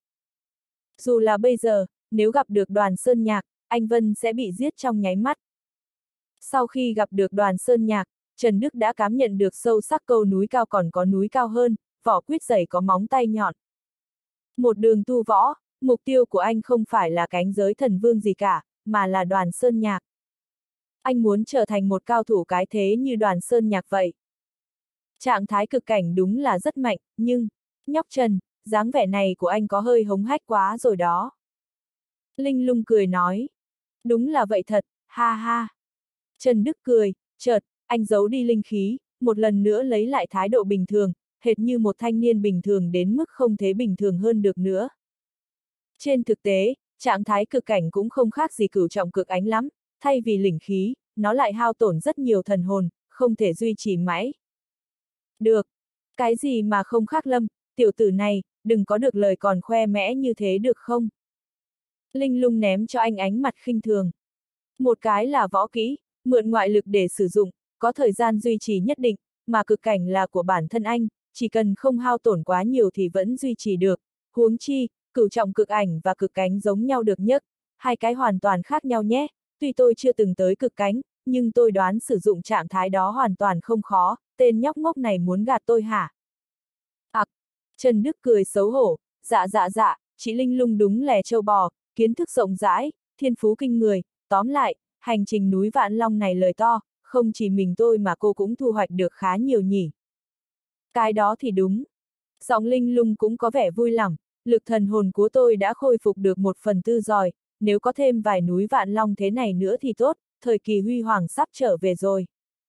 Dù là bây giờ, nếu gặp được Đoàn Sơn Nhạc, anh Vân sẽ bị giết trong nháy mắt. Sau khi gặp được Đoàn Sơn Nhạc, Trần Đức đã cảm nhận được sâu sắc câu núi cao còn có núi cao hơn, vỏ quýt dày có móng tay nhọn. Một đường tu võ, mục tiêu của anh không phải là cánh giới thần vương gì cả, mà là Đoàn Sơn Nhạc. Anh muốn trở thành một cao thủ cái thế như Đoàn Sơn Nhạc vậy. Trạng thái cực cảnh đúng là rất mạnh, nhưng, nhóc Trần, dáng vẻ này của anh có hơi hống hách quá rồi đó. Linh Lung cười nói. Đúng là vậy thật, ha ha. Trần Đức cười, chợt, anh giấu đi linh khí, một lần nữa lấy lại thái độ bình thường, hệt như một thanh niên bình thường đến mức không thể bình thường hơn được nữa. Trên thực tế, trạng thái cực cảnh cũng không khác gì cửu trọng cực ánh lắm, thay vì linh khí, nó lại hao tổn rất nhiều thần hồn, không thể duy trì mãi. Được. Cái gì mà không khác Lâm, tiểu tử này, đừng có được lời còn khoe mẽ như thế được không? Linh Lung ném cho anh ánh mặt khinh thường. Một cái là võ kỹ, mượn ngoại lực để sử dụng, có thời gian duy trì nhất định, mà cực cảnh là của bản thân anh, chỉ cần không hao tổn quá nhiều thì vẫn duy trì được. Huống chi, cửu trọng cực ảnh và cực cánh giống nhau được nhất, hai cái hoàn toàn khác nhau nhé. Tuy tôi chưa từng tới cực cánh, nhưng tôi đoán sử dụng trạng thái đó hoàn toàn không khó, tên nhóc ngốc này muốn gạt tôi hả? À, Trần Đức cười xấu hổ, dạ dạ dạ, chị Linh Lung đúng lè trâu bò, kiến thức rộng rãi, thiên phú kinh người, tóm lại, hành trình núi Vạn Long này lời to, không chỉ mình tôi mà cô cũng thu hoạch được khá nhiều nhỉ. Cái đó thì đúng. Giọng Linh Lung cũng có vẻ vui lòng, lực thần hồn của tôi đã khôi phục được một phần tư rồi, nếu có thêm vài núi Vạn Long thế này nữa thì tốt, thời kỳ huy hoàng sắp trở về rồi.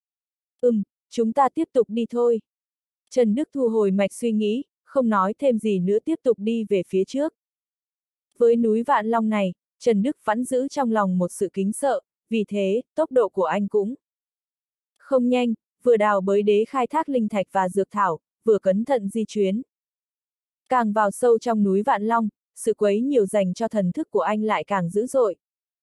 Ừm, chúng ta tiếp tục đi thôi. Trần Đức thu hồi mạch suy nghĩ, không nói thêm gì nữa tiếp tục đi về phía trước. Với núi Vạn Long này, Trần Đức vẫn giữ trong lòng một sự kính sợ, vì thế, tốc độ của anh cũng không nhanh, vừa đào bới đế khai thác linh thạch và dược thảo, vừa cẩn thận di chuyển. Càng vào sâu trong núi Vạn Long, sự quấy nhiều dành cho thần thức của anh lại càng dữ dội.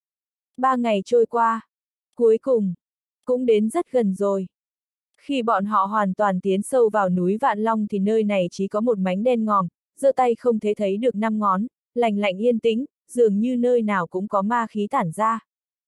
Ba ngày trôi qua, cuối cùng, cũng đến rất gần rồi. Khi bọn họ hoàn toàn tiến sâu vào núi Vạn Long thì nơi này chỉ có một mảnh đen ngòm, giơ tay không thể thấy được năm ngón, lành lạnh yên tĩnh, dường như nơi nào cũng có ma khí tản ra.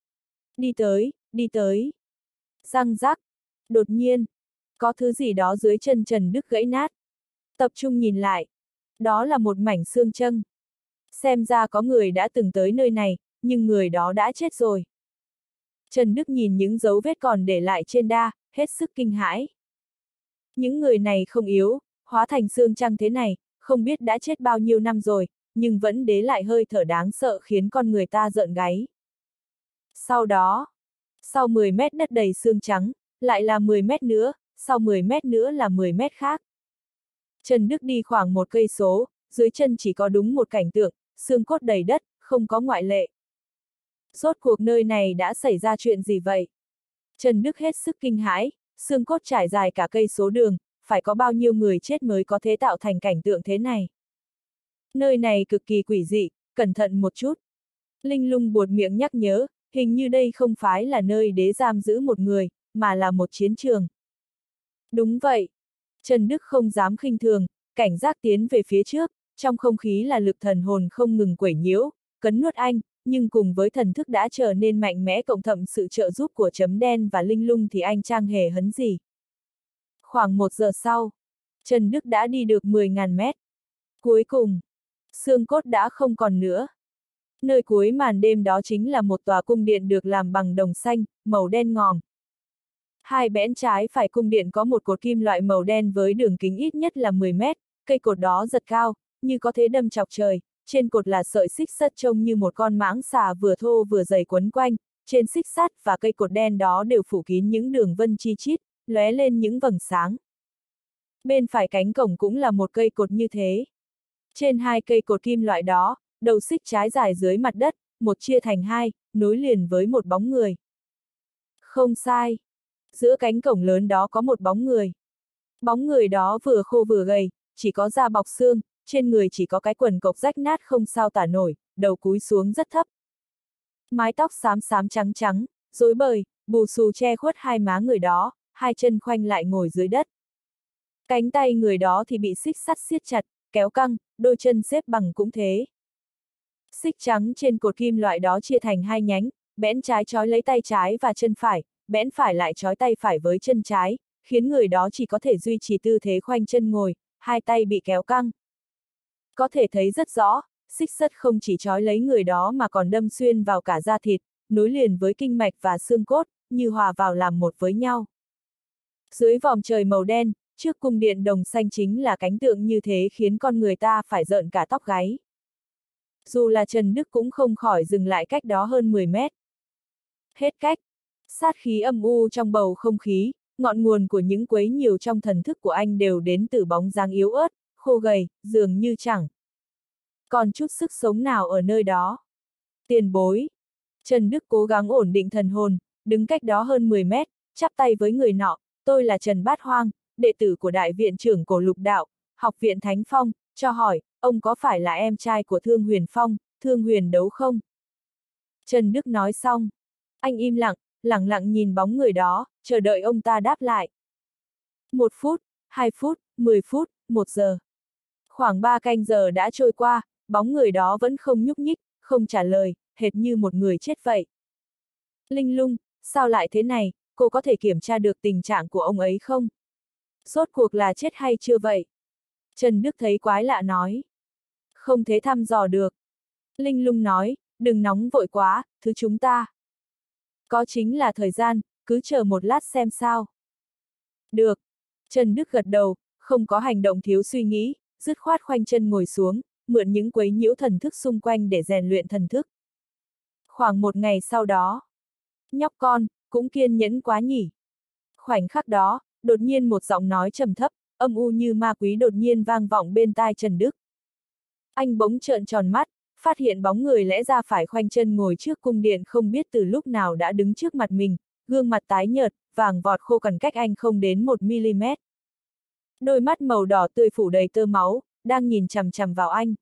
Đi tới, đi tới. Răng rắc. Đột nhiên, có thứ gì đó dưới chân Trần Đức gãy nát. Tập trung nhìn lại. Đó là một mảnh xương châm. Xem ra có người đã từng tới nơi này, nhưng người đó đã chết rồi. Trần Đức nhìn những dấu vết còn để lại trên đa, hết sức kinh hãi. Những người này không yếu, hóa thành xương trăng thế này, không biết đã chết bao nhiêu năm rồi, nhưng vẫn để lại hơi thở đáng sợ khiến con người ta rợn gáy. Sau đó, sau mười mét đất đầy xương trắng, lại là mười mét nữa, sau mười mét nữa là mười mét khác. Trần Đức đi khoảng một cây số, dưới chân chỉ có đúng một cảnh tượng, xương cốt đầy đất, không có ngoại lệ. Rốt cuộc nơi này đã xảy ra chuyện gì vậy? Trần Đức hết sức kinh hãi, xương cốt trải dài cả cây số đường, phải có bao nhiêu người chết mới có thể tạo thành cảnh tượng thế này. Nơi này cực kỳ quỷ dị, cẩn thận một chút. Linh Lung buột miệng nhắc nhớ, hình như đây không phải là nơi đế giam giữ một người, mà là một chiến trường. Đúng vậy. Trần Đức không dám khinh thường, cảnh giác tiến về phía trước, trong không khí là lực thần hồn không ngừng quẩy nhiễu, cấn nuốt anh, nhưng cùng với thần thức đã trở nên mạnh mẽ cộng thậm sự trợ giúp của chấm đen và Linh Lung thì anh chẳng hề hấn gì. Khoảng một giờ sau, Trần Đức đã đi được mười nghìn mét. Cuối cùng, xương cốt đã không còn nữa. Nơi cuối màn đêm đó chính là một tòa cung điện được làm bằng đồng xanh, màu đen ngòm. Hai bẽn trái phải cung điện có một cột kim loại màu đen với đường kính ít nhất là mười mét, cây cột đó giật cao, như có thể đâm chọc trời, trên cột là sợi xích sắt trông như một con mãng xà vừa thô vừa dày quấn quanh, trên xích sắt và cây cột đen đó đều phủ kín những đường vân chi chít, lóe lên những vầng sáng. Bên phải cánh cổng cũng là một cây cột như thế. Trên hai cây cột kim loại đó, đầu xích trái dài dưới mặt đất, một chia thành hai, nối liền với một bóng người. Không sai. Giữa cánh cổng lớn đó có một bóng người. Bóng người đó vừa khô vừa gầy, chỉ có da bọc xương, trên người chỉ có cái quần cộc rách nát không sao tả nổi, đầu cúi xuống rất thấp. Mái tóc xám xám trắng trắng, rối bời, bù xù che khuất hai má người đó, hai chân khoanh lại ngồi dưới đất. Cánh tay người đó thì bị xích sắt siết chặt, kéo căng, đôi chân xếp bằng cũng thế. Xích trắng trên cột kim loại đó chia thành hai nhánh, bẽn trái trói lấy tay trái và chân phải, bẽn phải lại trói tay phải với chân trái, khiến người đó chỉ có thể duy trì tư thế khoanh chân ngồi, hai tay bị kéo căng. Có thể thấy rất rõ, xích sắt không chỉ trói lấy người đó mà còn đâm xuyên vào cả da thịt, nối liền với kinh mạch và xương cốt, như hòa vào làm một với nhau. Dưới vòm trời màu đen, trước cung điện đồng xanh chính là cảnh tượng như thế khiến con người ta phải rợn cả tóc gáy. Dù là Trần Đức cũng không khỏi dừng lại cách đó hơn mười mét. Hết cách. Sát khí âm u trong bầu không khí, ngọn nguồn của những quấy nhiều trong thần thức của anh đều đến từ bóng dáng yếu ớt, khô gầy, dường như chẳng còn chút sức sống nào ở nơi đó. Tiền bối. Trần Đức cố gắng ổn định thần hồn, đứng cách đó hơn mười mét, chắp tay với người nọ, tôi là Trần Bát Hoang, đệ tử của Đại viện trưởng Cổ Lục Đạo, Học viện Thánh Phong, cho hỏi, ông có phải là em trai của Thương Huyền Phong, Thương Huyền Đấu không? Trần Đức nói xong, anh im lặng, lẳng lặng nhìn bóng người đó, chờ đợi ông ta đáp lại. Một phút, hai phút, mười phút, một giờ. Khoảng ba canh giờ đã trôi qua, bóng người đó vẫn không nhúc nhích, không trả lời, hệt như một người chết vậy. Linh Lung, sao lại thế này, cô có thể kiểm tra được tình trạng của ông ấy không? Rốt cuộc là chết hay chưa vậy? Trần Đức thấy quái lạ nói. Không thể thăm dò được. Linh Lung nói, đừng nóng vội quá, thứ chúng ta có chính là thời gian, cứ chờ một lát xem sao. Được. Trần Đức gật đầu, không có hành động thiếu suy nghĩ, dứt khoát khoanh chân ngồi xuống, mượn những quấy nhiễu thần thức xung quanh để rèn luyện thần thức. Khoảng một ngày sau đó, nhóc con, cũng kiên nhẫn quá nhỉ. Khoảnh khắc đó, đột nhiên một giọng nói trầm thấp, âm u như ma quý đột nhiên vang vọng bên tai Trần Đức. Anh bỗng trợn tròn mắt, phát hiện bóng người lẽ ra phải khoanh chân ngồi trước cung điện không biết từ lúc nào đã đứng trước mặt mình, gương mặt tái nhợt, vàng vọt khô cằn cách anh không đến một mi-li-mét. Đôi mắt màu đỏ tươi phủ đầy tơ máu, đang nhìn chằm chằm vào anh.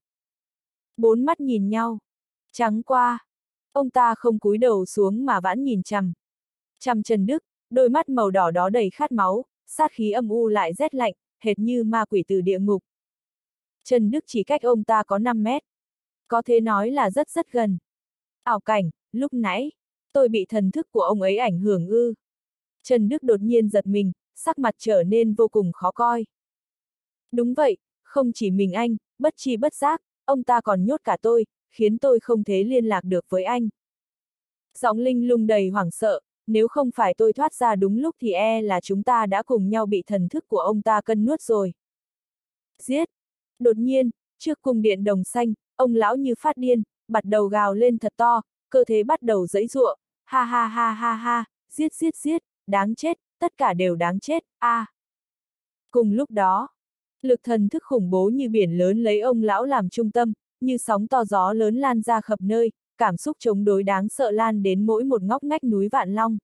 Bốn mắt nhìn nhau. Trắng qua. Ông ta không cúi đầu xuống mà vãn nhìn chằm. Chằm Trần Đức, đôi mắt màu đỏ đó đầy khát máu, sát khí âm u lại rét lạnh, hệt như ma quỷ từ địa ngục. Trần Đức chỉ cách ông ta có năm mét. Có thể nói là rất rất gần. Ảo cảnh, lúc nãy, tôi bị thần thức của ông ấy ảnh hưởng ư. Trần Đức đột nhiên giật mình, sắc mặt trở nên vô cùng khó coi. Đúng vậy, không chỉ mình anh, bất tri bất giác, ông ta còn nhốt cả tôi, khiến tôi không thể liên lạc được với anh. Giọng Linh Lung đầy hoảng sợ, nếu không phải tôi thoát ra đúng lúc thì e là chúng ta đã cùng nhau bị thần thức của ông ta cân nuốt rồi. Giết! Đột nhiên, trước cung điện đồng xanh, ông lão như phát điên, bắt đầu gào lên thật to, cơ thể bắt đầu giãy giụa, ha ha ha ha ha, giết giết giết, đáng chết, tất cả đều đáng chết, a. À. Cùng lúc đó, lực thần thức khủng bố như biển lớn lấy ông lão làm trung tâm, như sóng to gió lớn lan ra khắp nơi, cảm xúc chống đối đáng sợ lan đến mỗi một ngóc ngách núi Vạn Long.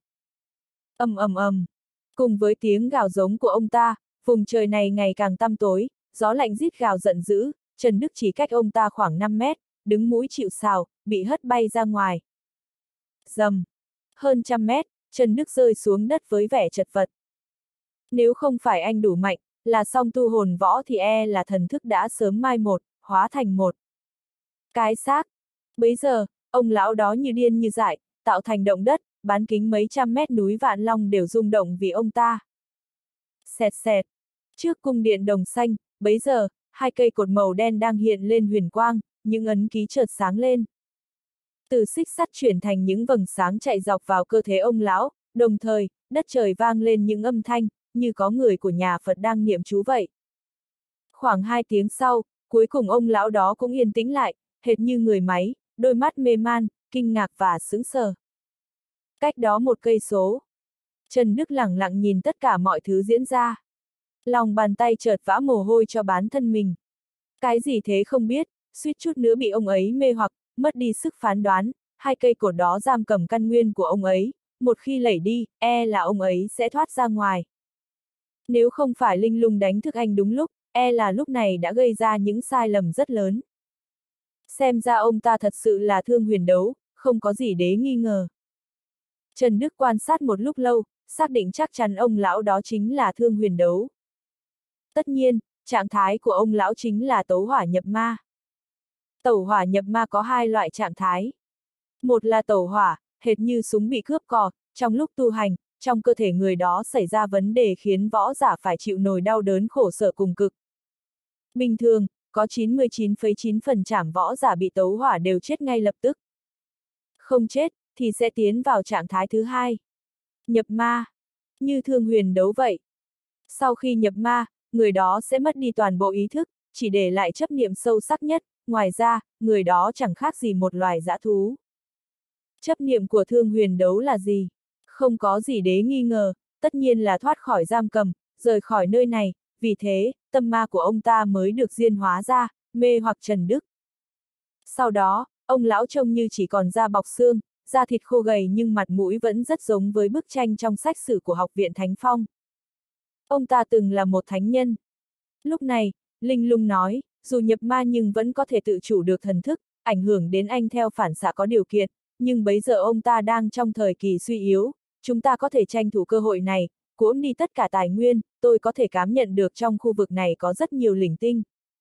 Ầm ầm ầm, cùng với tiếng gào giống của ông ta, vùng trời này ngày càng tăm tối, gió lạnh rít gào giận dữ, Trần Đức chỉ cách ông ta khoảng năm mét, đứng mũi chịu sào, bị hất bay ra ngoài. Dầm, hơn trăm mét, Trần Đức rơi xuống đất với vẻ chật vật. Nếu không phải anh đủ mạnh, là song tu hồn võ thì e là thần thức đã sớm mai một, hóa thành một cái xác. Bấy giờ, ông lão đó như điên như dại, tạo thành động đất, bán kính mấy trăm mét núi Vạn Long đều rung động vì ông ta. Xẹt xẹt. Trước cung điện đồng xanh, bấy giờ, hai cây cột màu đen đang hiện lên huyền quang, những ấn ký chợt sáng lên. Từ xích sắt chuyển thành những vầng sáng chạy dọc vào cơ thể ông lão, đồng thời, đất trời vang lên những âm thanh, như có người của nhà Phật đang niệm chú vậy. Khoảng hai tiếng sau, cuối cùng ông lão đó cũng yên tĩnh lại, hệt như người máy, đôi mắt mê man, kinh ngạc và sững sờ. Cách đó một cây số, Trần Đức lẳng lặng nhìn tất cả mọi thứ diễn ra. Lòng bàn tay chợt vã mồ hôi cho bản thân mình. Cái gì thế không biết, suýt chút nữa bị ông ấy mê hoặc, mất đi sức phán đoán, hai cây cột đó giam cầm căn nguyên của ông ấy, một khi lẩy đi, e là ông ấy sẽ thoát ra ngoài. Nếu không phải Linh Lung đánh thức anh đúng lúc, e là lúc này đã gây ra những sai lầm rất lớn. Xem ra ông ta thật sự là Thương Huyền Đấu, không có gì để nghi ngờ. Trần Đức quan sát một lúc lâu, xác định chắc chắn ông lão đó chính là Thương Huyền Đấu. Tất nhiên, trạng thái của ông lão chính là tấu hỏa nhập ma. Tẩu hỏa nhập ma có hai loại trạng thái. Một là tẩu hỏa, hệt như súng bị cướp cò, trong lúc tu hành, trong cơ thể người đó xảy ra vấn đề khiến võ giả phải chịu nỗi đau đớn khổ sở cùng cực. Bình thường, có chín mươi chín phẩy chín phần trăm võ giả bị tấu hỏa đều chết ngay lập tức. Không chết, thì sẽ tiến vào trạng thái thứ hai. Nhập ma. Như Thương Huyền Đấu vậy. Sau khi nhập ma, người đó sẽ mất đi toàn bộ ý thức, chỉ để lại chấp niệm sâu sắc nhất, ngoài ra, người đó chẳng khác gì một loài dã thú. Chấp niệm của Thương Huyền Đấu là gì? Không có gì để nghi ngờ, tất nhiên là thoát khỏi giam cầm, rời khỏi nơi này, vì thế, tâm ma của ông ta mới được diên hóa ra, mê hoặc Trần Đức. Sau đó, ông lão trông như chỉ còn da bọc xương, da thịt khô gầy nhưng mặt mũi vẫn rất giống với bức tranh trong sách sử của Học viện Thánh Phong. Ông ta từng là một thánh nhân. Lúc này, Linh Lung nói, dù nhập ma nhưng vẫn có thể tự chủ được thần thức, ảnh hưởng đến anh theo phản xạ có điều kiện, nhưng bấy giờ ông ta đang trong thời kỳ suy yếu, chúng ta có thể tranh thủ cơ hội này, cuỗm đi tất cả tài nguyên, tôi có thể cảm nhận được trong khu vực này có rất nhiều linh tinh.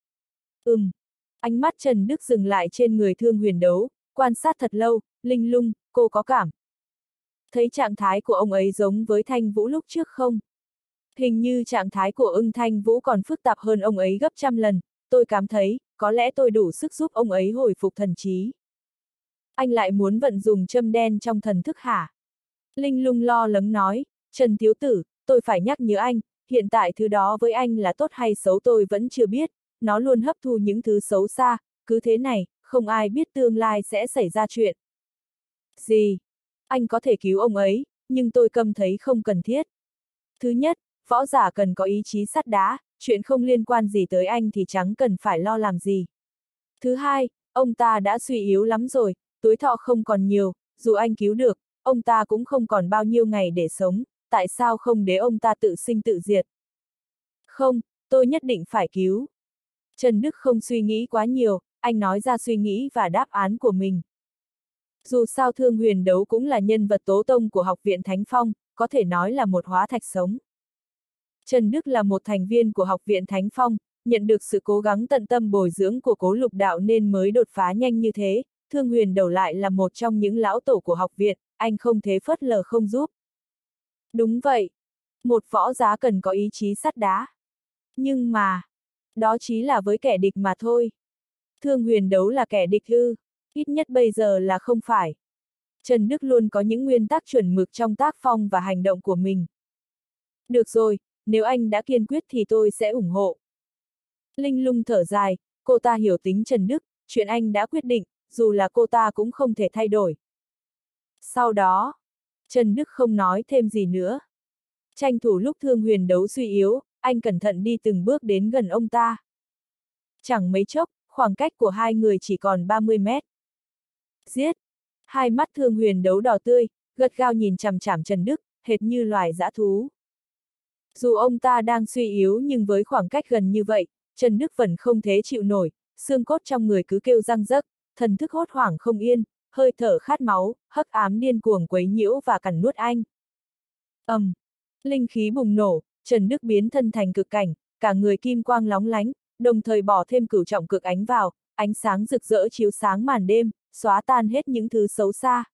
Ừm. Ánh mắt Trần Đức dừng lại trên người Thương Huyền Đấu, quan sát thật lâu, Linh Lung, cô có cảm thấy trạng thái của ông ấy giống với Thanh Vũ lúc trước không? Hình như trạng thái của ưng Thanh Vũ còn phức tạp hơn ông ấy gấp trăm lần, tôi cảm thấy, có lẽ tôi đủ sức giúp ông ấy hồi phục thần trí. Anh lại muốn vận dùng châm đen trong thần thức hả? Linh Lung lo lắng nói, Trần Thiếu Tử, tôi phải nhắc nhớ anh, hiện tại thứ đó với anh là tốt hay xấu tôi vẫn chưa biết, nó luôn hấp thu những thứ xấu xa, cứ thế này, không ai biết tương lai sẽ xảy ra chuyện. Gì? Anh có thể cứu ông ấy, nhưng tôi câm thấy không cần thiết. Thứ nhất, võ giả cần có ý chí sắt đá, chuyện không liên quan gì tới anh thì chẳng cần phải lo làm gì. Thứ hai, ông ta đã suy yếu lắm rồi, tuổi thọ không còn nhiều, dù anh cứu được, ông ta cũng không còn bao nhiêu ngày để sống, tại sao không để ông ta tự sinh tự diệt? Không, tôi nhất định phải cứu. Trần Đức không suy nghĩ quá nhiều, anh nói ra suy nghĩ và đáp án của mình. Dù sao Thương Huyền Đấu cũng là nhân vật tố tông của Học viện Thánh Phong, có thể nói là một hóa thạch sống. Trần Đức là một thành viên của Học viện Thánh Phong, nhận được sự cố gắng tận tâm bồi dưỡng của Cố Lục Đạo nên mới đột phá nhanh như thế, Thương Huyền Đấu lại là một trong những lão tổ của học viện, anh không thể phớt lờ không giúp. Đúng vậy, một võ giả cần có ý chí sắt đá. Nhưng mà, đó chỉ là với kẻ địch mà thôi. Thương Huyền Đấu là kẻ địch ư? Ít nhất bây giờ là không phải. Trần Đức luôn có những nguyên tắc chuẩn mực trong tác phong và hành động của mình. Được rồi, nếu anh đã kiên quyết thì tôi sẽ ủng hộ. Linh Lung thở dài, cô ta hiểu tính Trần Đức, chuyện anh đã quyết định, dù là cô ta cũng không thể thay đổi. Sau đó, Trần Đức không nói thêm gì nữa. Tranh thủ lúc Thương Huyền Đấu suy yếu, anh cẩn thận đi từng bước đến gần ông ta. Chẳng mấy chốc, khoảng cách của hai người chỉ còn ba mươi mét. Giết! Hai mắt Thương Huyền Đấu đỏ tươi, gắt gao nhìn chằm chằm Trần Đức, hệt như loài dã thú. Dù ông ta đang suy yếu nhưng với khoảng cách gần như vậy, Trần Đức vẫn không thể chịu nổi, xương cốt trong người cứ kêu răng rấc, thần thức hốt hoảng không yên, hơi thở khát máu, hắc ám điên cuồng quấy nhiễu và cắn nuốt anh. ầm, um, linh khí bùng nổ, Trần Đức biến thân thành cực cảnh, cả người kim quang lóng lánh, đồng thời bỏ thêm cửu trọng cực ánh vào, ánh sáng rực rỡ chiếu sáng màn đêm, xóa tan hết những thứ xấu xa.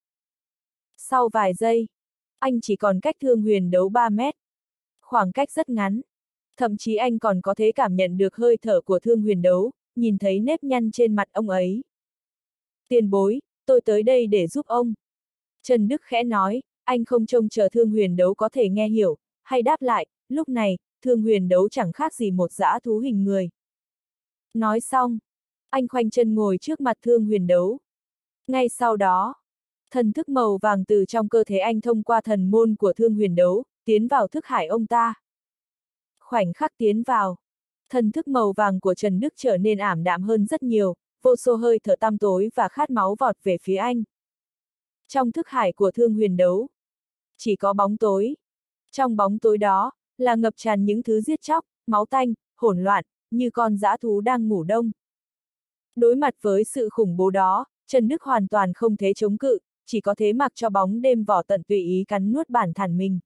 Sau vài giây, anh chỉ còn cách Thương Huyền Đấu ba mét. Khoảng cách rất ngắn. Thậm chí anh còn có thể cảm nhận được hơi thở của Thương Huyền Đấu, nhìn thấy nếp nhăn trên mặt ông ấy. Tiền bối, tôi tới đây để giúp ông. Trần Đức khẽ nói, anh không trông chờ Thương Huyền Đấu có thể nghe hiểu, hay đáp lại, lúc này, Thương Huyền Đấu chẳng khác gì một dã thú hình người. Nói xong, anh khoanh chân ngồi trước mặt Thương Huyền Đấu. Ngay sau đó, thần thức màu vàng từ trong cơ thể anh thông qua thần môn của Thương Huyền Đấu, tiến vào thức hải ông ta. Khoảnh khắc tiến vào, thần thức màu vàng của Trần Đức trở nên ảm đạm hơn rất nhiều, vô số hơi thở tăm tối và khát máu vọt về phía anh. Trong thức hải của Thương Huyền Đấu, chỉ có bóng tối. Trong bóng tối đó, là ngập tràn những thứ giết chóc, máu tanh, hỗn loạn, như con dã thú đang ngủ đông. Đối mặt với sự khủng bố đó, Trần Đức hoàn toàn không thể chống cự, chỉ có thế mặc cho bóng đêm vỏ tận tùy ý cắn nuốt bản thân mình.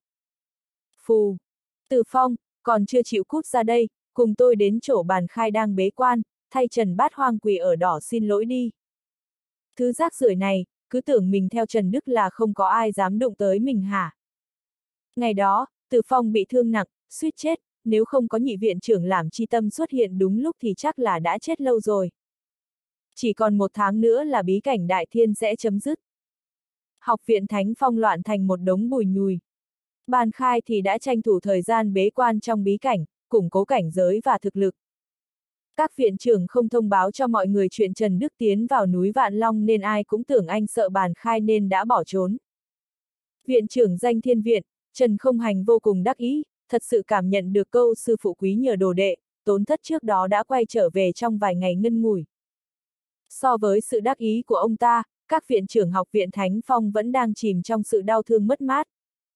Phù! Từ Phong, còn chưa chịu cút ra đây, cùng tôi đến chỗ Bàn Khai đang bế quan, thay Trần Bát Hoang quỳ ở đỏ xin lỗi đi. Thứ rác rưởi này, cứ tưởng mình theo Trần Đức là không có ai dám đụng tới mình hả? Ngày đó, Từ Phong bị thương nặng, suýt chết, nếu không có nhị viện trưởng Làm Chi Tâm xuất hiện đúng lúc thì chắc là đã chết lâu rồi. Chỉ còn một tháng nữa là bí cảnh Đại Thiên sẽ chấm dứt. Học viện Thánh Phong loạn thành một đống bùi nhùi. Bàn Khai thì đã tranh thủ thời gian bế quan trong bí cảnh, củng cố cảnh giới và thực lực. Các viện trưởng không thông báo cho mọi người chuyện Trần Đức tiến vào núi Vạn Long nên ai cũng tưởng anh sợ Bàn Khai nên đã bỏ trốn. Viện trưởng danh Thiên Viện, Trần Không Hành vô cùng đắc ý, thật sự cảm nhận được câu sư phụ quý nhờ đồ đệ, tốn thất trước đó đã quay trở về trong vài ngày ngân ngủi. So với sự đắc ý của ông ta, các viện trưởng học viện Thánh Phong vẫn đang chìm trong sự đau thương mất mát.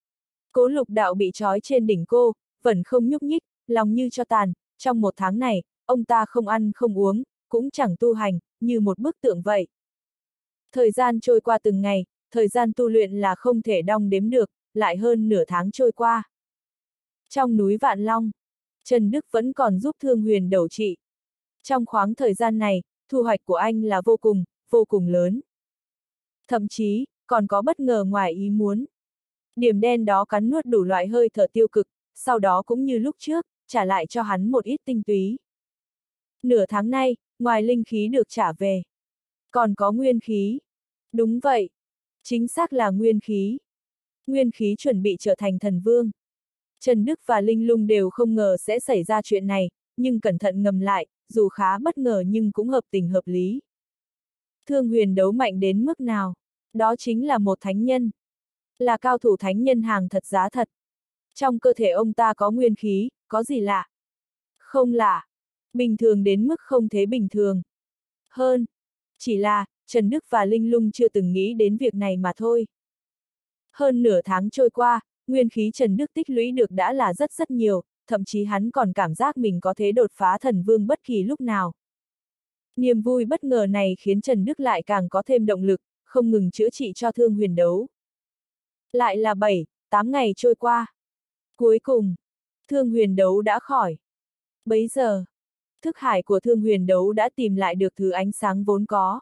Cố Lục Đạo bị trói trên đỉnh cô, vẫn không nhúc nhích, lòng như cho tàn, trong một tháng này, ông ta không ăn không uống, cũng chẳng tu hành, như một bức tượng vậy. Thời gian trôi qua từng ngày, thời gian tu luyện là không thể đong đếm được, lại hơn nửa tháng trôi qua. Trong núi Vạn Long, Trần Đức vẫn còn giúp Thương Huyền Đấu trị. Trong khoảng thời gian này, thu hoạch của anh là vô cùng, vô cùng lớn. Thậm chí, còn có bất ngờ ngoài ý muốn. Điểm đen đó cắn nuốt đủ loại hơi thở tiêu cực, sau đó cũng như lúc trước, trả lại cho hắn một ít tinh túy. Nửa tháng nay, ngoài linh khí được trả về, còn có nguyên khí. Đúng vậy, chính xác là nguyên khí. Nguyên khí chuẩn bị trở thành thần vương. Trần Đức và Linh Lung đều không ngờ sẽ xảy ra chuyện này, nhưng cẩn thận ngầm lại, dù khá bất ngờ nhưng cũng hợp tình hợp lý. Thương Huyền Đấu mạnh đến mức nào? Đó chính là một thánh nhân. Là cao thủ thánh nhân hàng thật giá thật. Trong cơ thể ông ta có nguyên khí, có gì lạ? Không lạ. Bình thường đến mức không thể bình thường. Hơn. Chỉ là, Trần Đức và Linh Lung chưa từng nghĩ đến việc này mà thôi. Hơn nửa tháng trôi qua, nguyên khí Trần Đức tích lũy được đã là rất rất nhiều, thậm chí hắn còn cảm giác mình có thể đột phá thần vương bất kỳ lúc nào. Niềm vui bất ngờ này khiến Trần Đức lại càng có thêm động lực, không ngừng chữa trị cho Thương Huyền Đấu. Lại là bảy, tám ngày trôi qua. Cuối cùng, Thương Huyền Đấu đã khỏi. Bấy giờ, thức hải của Thương Huyền Đấu đã tìm lại được thứ ánh sáng vốn có.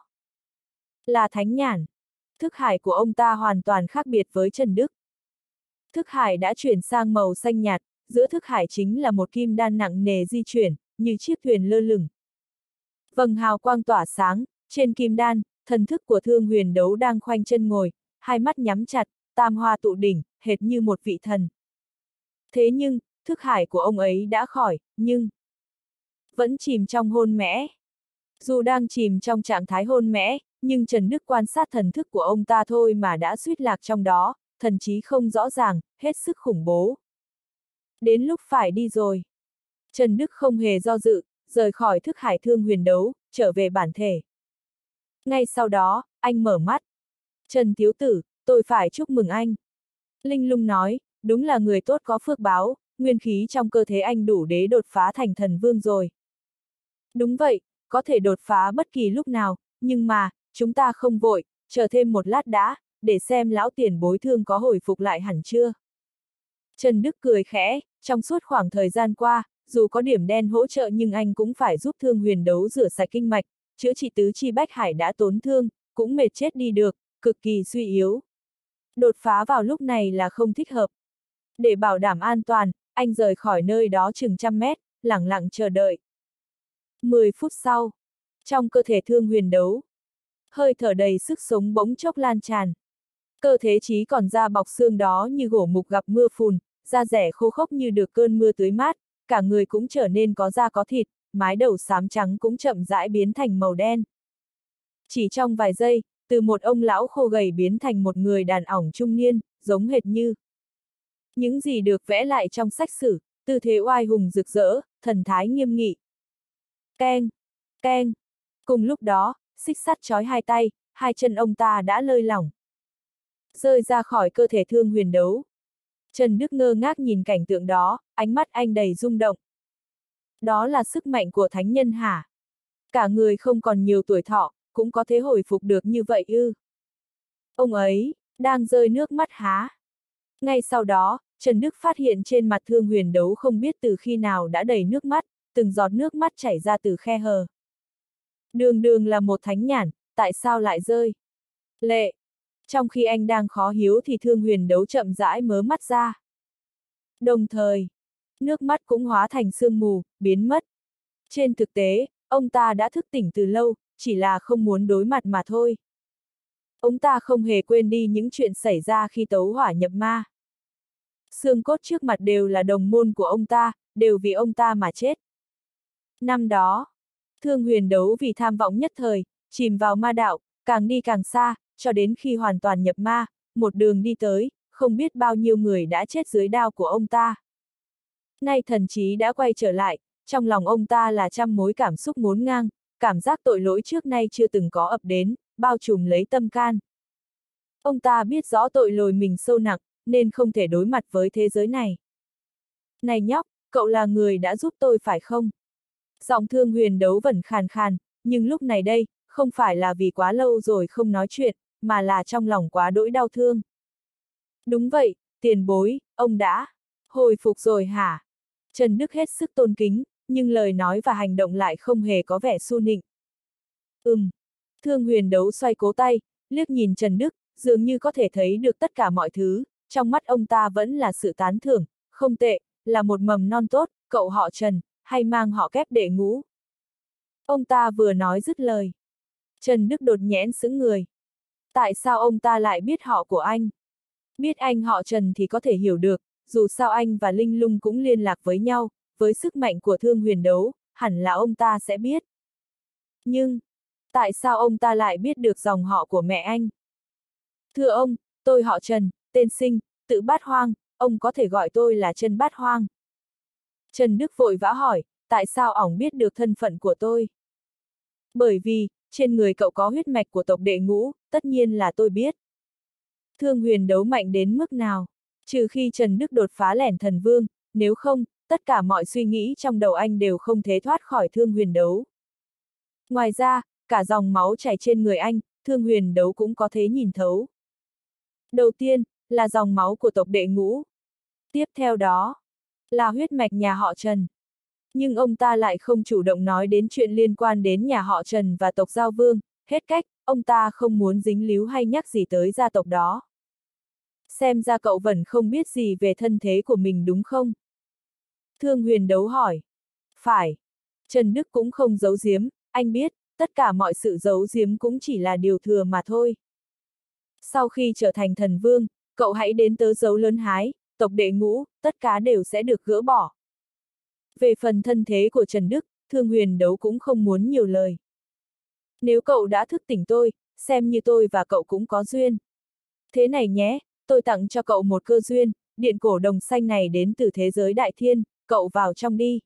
Là thánh nhãn. Thức hải của ông ta hoàn toàn khác biệt với Trần Đức. Thức hải đã chuyển sang màu xanh nhạt, giữa thức hải chính là một kim đan nặng nề di chuyển, như chiếc thuyền lơ lửng. Vầng hào quang tỏa sáng, trên kim đan, thần thức của Thương Huyền Đấu đang khoanh chân ngồi, hai mắt nhắm chặt, tam hoa tụ đỉnh, hệt như một vị thần. Thế nhưng, thức hải của ông ấy đã khỏi, nhưng vẫn chìm trong hôn mẽ. Dù đang chìm trong trạng thái hôn mẽ, nhưng Trần Đức quan sát thần thức của ông ta thôi mà đã suýt lạc trong đó, thần trí không rõ ràng, hết sức khủng bố. Đến lúc phải đi rồi. Trần Đức không hề do dự, rời khỏi thức hải Thương Huyền Đấu, trở về bản thể. Ngay sau đó, anh mở mắt. Trần thiếu tử, tôi phải chúc mừng anh. Linh Lung nói, đúng là người tốt có phước báo, nguyên khí trong cơ thể anh đủ để đột phá thành thần vương rồi. Đúng vậy, có thể đột phá bất kỳ lúc nào, nhưng mà, chúng ta không vội, chờ thêm một lát đã, để xem lão tiền bối thương có hồi phục lại hẳn chưa. Trần Đức cười khẽ, trong suốt khoảng thời gian qua, dù có điểm đen hỗ trợ nhưng anh cũng phải giúp Thương Huyền Đấu rửa sạch kinh mạch, chữa trị tứ chi bách hải đã tốn thương, cũng mệt chết đi được, cực kỳ suy yếu. Đột phá vào lúc này là không thích hợp. Để bảo đảm an toàn, anh rời khỏi nơi đó chừng trăm mét, lẳng lặng chờ đợi. Mười phút sau, trong cơ thể Thương Huyền Đấu, hơi thở đầy sức sống bỗng chốc lan tràn. Cơ thể trí còn da bọc xương đó như gỗ mục gặp mưa phùn, da rẻ khô khốc như được cơn mưa tưới mát, cả người cũng trở nên có da có thịt, mái đầu xám trắng cũng chậm rãi biến thành màu đen. Chỉ trong vài giây, từ một ông lão khô gầy biến thành một người đàn ỏng trung niên, giống hệt như những gì được vẽ lại trong sách sử, tư thế oai hùng rực rỡ, thần thái nghiêm nghị. Keng, keng. Cùng lúc đó, xích sắt trói hai tay, hai chân ông ta đã lơi lỏng, rơi ra khỏi cơ thể Thương Huyền Đấu. Trần Đức ngơ ngác nhìn cảnh tượng đó, ánh mắt anh đầy rung động. Đó là sức mạnh của thánh nhân hả? Cả người không còn nhiều tuổi thọ, cũng có thể hồi phục được như vậy ư? Ông ấy đang rơi nước mắt há? Ngay sau đó, Trần Đức phát hiện trên mặt Thương Huyền Đấu không biết từ khi nào đã đầy nước mắt, từng giọt nước mắt chảy ra từ khe hở. Đường đường là một thánh nhản, tại sao lại rơi lệ? Trong khi anh đang khó hiểu thì Thương Huyền Đấu chậm rãi mớ mắt ra. Đồng thời, nước mắt cũng hóa thành sương mù, biến mất. Trên thực tế, ông ta đã thức tỉnh từ lâu, chỉ là không muốn đối mặt mà thôi. Ông ta không hề quên đi những chuyện xảy ra khi tấu hỏa nhập ma. Xương cốt trước mặt đều là đồng môn của ông ta, đều vì ông ta mà chết. Năm đó, Thương Huyền Đấu vì tham vọng nhất thời, chìm vào ma đạo, càng đi càng xa, cho đến khi hoàn toàn nhập ma, một đường đi tới, không biết bao nhiêu người đã chết dưới đao của ông ta. Nay thần trí đã quay trở lại, trong lòng ông ta là trăm mối cảm xúc ngổn ngang, cảm giác tội lỗi trước nay chưa từng có ập đến, bao trùm lấy tâm can. Ông ta biết rõ tội lỗi mình sâu nặng, nên không thể đối mặt với thế giới này. Này nhóc, cậu là người đã giúp tôi phải không? Giọng Thương Huyền Đấu vẫn khàn khàn, nhưng lúc này đây, không phải là vì quá lâu rồi không nói chuyện, mà là trong lòng quá đỗi đau thương. Đúng vậy, tiền bối, ông đã hồi phục rồi hả? Trần Đức hết sức tôn kính, nhưng lời nói và hành động lại không hề có vẻ su nịnh. Ừm. Thương Huyền Đấu xoay cố tay, liếc nhìn Trần Đức, dường như có thể thấy được tất cả mọi thứ, trong mắt ông ta vẫn là sự tán thưởng, không tệ, là một mầm non tốt, cậu họ Trần, hay mang họ Kép đệ ngũ. Ông ta vừa nói dứt lời. Trần Đức đột nhẽn sững người. Tại sao ông ta lại biết họ của anh? Biết anh họ Trần thì có thể hiểu được, dù sao anh và Linh Lung cũng liên lạc với nhau, với sức mạnh của Thương Huyền Đấu, hẳn là ông ta sẽ biết. Nhưng, tại sao ông ta lại biết được dòng họ của mẹ anh? Thưa ông, tôi họ Trần, tên Sinh, tự Bát Hoang, ông có thể gọi tôi là Trần Bát Hoang. Trần Đức vội vã hỏi, tại sao ổng biết được thân phận của tôi? Bởi vì, trên người cậu có huyết mạch của tộc đệ ngũ, tất nhiên là tôi biết. Thương Huyền Đấu mạnh đến mức nào? Trừ khi Trần Đức đột phá lẻn thần vương, nếu không, tất cả mọi suy nghĩ trong đầu anh đều không thể thoát khỏi Thương Huyền Đấu. Ngoài ra, cả dòng máu chảy trên người anh, Thương Huyền Đấu cũng có thể nhìn thấu. Đầu tiên, là dòng máu của tộc đệ ngũ. Tiếp theo đó, là huyết mạch nhà họ Trần. Nhưng ông ta lại không chủ động nói đến chuyện liên quan đến nhà họ Trần và tộc Giao Vương, hết cách, ông ta không muốn dính líu hay nhắc gì tới gia tộc đó. Xem ra cậu vẫn không biết gì về thân thế của mình đúng không? Thương Huyền Đấu hỏi. Phải. Trần Đức cũng không giấu giếm, anh biết, tất cả mọi sự giấu giếm cũng chỉ là điều thừa mà thôi. Sau khi trở thành thần vương, cậu hãy đến tớ dấu lớn hái, tộc đệ ngũ, tất cả đều sẽ được gỡ bỏ. Về phần thân thế của Trần Đức, Thương Huyền Đấu cũng không muốn nhiều lời. Nếu cậu đã thức tỉnh tôi, xem như tôi và cậu cũng có duyên. Thế này nhé, tôi tặng cho cậu một cơ duyên, điện cổ đồng xanh này đến từ thế giới đại thiên, cậu vào trong đi.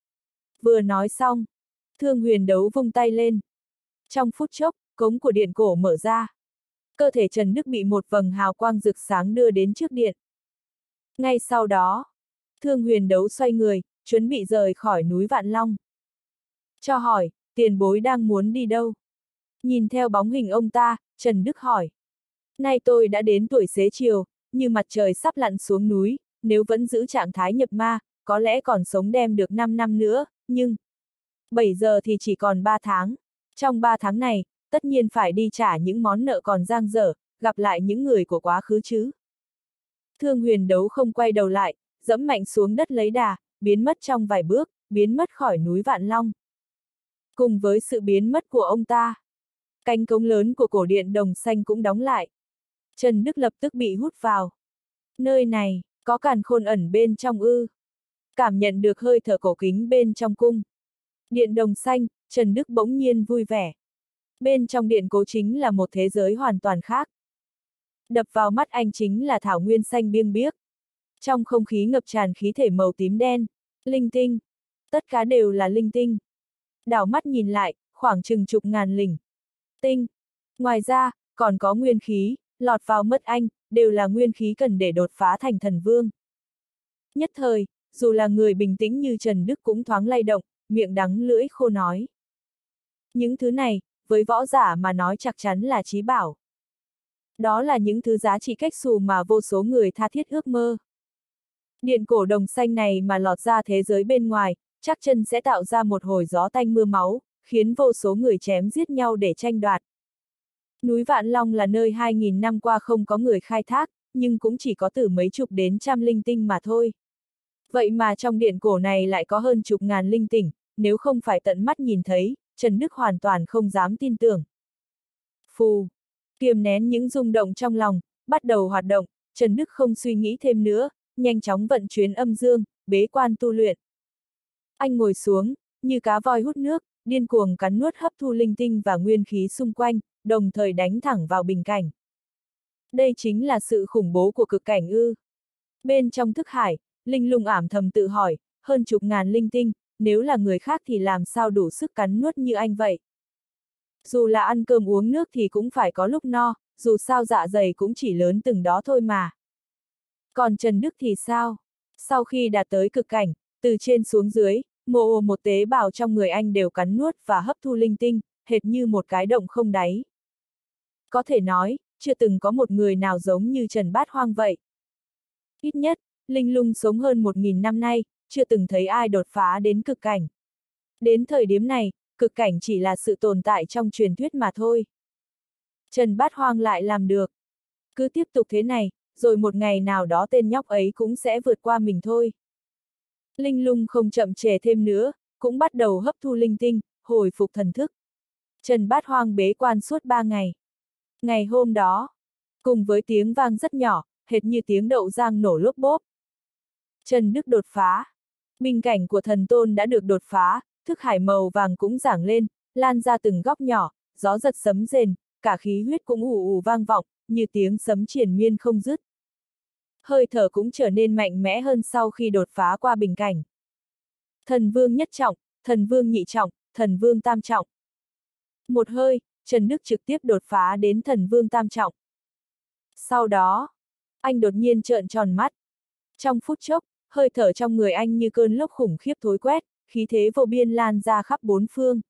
Vừa nói xong, Thương Huyền Đấu vung tay lên. Trong phút chốc, cống của điện cổ mở ra. Cơ thể Trần Đức bị một vầng hào quang rực sáng đưa đến trước điện. Ngay sau đó, Thương Huyền Đấu xoay người, chuẩn bị rời khỏi núi Vạn Long. Cho hỏi, tiền bối đang muốn đi đâu? Nhìn theo bóng hình ông ta, Trần Đức hỏi. Nay tôi đã đến tuổi xế chiều, như mặt trời sắp lặn xuống núi, nếu vẫn giữ trạng thái nhập ma, có lẽ còn sống đem được năm năm nữa, nhưng bảy giờ thì chỉ còn ba tháng. Trong ba tháng này, tất nhiên phải đi trả những món nợ còn dang dở, gặp lại những người của quá khứ chứ. Thương Huyền Đấu không quay đầu lại, dẫm mạnh xuống đất lấy đà, biến mất trong vài bước, biến mất khỏi núi Vạn Long. Cùng với sự biến mất của ông ta, Cánh cống lớn của cổ điện đồng xanh cũng đóng lại. Trần Đức lập tức bị hút vào. Nơi này, có càn khôn ẩn bên trong ư. Cảm nhận được hơi thở cổ kính bên trong cung. Điện đồng xanh, Trần Đức bỗng nhiên vui vẻ. Bên trong điện cố chính là một thế giới hoàn toàn khác. Đập vào mắt anh chính là thảo nguyên xanh biêng biếc. Trong không khí ngập tràn khí thể màu tím đen, linh tinh. Tất cả đều là linh tinh. Đảo mắt nhìn lại, khoảng chừng chục ngàn linh tinh. Ngoài ra, còn có nguyên khí, lọt vào mắt anh, đều là nguyên khí cần để đột phá thành thần vương. Nhất thời, dù là người bình tĩnh như Trần Đức cũng thoáng lay động, miệng đắng lưỡi khô nói. Những thứ này, với võ giả mà nói chắc chắn là chí bảo. Đó là những thứ giá trị cách xù mà vô số người tha thiết ước mơ. Điện cổ đồng xanh này mà lọt ra thế giới bên ngoài, chắc chân sẽ tạo ra một hồi gió tanh mưa máu, khiến vô số người chém giết nhau để tranh đoạt. Núi Vạn Long là nơi hai nghìn năm qua không có người khai thác, nhưng cũng chỉ có từ mấy chục đến trăm linh tinh mà thôi. Vậy mà trong điện cổ này lại có hơn chục ngàn linh tinh, nếu không phải tận mắt nhìn thấy, Trần Đức hoàn toàn không dám tin tưởng. Phù, kiềm nén những rung động trong lòng, bắt đầu hoạt động, Trần Đức không suy nghĩ thêm nữa, nhanh chóng vận chuyển âm dương, bế quan tu luyện. Anh ngồi xuống, như cá voi hút nước, điên cuồng cắn nuốt hấp thu linh tinh và nguyên khí xung quanh, đồng thời đánh thẳng vào bình cảnh. Đây chính là sự khủng bố của cực cảnh ư. Bên trong thức hải, Linh Lung ảm thầm tự hỏi, hơn chục ngàn linh tinh, nếu là người khác thì làm sao đủ sức cắn nuốt như anh vậy. Dù là ăn cơm uống nước thì cũng phải có lúc no, dù sao dạ dày cũng chỉ lớn từng đó thôi mà. Còn Trần Đức thì sao? Sau khi đạt tới cực cảnh, từ trên xuống dưới, mồ một tế bào trong người anh đều cắn nuốt và hấp thu linh tinh, hệt như một cái động không đáy. Có thể nói, chưa từng có một người nào giống như Trần Bát Hoang vậy. Ít nhất, Linh Lung sống hơn một nghìn năm nay, chưa từng thấy ai đột phá đến cực cảnh. Đến thời điểm này, cực cảnh chỉ là sự tồn tại trong truyền thuyết mà thôi. Trần Bát Hoang lại làm được. Cứ tiếp tục thế này, rồi một ngày nào đó tên nhóc ấy cũng sẽ vượt qua mình thôi. Linh Lung không chậm trễ thêm nữa, cũng bắt đầu hấp thu linh tinh, hồi phục thần thức. Trần Bát Hoang bế quan suốt ba ngày. Ngày hôm đó, cùng với tiếng vang rất nhỏ, hệt như tiếng đậu rang nổ lốp bốp. Trần Đức đột phá. Minh cảnh của thần tôn đã được đột phá, thức hải màu vàng cũng giảng lên, lan ra từng góc nhỏ, gió giật sấm rền, cả khí huyết cũng ù ù vang vọng, như tiếng sấm triền miên không dứt. Hơi thở cũng trở nên mạnh mẽ hơn sau khi đột phá qua bình cảnh. Thần vương nhất trọng, thần vương nhị trọng, thần vương tam trọng. Một hơi, Trần Đức trực tiếp đột phá đến thần vương tam trọng. Sau đó, anh đột nhiên trợn tròn mắt. Trong phút chốc, hơi thở trong người anh như cơn lốc khủng khiếp thối quét, khí thế vô biên lan ra khắp bốn phương.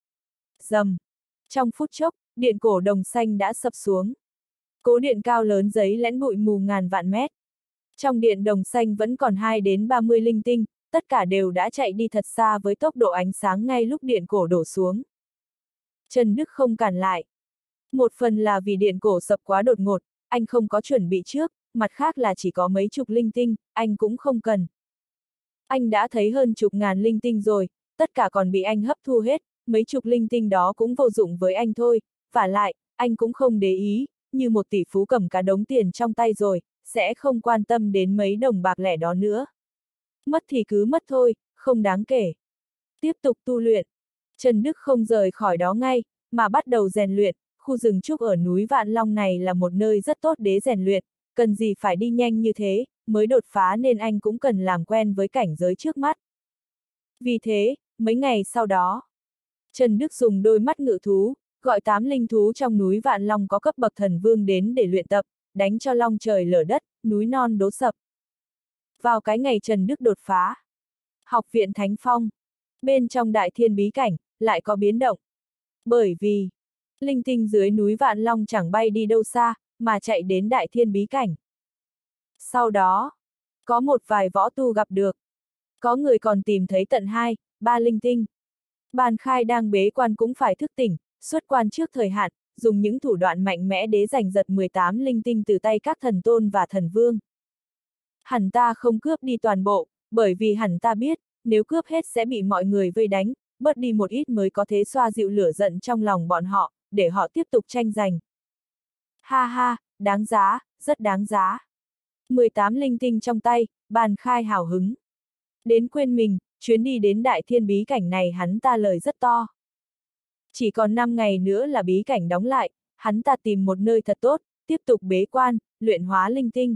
Rầm. Trong phút chốc, điện cổ đồng xanh đã sập xuống. Cố điện cao lớn giấy lẽn bụi mù ngàn vạn mét. Trong điện đồng xanh vẫn còn hai đến ba mươi linh tinh, tất cả đều đã chạy đi thật xa với tốc độ ánh sáng ngay lúc điện cổ đổ xuống. Trần Đức không cản lại. Một phần là vì điện cổ sập quá đột ngột, anh không có chuẩn bị trước, mặt khác là chỉ có mấy chục linh tinh, anh cũng không cần. Anh đã thấy hơn chục ngàn linh tinh rồi, tất cả còn bị anh hấp thu hết, mấy chục linh tinh đó cũng vô dụng với anh thôi, vả lại, anh cũng không để ý, như một tỷ phú cầm cả đống tiền trong tay rồi, sẽ không quan tâm đến mấy đồng bạc lẻ đó nữa. Mất thì cứ mất thôi, không đáng kể. Tiếp tục tu luyện. Trần Đức không rời khỏi đó ngay, mà bắt đầu rèn luyện, khu rừng trúc ở núi Vạn Long này là một nơi rất tốt để rèn luyện, cần gì phải đi nhanh như thế, mới đột phá nên anh cũng cần làm quen với cảnh giới trước mắt. Vì thế, mấy ngày sau đó, Trần Đức dùng đôi mắt ngự thú, gọi tám linh thú trong núi Vạn Long có cấp bậc thần vương đến để luyện tập, đánh cho long trời lở đất, núi non đổ sập. Vào cái ngày Trần Đức đột phá, học viện Thánh Phong, bên trong đại thiên bí cảnh, lại có biến động. Bởi vì, linh tinh dưới núi Vạn Long chẳng bay đi đâu xa, mà chạy đến đại thiên bí cảnh. Sau đó, có một vài võ tu gặp được. Có người còn tìm thấy tận hai, ba linh tinh. Bàn Khai đang bế quan cũng phải thức tỉnh, xuất quan trước thời hạn, dùng những thủ đoạn mạnh mẽ để giành giật mười tám linh tinh từ tay các thần tôn và thần vương. Hẳn ta không cướp đi toàn bộ, bởi vì hẳn ta biết, nếu cướp hết sẽ bị mọi người vây đánh, bớt đi một ít mới có thể xoa dịu lửa giận trong lòng bọn họ, để họ tiếp tục tranh giành. Ha ha, đáng giá, rất đáng giá. mười tám linh tinh trong tay, Bàn Khai hào hứng. Đến quên mình, chuyến đi đến đại thiên bí cảnh này hắn ta lời rất to. Chỉ còn năm ngày nữa là bí cảnh đóng lại, hắn ta tìm một nơi thật tốt, tiếp tục bế quan, luyện hóa linh tinh.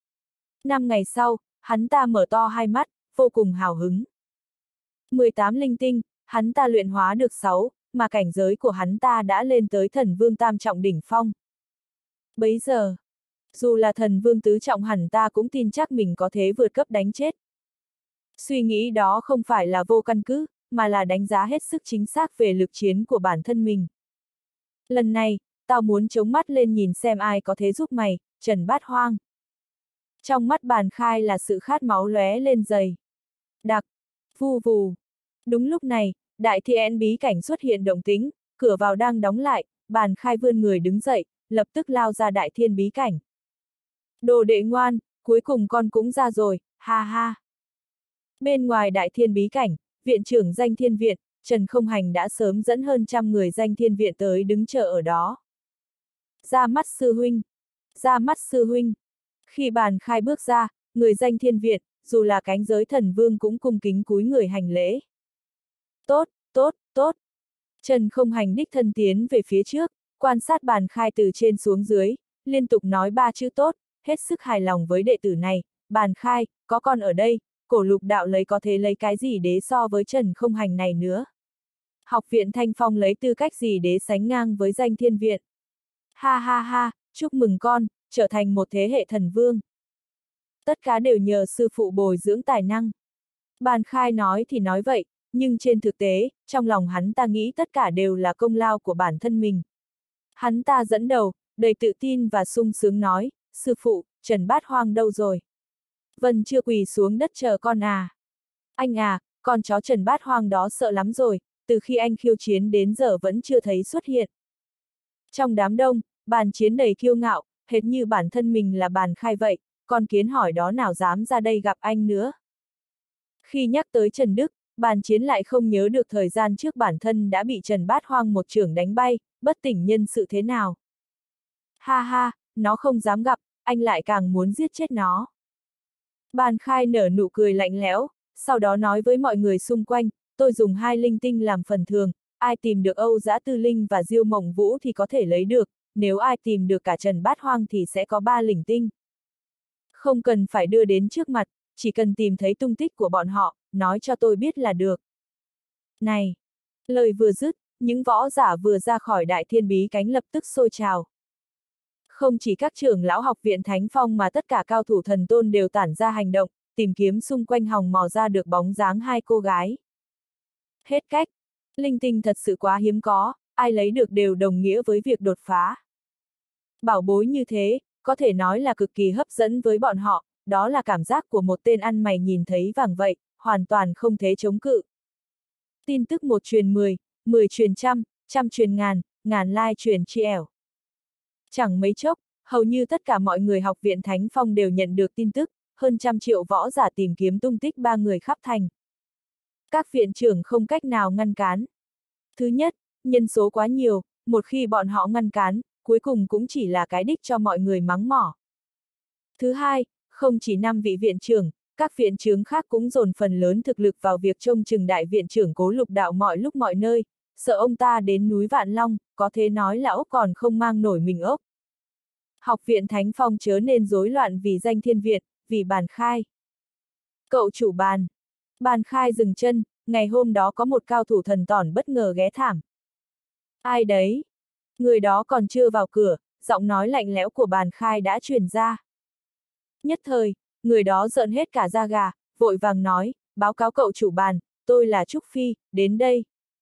Năm ngày sau, hắn ta mở to hai mắt, vô cùng hào hứng. mười tám linh tinh, hắn ta luyện hóa được sáu, mà cảnh giới của hắn ta đã lên tới thần vương tam trọng đỉnh phong. Bấy giờ, dù là thần vương tứ trọng hẳn ta cũng tin chắc mình có thể vượt cấp đánh chết. Suy nghĩ đó không phải là vô căn cứ, mà là đánh giá hết sức chính xác về lực chiến của bản thân mình. Lần này, tao muốn chống mắt lên nhìn xem ai có thể giúp mày, Trần Bát Hoang. Trong mắt Bàn Khai là sự khát máu lóe lên dày. Đặc, vu vù. Đúng lúc này, đại thiên bí cảnh xuất hiện động tĩnh, cửa vào đang đóng lại, Bàn Khai vươn người đứng dậy, lập tức lao ra đại thiên bí cảnh. Đồ đệ ngoan, cuối cùng con cũng ra rồi, ha ha. Bên ngoài đại thiên bí cảnh, viện trưởng Danh Thiên Viện, Trần Không Hành đã sớm dẫn hơn trăm người Danh Thiên Viện tới đứng chờ ở đó. Ra mắt sư huynh, ra mắt sư huynh. Khi Bàn Khai bước ra, người Danh Thiên Viện, dù là cánh giới thần vương cũng cung kính cúi người hành lễ. Tốt, tốt, tốt. Trần Không Hành đích thân tiến về phía trước, quan sát Bàn Khai từ trên xuống dưới, liên tục nói ba chữ tốt, hết sức hài lòng với đệ tử này. Bàn Khai, có con ở đây, Cổ Lục đạo lấy có thể lấy cái gì để so với Trần Không Hành này nữa. Học viện Thanh Phong lấy tư cách gì để sánh ngang với Danh Thiên Viện. Ha ha ha, chúc mừng con, trở thành một thế hệ thần vương. Tất cả đều nhờ sư phụ bồi dưỡng tài năng. Bàn Khai nói thì nói vậy, nhưng trên thực tế, trong lòng hắn ta nghĩ tất cả đều là công lao của bản thân mình. Hắn ta dẫn đầu, đầy tự tin và sung sướng nói, sư phụ, Trần Bát Hoang đâu rồi? Vân chưa quỳ xuống đất chờ con à? Anh à, con chó Trần Bát Hoang đó sợ lắm rồi, từ khi anh khiêu chiến đến giờ vẫn chưa thấy xuất hiện. Trong đám đông, Bàn Chiến đầy kiêu ngạo, hệt như bản thân mình là Bàn Khai vậy, con kiến hỏi đó nào dám ra đây gặp anh nữa. Khi nhắc tới Trần Đức, Bàn Chiến lại không nhớ được thời gian trước bản thân đã bị Trần Bát Hoang một chưởng đánh bay, bất tỉnh nhân sự thế nào. Ha ha, nó không dám gặp, anh lại càng muốn giết chết nó. Bàn Khai nở nụ cười lạnh lẽo, sau đó nói với mọi người xung quanh, tôi dùng hai linh tinh làm phần thường, ai tìm được Âu Dã Tư Linh và Diêu Mộng Vũ thì có thể lấy được, nếu ai tìm được cả Trần Bát Hoang thì sẽ có ba linh tinh. Không cần phải đưa đến trước mặt, chỉ cần tìm thấy tung tích của bọn họ, nói cho tôi biết là được. Này! Lời vừa dứt, những võ giả vừa ra khỏi đại thiên bí cánh lập tức sôi trào. Không chỉ các trưởng lão học viện Thánh Phong mà tất cả cao thủ thần tôn đều tản ra hành động, tìm kiếm xung quanh hòng mò ra được bóng dáng hai cô gái. Hết cách! Linh tinh thật sự quá hiếm có, ai lấy được đều đồng nghĩa với việc đột phá. Bảo bối như thế, có thể nói là cực kỳ hấp dẫn với bọn họ, đó là cảm giác của một tên ăn mày nhìn thấy vàng vậy, hoàn toàn không thể chống cự. Tin tức một truyền mười, mười truyền trăm, trăm truyền ngàn, ngàn lai truyền triệu. Chẳng mấy chốc, hầu như tất cả mọi người học viện Thánh Phong đều nhận được tin tức, hơn trăm triệu võ giả tìm kiếm tung tích ba người khắp thành. Các viện trưởng không cách nào ngăn cản. Thứ nhất, nhân số quá nhiều, một khi bọn họ ngăn cản, cuối cùng cũng chỉ là cái đích cho mọi người mắng mỏ. Thứ hai, không chỉ năm vị viện trưởng, các viện trưởng khác cũng dồn phần lớn thực lực vào việc trông chừng đại viện trưởng Cố Lục đạo mọi lúc mọi nơi, sợ ông ta đến núi Vạn Long, có thể nói là ốc còn không mang nổi mình ốc. Học viện Thánh Phong chớ nên rối loạn vì Danh Thiên Viện, vì Bàn Khai. Cậu chủ Bàn. Bàn Khai dừng chân, ngày hôm đó có một cao thủ thần tỏn bất ngờ ghé thảm. Ai đấy? Người đó còn chưa vào cửa, giọng nói lạnh lẽo của Bàn Khai đã truyền ra. Nhất thời, người đó giận hết cả da gà, vội vàng nói, báo cáo cậu chủ Bàn, tôi là Trúc Phi, đến đây.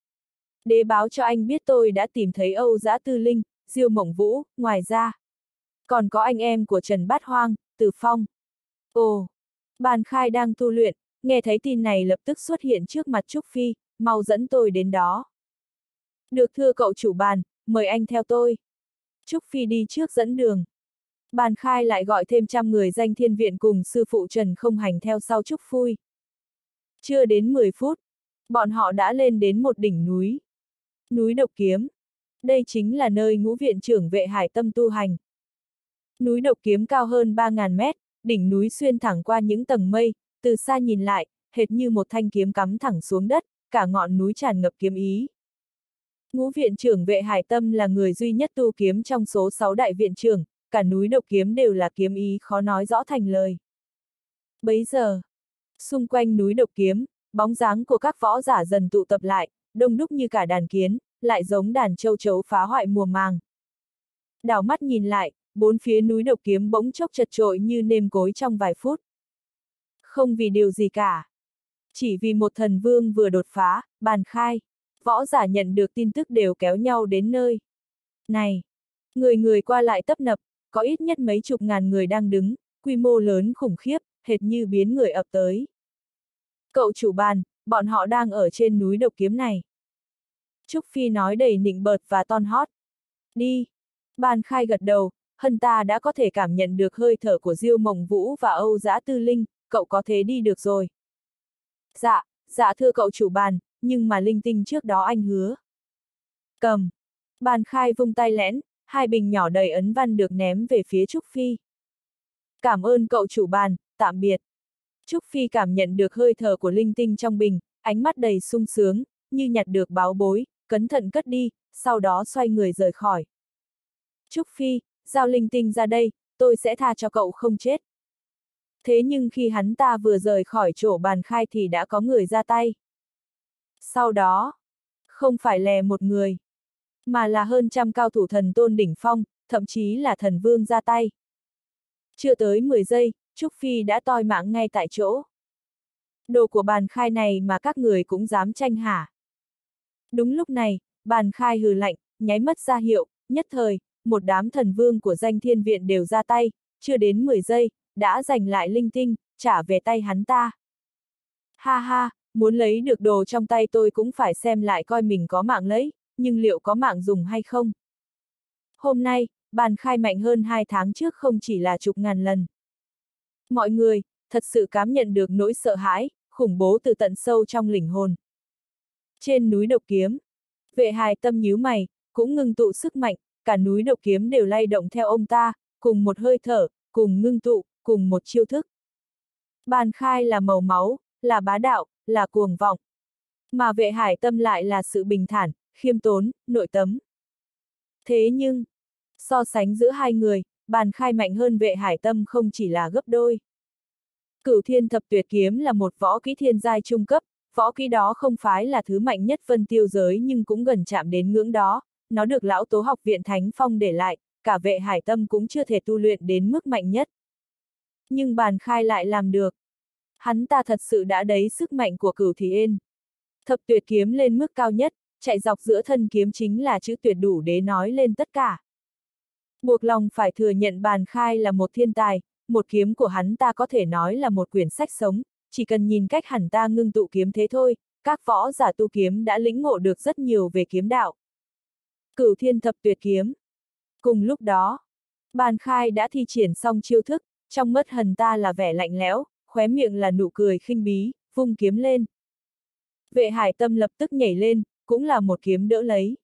Đế báo cho anh biết tôi đã tìm thấy Âu Dã Tư Linh, Diêu Mộng Vũ, ngoài ra. Còn có anh em của Trần Bát Hoang, Từ Phong. Ồ! Bàn Khai đang tu luyện, nghe thấy tin này lập tức xuất hiện trước mặt Trúc Phi, mau dẫn tôi đến đó. Được thưa cậu chủ Bàn, mời anh theo tôi. Trúc Phi đi trước dẫn đường. Bàn Khai lại gọi thêm trăm người Danh Thiên Viện cùng sư phụ Trần Không Hành theo sau Trúc Phi. Chưa đến mười phút, bọn họ đã lên đến một đỉnh núi. Núi Độc Kiếm. Đây chính là nơi ngũ viện trưởng Vệ Hải Tâm tu hành. Núi Độc Kiếm cao hơn ba nghìn mét, đỉnh núi xuyên thẳng qua những tầng mây, từ xa nhìn lại, hệt như một thanh kiếm cắm thẳng xuống đất, cả ngọn núi tràn ngập kiếm ý. Ngũ viện trưởng Vệ Hải Tâm là người duy nhất tu kiếm trong số sáu đại viện trưởng, cả núi Độc Kiếm đều là kiếm ý khó nói rõ thành lời. Bấy giờ, xung quanh núi Độc Kiếm, bóng dáng của các võ giả dần tụ tập lại, đông đúc như cả đàn kiến, lại giống đàn châu chấu phá hoại mùa màng. Đảo mắt nhìn lại, bốn phía núi Độc Kiếm bỗng chốc chật trội như nêm cối trong vài phút. Không vì điều gì cả. Chỉ vì một thần vương vừa đột phá, Bàn Khai. Võ giả nhận được tin tức đều kéo nhau đến nơi. Này! Người người qua lại tấp nập, có ít nhất mấy chục ngàn người đang đứng, quy mô lớn khủng khiếp, hệt như biến người ập tới. Cậu chủ Bàn, bọn họ đang ở trên núi Độc Kiếm này. Trúc Phi nói đầy nịnh bợt và ton hót. Đi! Bàn Khai gật đầu, hân ta đã có thể cảm nhận được hơi thở của Diêu Mộng Vũ và Âu Dã Tư Linh, cậu có thể đi được rồi. Dạ, dạ thưa cậu chủ Bàn, nhưng mà linh tinh trước đó anh hứa. Cầm! Bàn Khai vung tay lén, hai bình nhỏ đầy ấn văn được ném về phía Trúc Phi. Cảm ơn cậu chủ Bàn, tạm biệt. Trúc Phi cảm nhận được hơi thở của linh tinh trong bình, ánh mắt đầy sung sướng, như nhặt được báo bối, cẩn thận cất đi, sau đó xoay người rời khỏi. Trúc Phi, giao linh tinh ra đây, tôi sẽ tha cho cậu không chết. Thế nhưng khi hắn ta vừa rời khỏi chỗ Bàn Khai thì đã có người ra tay. Sau đó, không phải lè một người, mà là hơn trăm cao thủ thần tôn đỉnh phong, thậm chí là thần vương ra tay. Chưa tới mười giây, Trúc Phi đã toi mạng ngay tại chỗ. Đồ của Bàn Khai này mà các người cũng dám tranh hả? Đúng lúc này, Bàn Khai hừ lạnh, nháy mắt ra hiệu, nhất thời, một đám thần vương của danh thiên viện đều ra tay, chưa đến mười giây, đã giành lại linh tinh, trả về tay hắn ta. Ha ha, muốn lấy được đồ trong tay tôi cũng phải xem lại coi mình có mạng lấy, nhưng liệu có mạng dùng hay không? Hôm nay, Bàn Khai mạnh hơn hai tháng trước không chỉ là chục ngàn lần. Mọi người, thật sự cảm nhận được nỗi sợ hãi, khủng bố từ tận sâu trong linh hồn. Trên núi Độc Kiếm, Vệ Hải Tâm nhíu mày, cũng ngưng tụ sức mạnh, cả núi Độc Kiếm đều lay động theo ông ta, cùng một hơi thở, cùng ngưng tụ, cùng một chiêu thức. Bàn Khai là màu máu, là bá đạo, là cuồng vọng. Mà Vệ Hải Tâm lại là sự bình thản, khiêm tốn, nội tâm. Thế nhưng, so sánh giữa hai người, Bàn Khai mạnh hơn Vệ Hải Tâm không chỉ là gấp đôi. Cửu Thiên Thập Tuyệt Kiếm là một võ kỹ thiên giai trung cấp, võ kỹ đó không phải là thứ mạnh nhất Vân Tiêu giới nhưng cũng gần chạm đến ngưỡng đó, nó được lão Tố Học Viện Thánh Phong để lại, cả Vệ Hải Tâm cũng chưa thể tu luyện đến mức mạnh nhất. Nhưng Bàn Khai lại làm được. Hắn ta thật sự đã đấy sức mạnh của Cửu Thì Ên. Thập Tuyệt Kiếm lên mức cao nhất, chạy dọc giữa thân kiếm chính là chữ tuyệt đủ để nói lên tất cả. Buộc lòng phải thừa nhận Bàn Khai là một thiên tài, một kiếm của hắn ta có thể nói là một quyển sách sống, chỉ cần nhìn cách hắn ta ngưng tụ kiếm thế thôi, các võ giả tu kiếm đã lĩnh ngộ được rất nhiều về kiếm đạo. Cửu Thiên Thập Tuyệt Kiếm. Cùng lúc đó, Bàn Khai đã thi triển xong chiêu thức, trong mắt hắn ta là vẻ lạnh lẽo, khóe miệng là nụ cười khinh bí, vung kiếm lên. Vệ Hải Tâm lập tức nhảy lên, cũng là một kiếm đỡ lấy.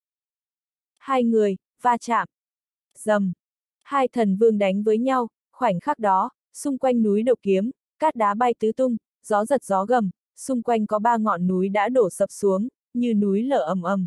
Hai người, va chạm. Rầm. Hai thần vương đánh với nhau, khoảnh khắc đó, xung quanh núi Độc Kiếm, cát đá bay tứ tung, gió giật gió gầm, xung quanh có ba ngọn núi đã đổ sập xuống, như núi lở ầm ầm.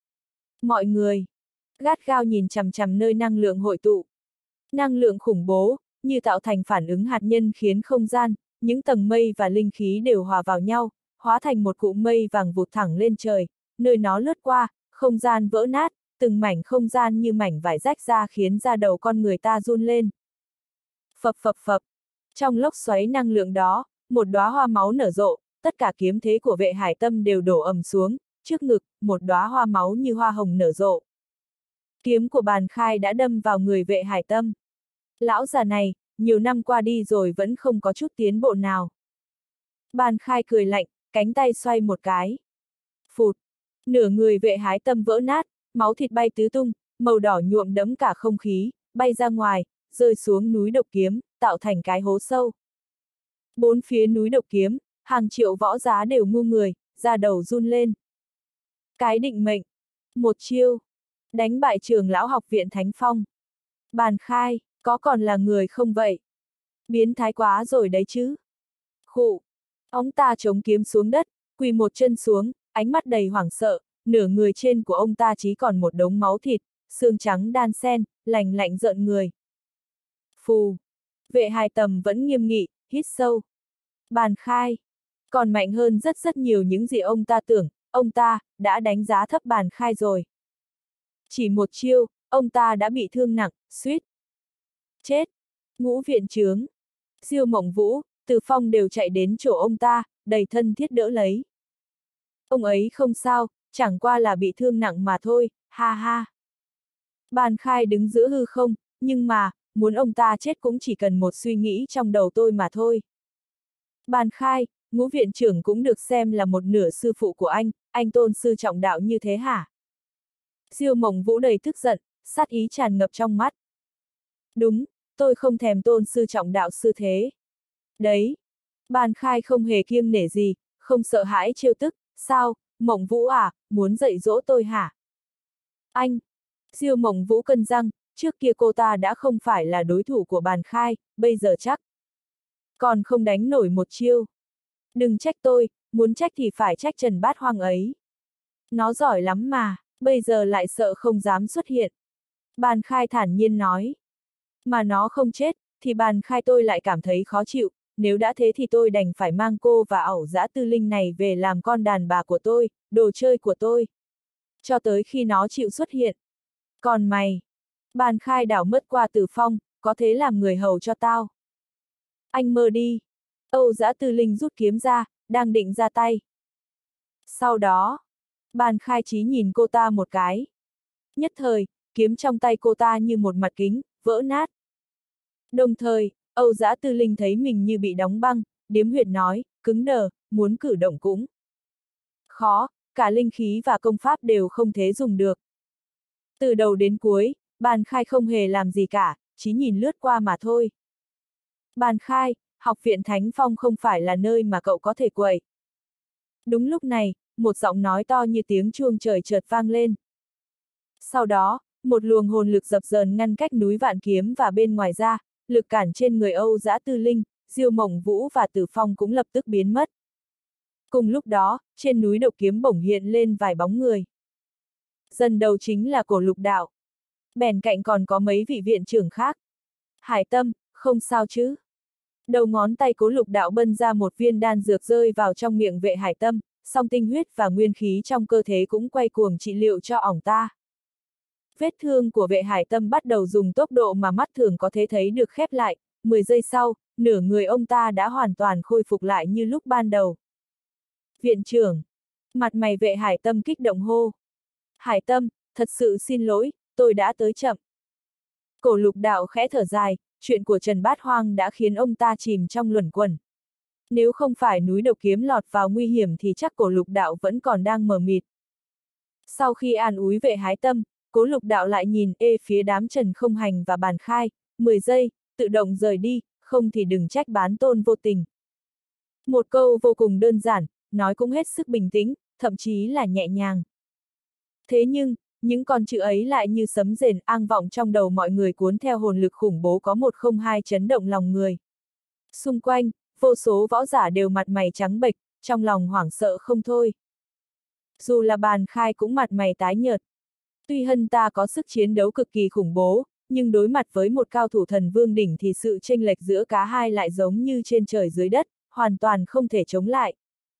Mọi người, gắt gao nhìn chằm chằm nơi năng lượng hội tụ. Năng lượng khủng bố, như tạo thành phản ứng hạt nhân khiến không gian, những tầng mây và linh khí đều hòa vào nhau, hóa thành một cụm mây vàng vụt thẳng lên trời, nơi nó lướt qua, không gian vỡ nát, từng mảnh không gian như mảnh vải rách ra khiến da đầu con người ta run lên. Phập phập phập, trong lốc xoáy năng lượng đó, một đóa hoa máu nở rộ, tất cả kiếm thế của Vệ Hải Tâm đều đổ ầm xuống, trước ngực, một đóa hoa máu như hoa hồng nở rộ. Kiếm của Bàn Khai đã đâm vào người Vệ Hải Tâm. Lão già này, nhiều năm qua đi rồi vẫn không có chút tiến bộ nào. Bàn Khai cười lạnh, cánh tay xoay một cái. Phụt, nửa người Vệ Hải Tâm vỡ nát, máu thịt bay tứ tung, màu đỏ nhuộm đẫm cả không khí, bay ra ngoài, rơi xuống núi Độc Kiếm, tạo thành cái hố sâu. Bốn phía núi Độc Kiếm, hàng triệu võ giá đều ngu người, da đầu run lên. Cái định mệnh. Một chiêu. Đánh bại trường lão học viện Thánh Phong. Bàn Khai, có còn là người không vậy? Biến thái quá rồi đấy chứ. Khụ. Ông ta chống kiếm xuống đất, quỳ một chân xuống, ánh mắt đầy hoảng sợ, nửa người trên của ông ta chỉ còn một đống máu thịt, xương trắng đan xen, lành lạnh rợn người. Phù. Vệ Hải Tầm vẫn nghiêm nghị, hít sâu. Bàn Khai. Còn mạnh hơn rất rất nhiều những gì ông ta tưởng, ông ta đã đánh giá thấp Bàn Khai rồi. Chỉ một chiêu, ông ta đã bị thương nặng, suýt chết. Ngũ viện trướng. Diêu Mộng Vũ, Từ Phong đều chạy đến chỗ ông ta, đầy thân thiết đỡ lấy. Ông ấy không sao, chẳng qua là bị thương nặng mà thôi, ha ha. Bàn Khai đứng giữa hư không, nhưng mà, muốn ông ta chết cũng chỉ cần một suy nghĩ trong đầu tôi mà thôi. Bàn Khai, Ngũ viện trưởng cũng được xem là một nửa sư phụ của anh, anh tôn sư trọng đạo như thế hả? Diêu Mộng Vũ đầy tức giận, sát ý tràn ngập trong mắt. Đúng, tôi không thèm tôn sư trọng đạo sư thế. Đấy. Bàn Khai không hề kiêng nể gì, không sợ hãi trêu tức, sao, Mộng Vũ à, muốn dạy dỗ tôi hả? Anh. Diêu Mộng Vũ cân răng, trước kia cô ta đã không phải là đối thủ của Bàn Khai, bây giờ chắc còn không đánh nổi một chiêu. Đừng trách tôi, muốn trách thì phải trách Trần Bát Hoang ấy. Nó giỏi lắm mà, bây giờ lại sợ không dám xuất hiện. Bàn Khai thản nhiên nói. Mà nó không chết, thì Bàn Khai tôi lại cảm thấy khó chịu, nếu đã thế thì tôi đành phải mang cô và ẩu dã tư linh này về làm con đàn bà của tôi, đồ chơi của tôi. Cho tới khi nó chịu xuất hiện. Còn mày, Bàn Khai đảo mất qua Từ Phong, có thế làm người hầu cho tao. Anh mơ đi. Âu Dã Tư Linh rút kiếm ra, đang định ra tay. Sau đó, Bàn Khai Chí nhìn cô ta một cái. Nhất thời, kiếm trong tay cô ta như một mặt kính, vỡ nát. Đồng thời, Âu Dã Tư Linh thấy mình như bị đóng băng, điếm huyệt nói, cứng đờ, muốn cử động cũng khó, cả linh khí và công pháp đều không thể dùng được. Từ đầu đến cuối, Bàn Khai không hề làm gì cả, chỉ nhìn lướt qua mà thôi. Bàn Khai, học viện Thánh Phong không phải là nơi mà cậu có thể quậy. Đúng lúc này, một giọng nói to như tiếng chuông trời chợt vang lên. Sau đó, một luồng hồn lực dập dờn ngăn cách núi Vạn Kiếm và bên ngoài ra, lực cản trên người Âu Dã Tư Linh, Diêu Mộng Vũ và Tử Phong cũng lập tức biến mất. Cùng lúc đó, trên núi Độc Kiếm bỗng hiện lên vài bóng người. Dần đầu chính là Cổ Lục Đạo. Bèn cạnh còn có mấy vị viện trưởng khác. Hải Tâm, không sao chứ? Đầu ngón tay Cố Lục Đạo bân ra một viên đan dược rơi vào trong miệng Vệ Hải Tâm, song tinh huyết và nguyên khí trong cơ thể cũng quay cuồng trị liệu cho ổng ta. Vết thương của Vệ Hải Tâm bắt đầu dùng tốc độ mà mắt thường có thể thấy được khép lại, mười giây sau, nửa người ông ta đã hoàn toàn khôi phục lại như lúc ban đầu. Viện trưởng! Mặt mày Vệ Hải Tâm kích động hô. Hải Tâm, thật sự xin lỗi, tôi đã tới chậm. Cổ Lục Đạo khẽ thở dài, chuyện của Trần Bát Hoang đã khiến ông ta chìm trong luẩn quẩn. Nếu không phải núi Độc Kiếm lọt vào nguy hiểm thì chắc Cổ Lục Đạo vẫn còn đang mờ mịt. Sau khi an ủi Vệ Hải Tâm, Cố Lục Đạo lại nhìn ê phía đám Trần Không Hành và Bàn Khai, mười giây, tự động rời đi, không thì đừng trách bán tôn vô tình. Một câu vô cùng đơn giản, nói cũng hết sức bình tĩnh, thậm chí là nhẹ nhàng. Thế nhưng, những con chữ ấy lại như sấm rền ang vọng trong đầu mọi người, cuốn theo hồn lực khủng bố có một không hai chấn động lòng người. Xung quanh, vô số võ giả đều mặt mày trắng bệch, trong lòng hoảng sợ không thôi. Dù là Bàn Khai cũng mặt mày tái nhợt. Tuy Hân ta có sức chiến đấu cực kỳ khủng bố, nhưng đối mặt với một cao thủ thần vương đỉnh thì sự chênh lệch giữa cả hai lại giống như trên trời dưới đất, hoàn toàn không thể chống lại.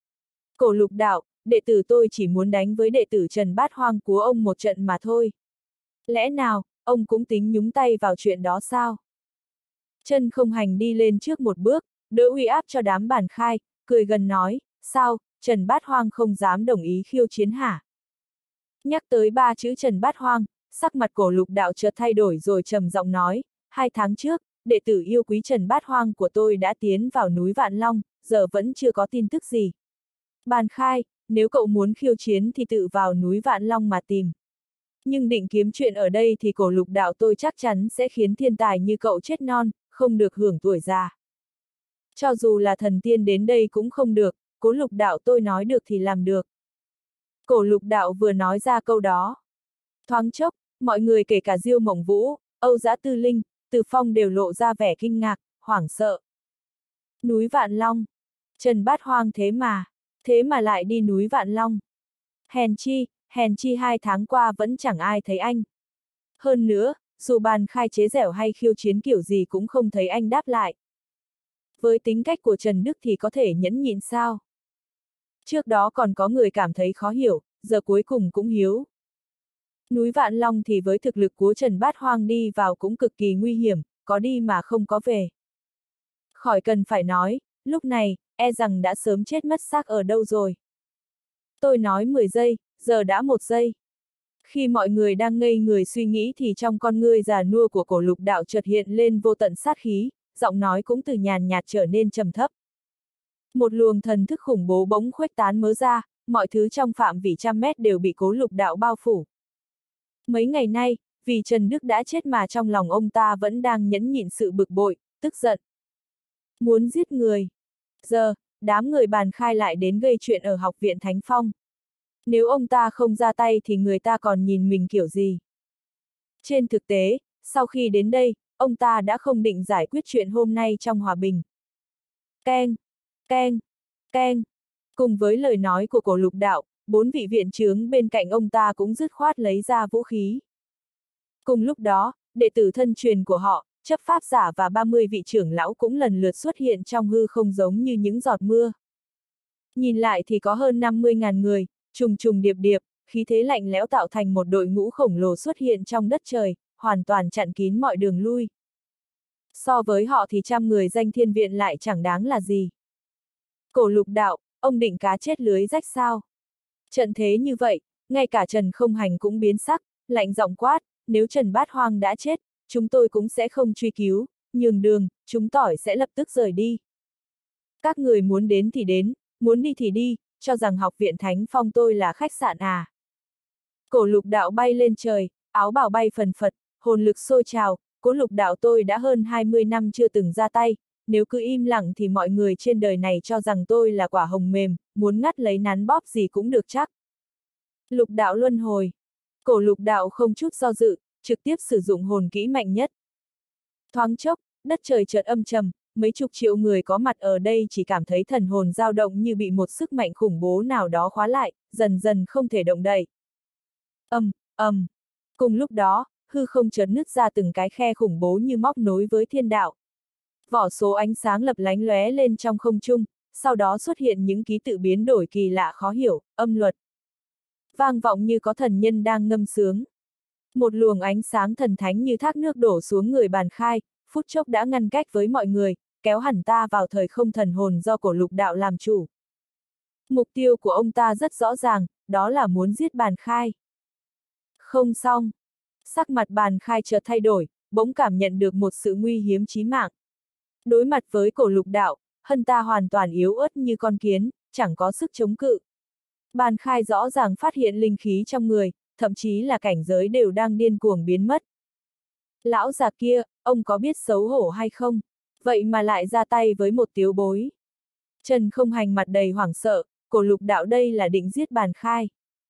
Cổ Lục Đạo, đệ tử tôi chỉ muốn đánh với đệ tử Trần Bát Hoang của ông một trận mà thôi. Lẽ nào, ông cũng tính nhúng tay vào chuyện đó sao? Trần Không Hành đi lên trước một bước, đỡ uy áp cho đám Bàn Khai, cười gần nói, sao, Trần Bát Hoang không dám đồng ý khiêu chiến hả? Nhắc tới ba chữ Trần Bát Hoang, sắc mặt Cổ Lục Đạo chợt thay đổi rồi trầm giọng nói, hai tháng trước, đệ tử yêu quý Trần Bát Hoang của tôi đã tiến vào núi Vạn Long, giờ vẫn chưa có tin tức gì. Bàn Khai, nếu cậu muốn khiêu chiến thì tự vào núi Vạn Long mà tìm. Nhưng định kiếm chuyện ở đây thì Cổ Lục Đạo tôi chắc chắn sẽ khiến thiên tài như cậu chết non, không được hưởng tuổi già. Cho dù là thần tiên đến đây cũng không được, Cố Lục Đạo tôi nói được thì làm được. Cổ Lục Đạo vừa nói ra câu đó. Thoáng chốc, Mọi người kể cả Diêu Mộng Vũ, Âu Dã Tư Linh, Từ Phong đều lộ ra vẻ kinh ngạc, hoảng sợ. Núi Vạn Long. Trần Bát Hoang thế mà, thế mà lại đi núi Vạn Long. Hèn chi, hèn chi hai tháng qua vẫn chẳng ai thấy anh. Hơn nữa, dù bàn khai chế giễu hay khiêu chiến kiểu gì cũng không thấy anh đáp lại. Với tính cách của Trần Đức thì có thể nhẫn nhịn sao? Trước đó còn có người cảm thấy khó hiểu, giờ cuối cùng cũng hiếu. Núi Vạn Long thì với thực lực của Trần Bát Hoang đi vào cũng cực kỳ nguy hiểm, có đi mà không có về. Khỏi cần phải nói, lúc này, e rằng đã sớm chết mất xác ở đâu rồi. Tôi nói mười giây, giờ đã một giây. Khi mọi người đang ngây người suy nghĩ thì trong con ngươi già nua của Cổ Lục Đạo chợt hiện lên vô tận sát khí, giọng nói cũng từ nhàn nhạt trở nên trầm thấp. Một luồng thần thức khủng bố bỗng khuếch tán mớ ra, mọi thứ trong phạm vi trăm mét đều bị Cố Lục Đạo bao phủ. Mấy ngày nay, vì Trần Đức đã chết mà trong lòng ông ta vẫn đang nhẫn nhịn sự bực bội, tức giận. Muốn giết người. Giờ, đám người bàn khai lại đến gây chuyện ở Học viện Thánh Phong. Nếu ông ta không ra tay thì người ta còn nhìn mình kiểu gì? Trên thực tế, sau khi đến đây, ông ta đã không định giải quyết chuyện hôm nay trong hòa bình. Keng, keng, keng. Cùng với lời nói của Cổ Lục Đạo, bốn vị viện chướng bên cạnh ông ta cũng dứt khoát lấy ra vũ khí. Cùng lúc đó, đệ tử thân truyền của họ, chấp pháp giả và ba mươi vị trưởng lão cũng lần lượt xuất hiện trong hư không giống như những giọt mưa. Nhìn lại thì có hơn năm mươi nghìn người, trùng trùng điệp điệp, khí thế lạnh lẽo tạo thành một đội ngũ khổng lồ xuất hiện trong đất trời, hoàn toàn chặn kín mọi đường lui. So với họ thì trăm người danh thiên viện lại chẳng đáng là gì. Cổ Lục Đạo, ông định cá chết lưới rách sao? Trận thế như vậy, ngay cả Trần Không Hành cũng biến sắc, lạnh giọng quát, nếu Trần Bát Hoang đã chết, chúng tôi cũng sẽ không truy cứu, nhường đường, chúng tỏi sẽ lập tức rời đi. Các người muốn đến thì đến, muốn đi thì đi, cho rằng Học viện Thánh Phong tôi là khách sạn à. Cổ Lục Đạo bay lên trời, áo bào bay phần phật, hồn lực sôi trào, Cố Lục Đạo tôi đã hơn hai mươi năm chưa từng ra tay, nếu cứ im lặng thì mọi người trên đời này cho rằng tôi là quả hồng mềm, muốn ngắt lấy nắn bóp gì cũng được chắc. Lục Đạo luân hồi. Cổ Lục Đạo không chút do dự, trực tiếp sử dụng hồn kỹ mạnh nhất. Thoáng chốc, đất trời chợt âm trầm, mấy chục triệu người có mặt ở đây chỉ cảm thấy thần hồn dao động như bị một sức mạnh khủng bố nào đó khóa lại, dần dần không thể động đậy. Ầm, ầm. Cùng lúc đó, hư không chợt nứt ra từng cái khe khủng bố như móc nối với thiên đạo. Vỏ số ánh sáng lập lánh lóe lên trong không trung, sau đó xuất hiện những ký tự biến đổi kỳ lạ khó hiểu, âm luật. Vang vọng như có thần nhân đang ngâm sướng. Một luồng ánh sáng thần thánh như thác nước đổ xuống người bàn khai, phút chốc đã ngăn cách với mọi người, kéo hẳn ta vào thời không thần hồn do Cổ Lục Đạo làm chủ. Mục tiêu của ông ta rất rõ ràng, đó là muốn giết bàn khai. Không xong. Sắc mặt bàn khai chợt thay đổi, bỗng cảm nhận được một sự nguy hiếm chí mạng. Đối mặt với Cổ Lục Đạo, hân ta hoàn toàn yếu ớt như con kiến, chẳng có sức chống cự. Bàn khai rõ ràng phát hiện linh khí trong người, thậm chí là cảnh giới đều đang điên cuồng biến mất. Lão già kia, ông có biết xấu hổ hay không? Vậy mà lại ra tay với một tiếu bối. Trần Không Hành mặt đầy hoảng sợ, Cổ Lục Đạo đây là định giết bàn khai.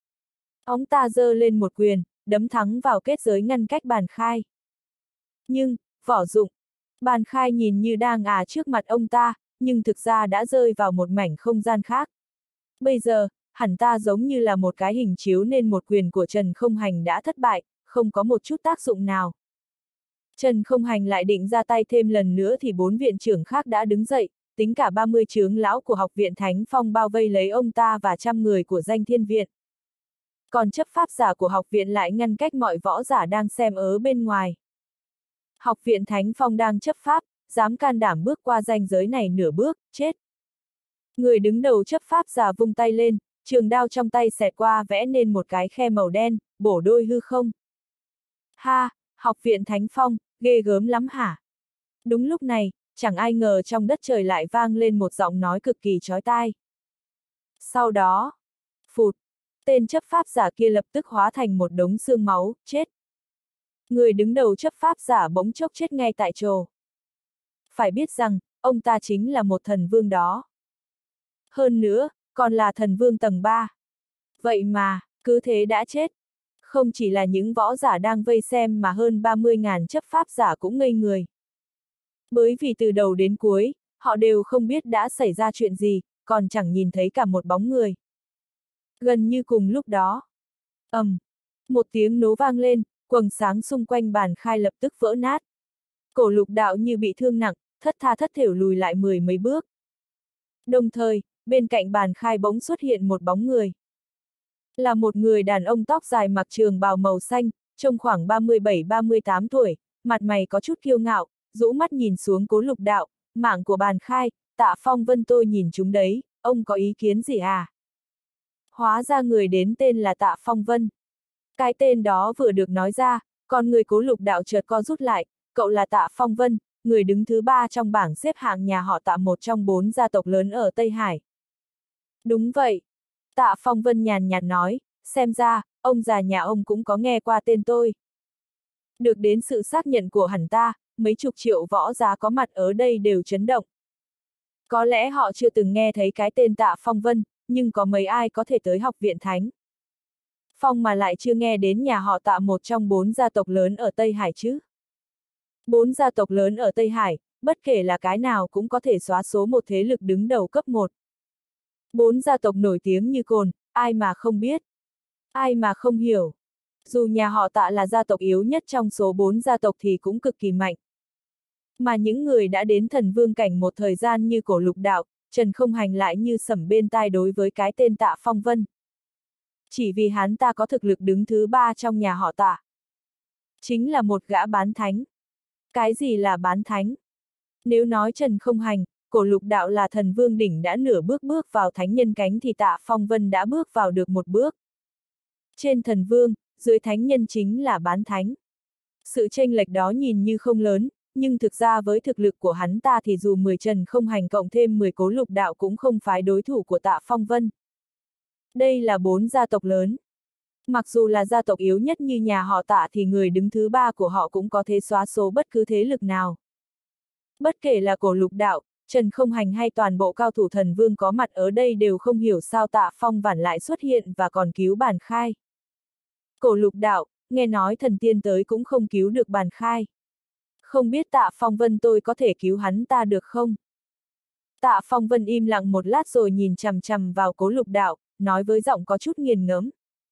Ông ta giơ lên một quyền, đấm thắng vào kết giới ngăn cách bàn khai. Nhưng, vỏ dụng, bàn khai nhìn như đang à trước mặt ông ta, nhưng thực ra đã rơi vào một mảnh không gian khác. Bây giờ, hẳn ta giống như là một cái hình chiếu nên một quyền của Trần Không Hành đã thất bại, không có một chút tác dụng nào. Trần Không Hành lại định ra tay thêm lần nữa thì bốn viện trưởng khác đã đứng dậy, tính cả ba mươi chướng lão của Học viện Thánh Phong bao vây lấy ông ta và trăm người của danh thiên viện. Còn chấp pháp giả của học viện lại ngăn cách mọi võ giả đang xem ở bên ngoài. Học viện Thánh Phong đang chấp pháp, dám can đảm bước qua ranh giới này nửa bước, chết. Người đứng đầu chấp pháp giả vung tay lên, trường đao trong tay xẹt qua vẽ nên một cái khe màu đen, bổ đôi hư không. Ha, Học viện Thánh Phong, ghê gớm lắm hả? Đúng lúc này, chẳng ai ngờ trong đất trời lại vang lên một giọng nói cực kỳ chói tai. Sau đó, phụt, tên chấp pháp giả kia lập tức hóa thành một đống xương máu, chết. Người đứng đầu chấp pháp giả bỗng chốc chết ngay tại chỗ. Phải biết rằng, ông ta chính là một thần vương đó. Hơn nữa, còn là thần vương tầng ba. Vậy mà, cứ thế đã chết. Không chỉ là những võ giả đang vây xem mà hơn ba mươi ngàn chấp pháp giả cũng ngây người. Bởi vì từ đầu đến cuối, họ đều không biết đã xảy ra chuyện gì, còn chẳng nhìn thấy cả một bóng người. Gần như cùng lúc đó, ầm, um, một tiếng nổ vang lên, quầng sáng xung quanh bàn khai lập tức vỡ nát. Cổ Lục Đạo như bị thương nặng, thất tha thất thểu lùi lại mười mấy bước. Đồng thời, bên cạnh bàn khai bỗng xuất hiện một bóng người. Là một người đàn ông tóc dài mặc trường bào màu xanh, trông khoảng ba mươi bảy ba mươi tám tuổi, mặt mày có chút kiêu ngạo, rũ mắt nhìn xuống Cố Lục Đạo, mạng của bàn khai, Tạ Phong Vân tôi nhìn chúng đấy, ông có ý kiến gì à? Hóa ra người đến tên là Tạ Phong Vân. Cái tên đó vừa được nói ra, còn người Cố Lục Đạo chợt co rút lại, cậu là Tạ Phong Vân, người đứng thứ ba trong bảng xếp hạng nhà họ Tạ, một trong bốn gia tộc lớn ở Tây Hải. Đúng vậy. Tạ Phong Vân nhàn nhạt nói, xem ra, ông già nhà ông cũng có nghe qua tên tôi. Được đến sự xác nhận của hắn ta, mấy chục triệu võ giả có mặt ở đây đều chấn động. Có lẽ họ chưa từng nghe thấy cái tên Tạ Phong Vân, nhưng có mấy ai có thể tới Học viện Thánh Phong mà lại chưa nghe đến nhà họ Tạ, một trong bốn gia tộc lớn ở Tây Hải chứ. Bốn gia tộc lớn ở Tây Hải, bất kể là cái nào cũng có thể xóa số một thế lực đứng đầu cấp một. Bốn gia tộc nổi tiếng như cồn, ai mà không biết, ai mà không hiểu. Dù nhà họ Tạ là gia tộc yếu nhất trong số bốn gia tộc thì cũng cực kỳ mạnh. Mà những người đã đến thần vương cảnh một thời gian như Cổ Lục Đạo, Trần Không Hành lại như sẩm bên tai đối với cái tên Tạ Phong Vân. Chỉ vì hắn ta có thực lực đứng thứ ba trong nhà họ Tạ. Chính là một gã bán thánh. Cái gì là bán thánh? Nếu nói Trần Không Hành, Cổ Lục Đạo là thần vương đỉnh đã nửa bước bước vào thánh nhân cánh thì Tạ Phong Vân đã bước vào được một bước. Trên thần vương, dưới thánh nhân chính là bán thánh. Sự chênh lệch đó nhìn như không lớn, nhưng thực ra với thực lực của hắn ta thì dù mười Trần Không Hành cộng thêm mười Cố Lục Đạo cũng không phải đối thủ của Tạ Phong Vân. Đây là bốn gia tộc lớn. Mặc dù là gia tộc yếu nhất như nhà họ Tạ thì người đứng thứ ba của họ cũng có thể xóa số bất cứ thế lực nào. Bất kể là Cổ Lục Đạo, Trần Không Hành hay toàn bộ cao thủ thần vương có mặt ở đây đều không hiểu sao Tạ Phong Vân lại xuất hiện và còn cứu bàn khai. Cổ Lục Đạo, nghe nói thần tiên tới cũng không cứu được bàn khai. Không biết Tạ Phong Vân tôi có thể cứu hắn ta được không? Tạ Phong Vân im lặng một lát rồi nhìn chằm chằm vào Cố Lục Đạo, nói với giọng có chút nghiền ngẫm.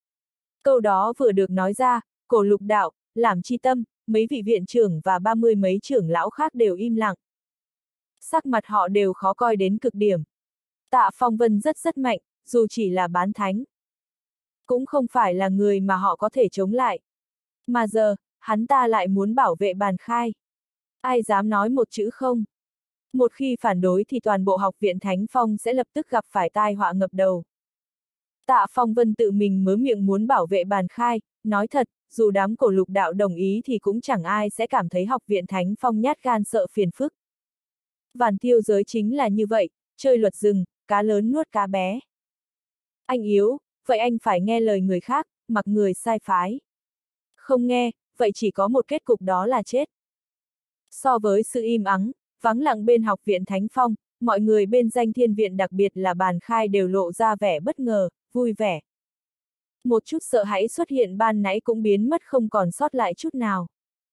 Câu đó vừa được nói ra, Cổ Lục Đạo, Làm Chi Tâm, mấy vị viện trưởng và ba mươi mấy trưởng lão khác đều im lặng. Sắc mặt họ đều khó coi đến cực điểm. Tạ Phong Vân rất rất mạnh, dù chỉ là bán thánh. Cũng không phải là người mà họ có thể chống lại. Mà giờ, hắn ta lại muốn bảo vệ bàn khai. Ai dám nói một chữ không? Một khi phản đối thì toàn bộ Học viện Thánh Phong sẽ lập tức gặp phải tai họa ngập đầu. Tạ Phong Vân tự mình mớ miệng muốn bảo vệ bàn khai, nói thật, dù đám Cổ Lục Đạo đồng ý thì cũng chẳng ai sẽ cảm thấy Học viện Thánh Phong nhát gan sợ phiền phức. Vạn Tiêu giới chính là như vậy, chơi luật rừng, cá lớn nuốt cá bé. Anh yếu, vậy anh phải nghe lời người khác, mặc người sai phái. Không nghe, vậy chỉ có một kết cục đó là chết. So với sự im ắng, vắng lặng bên Học viện Thánh Phong, mọi người bên Danh Thiên Viện đặc biệt là bàn khai đều lộ ra vẻ bất ngờ, vui vẻ. Một chút sợ hãi xuất hiện ban nãy cũng biến mất không còn sót lại chút nào.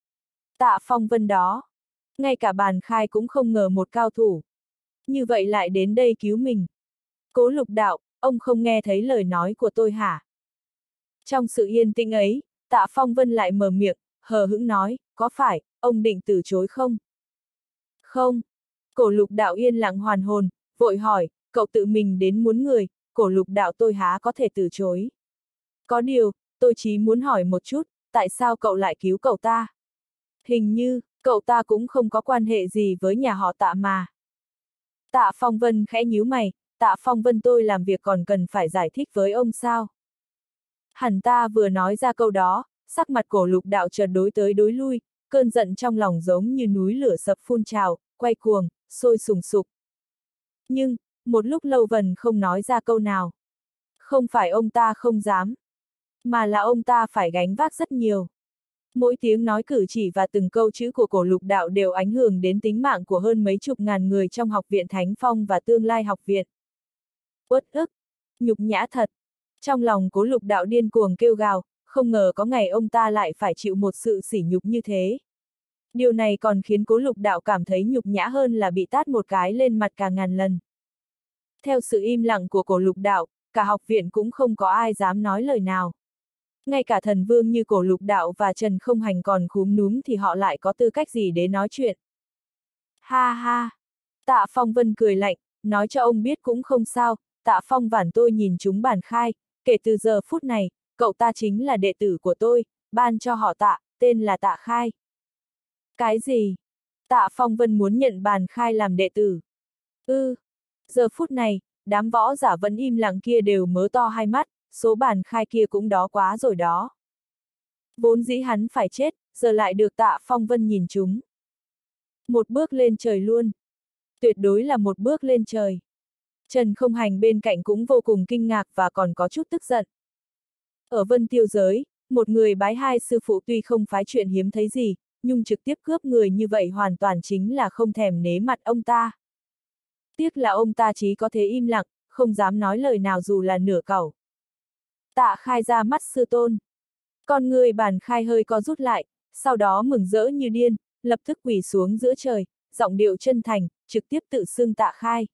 Tạ Phong Vân đó, ngay cả bàn khai cũng không ngờ một cao thủ. Như vậy lại đến đây cứu mình. Cố Lục Đạo, ông không nghe thấy lời nói của tôi hả? Trong sự yên tĩnh ấy, Tạ Phong Vân lại mở miệng, hờ hững nói, có phải, ông định từ chối không? Không. Cổ Lục Đạo yên lặng hoàn hồn, vội hỏi, cậu tự mình đến muốn người, Cổ Lục Đạo tôi há có thể từ chối. Có điều, tôi chỉ muốn hỏi một chút, tại sao cậu lại cứu cậu ta? Hình như, cậu ta cũng không có quan hệ gì với nhà họ Tạ mà. Tạ Phong Vân khẽ nhíu mày, Tạ Phong Vân tôi làm việc còn cần phải giải thích với ông sao? Hẳn ta vừa nói ra câu đó, sắc mặt Cổ Lục Đạo chợt đối tới đối lui, cơn giận trong lòng giống như núi lửa sập phun trào, quay cuồng, sôi sùng sục. Nhưng, một lúc lâu Vân không nói ra câu nào. Không phải ông ta không dám, mà là ông ta phải gánh vác rất nhiều. Mỗi tiếng nói cử chỉ và từng câu chữ của Cổ Lục Đạo đều ảnh hưởng đến tính mạng của hơn mấy chục ngàn người trong Học viện Thánh Phong và tương lai học viện. Uất ức, nhục nhã thật. Trong lòng Cố Lục Đạo điên cuồng kêu gào, không ngờ có ngày ông ta lại phải chịu một sự sỉ nhục như thế. Điều này còn khiến Cố Lục Đạo cảm thấy nhục nhã hơn là bị tát một cái lên mặt cả ngàn lần. Theo sự im lặng của Cổ Lục Đạo, cả học viện cũng không có ai dám nói lời nào. Ngay cả thần vương như Cổ Lục Đạo và Trần Không Hành còn khúm núm thì họ lại có tư cách gì để nói chuyện. Ha ha! Tạ Phong Vân cười lạnh, nói cho ông biết cũng không sao, Tạ Phong Vãn tôi nhìn chúng Bản Khai, kể từ giờ phút này, cậu ta chính là đệ tử của tôi, ban cho họ Tạ, tên là Tạ Khai. Cái gì? Tạ Phong Vân muốn nhận Bản Khai làm đệ tử. Ư, ừ. Giờ phút này, đám võ giả vẫn im lặng kia đều mớ to hai mắt, số Bản Khai kia cũng đó quá rồi đó. Vốn dĩ hắn phải chết, giờ lại được Tạ Phong Vân nhìn chúng. Một bước lên trời luôn. Tuyệt đối là một bước lên trời. Trần Không Hành bên cạnh cũng vô cùng kinh ngạc và còn có chút tức giận. Ở Vân Tiêu giới, một người bái hai sư phụ tuy không phái chuyện hiếm thấy gì, nhưng trực tiếp cướp người như vậy hoàn toàn chính là không thèm nể mặt ông ta. Tiếc là ông ta chỉ có thể im lặng, không dám nói lời nào dù là nửa câu. Tạ Khai ra mắt sư tôn. Con người Bản Khai hơi co rút lại, sau đó mừng rỡ như điên, lập tức quỳ xuống giữa trời, giọng điệu chân thành, trực tiếp tự xưng Tạ Khai.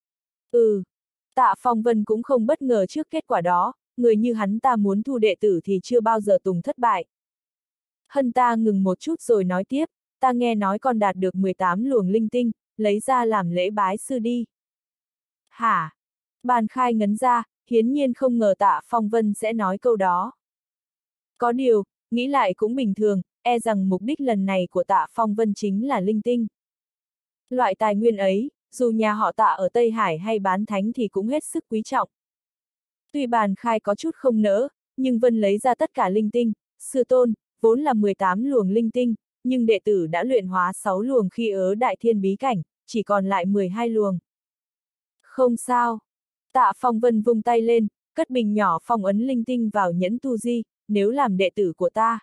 Ừ, Tạ Phong Vân cũng không bất ngờ trước kết quả đó, người như hắn ta muốn thu đệ tử thì chưa bao giờ tùng thất bại. Hân ta ngừng một chút rồi nói tiếp, ta nghe nói con đạt được mười tám luồng linh tinh, lấy ra làm lễ bái sư đi. Hả? Bản Khai ngấn ra, hiển nhiên không ngờ Tạ Phong Vân sẽ nói câu đó. Có điều, nghĩ lại cũng bình thường, e rằng mục đích lần này của Tạ Phong Vân chính là linh tinh. Loại tài nguyên ấy, dù nhà họ Tạ ở Tây Hải hay Bán Thánh thì cũng hết sức quý trọng. Tuy Bản Khai có chút không nỡ, nhưng Vân lấy ra tất cả linh tinh, sư tôn, vốn là mười tám luồng linh tinh, nhưng đệ tử đã luyện hóa sáu luồng khi ở Đại Thiên Bí Cảnh, chỉ còn lại mười hai luồng. Không sao. Tạ Phong Vân vung tay lên, cất bình nhỏ phong ấn linh tinh vào nhẫn tu di, nếu làm đệ tử của ta.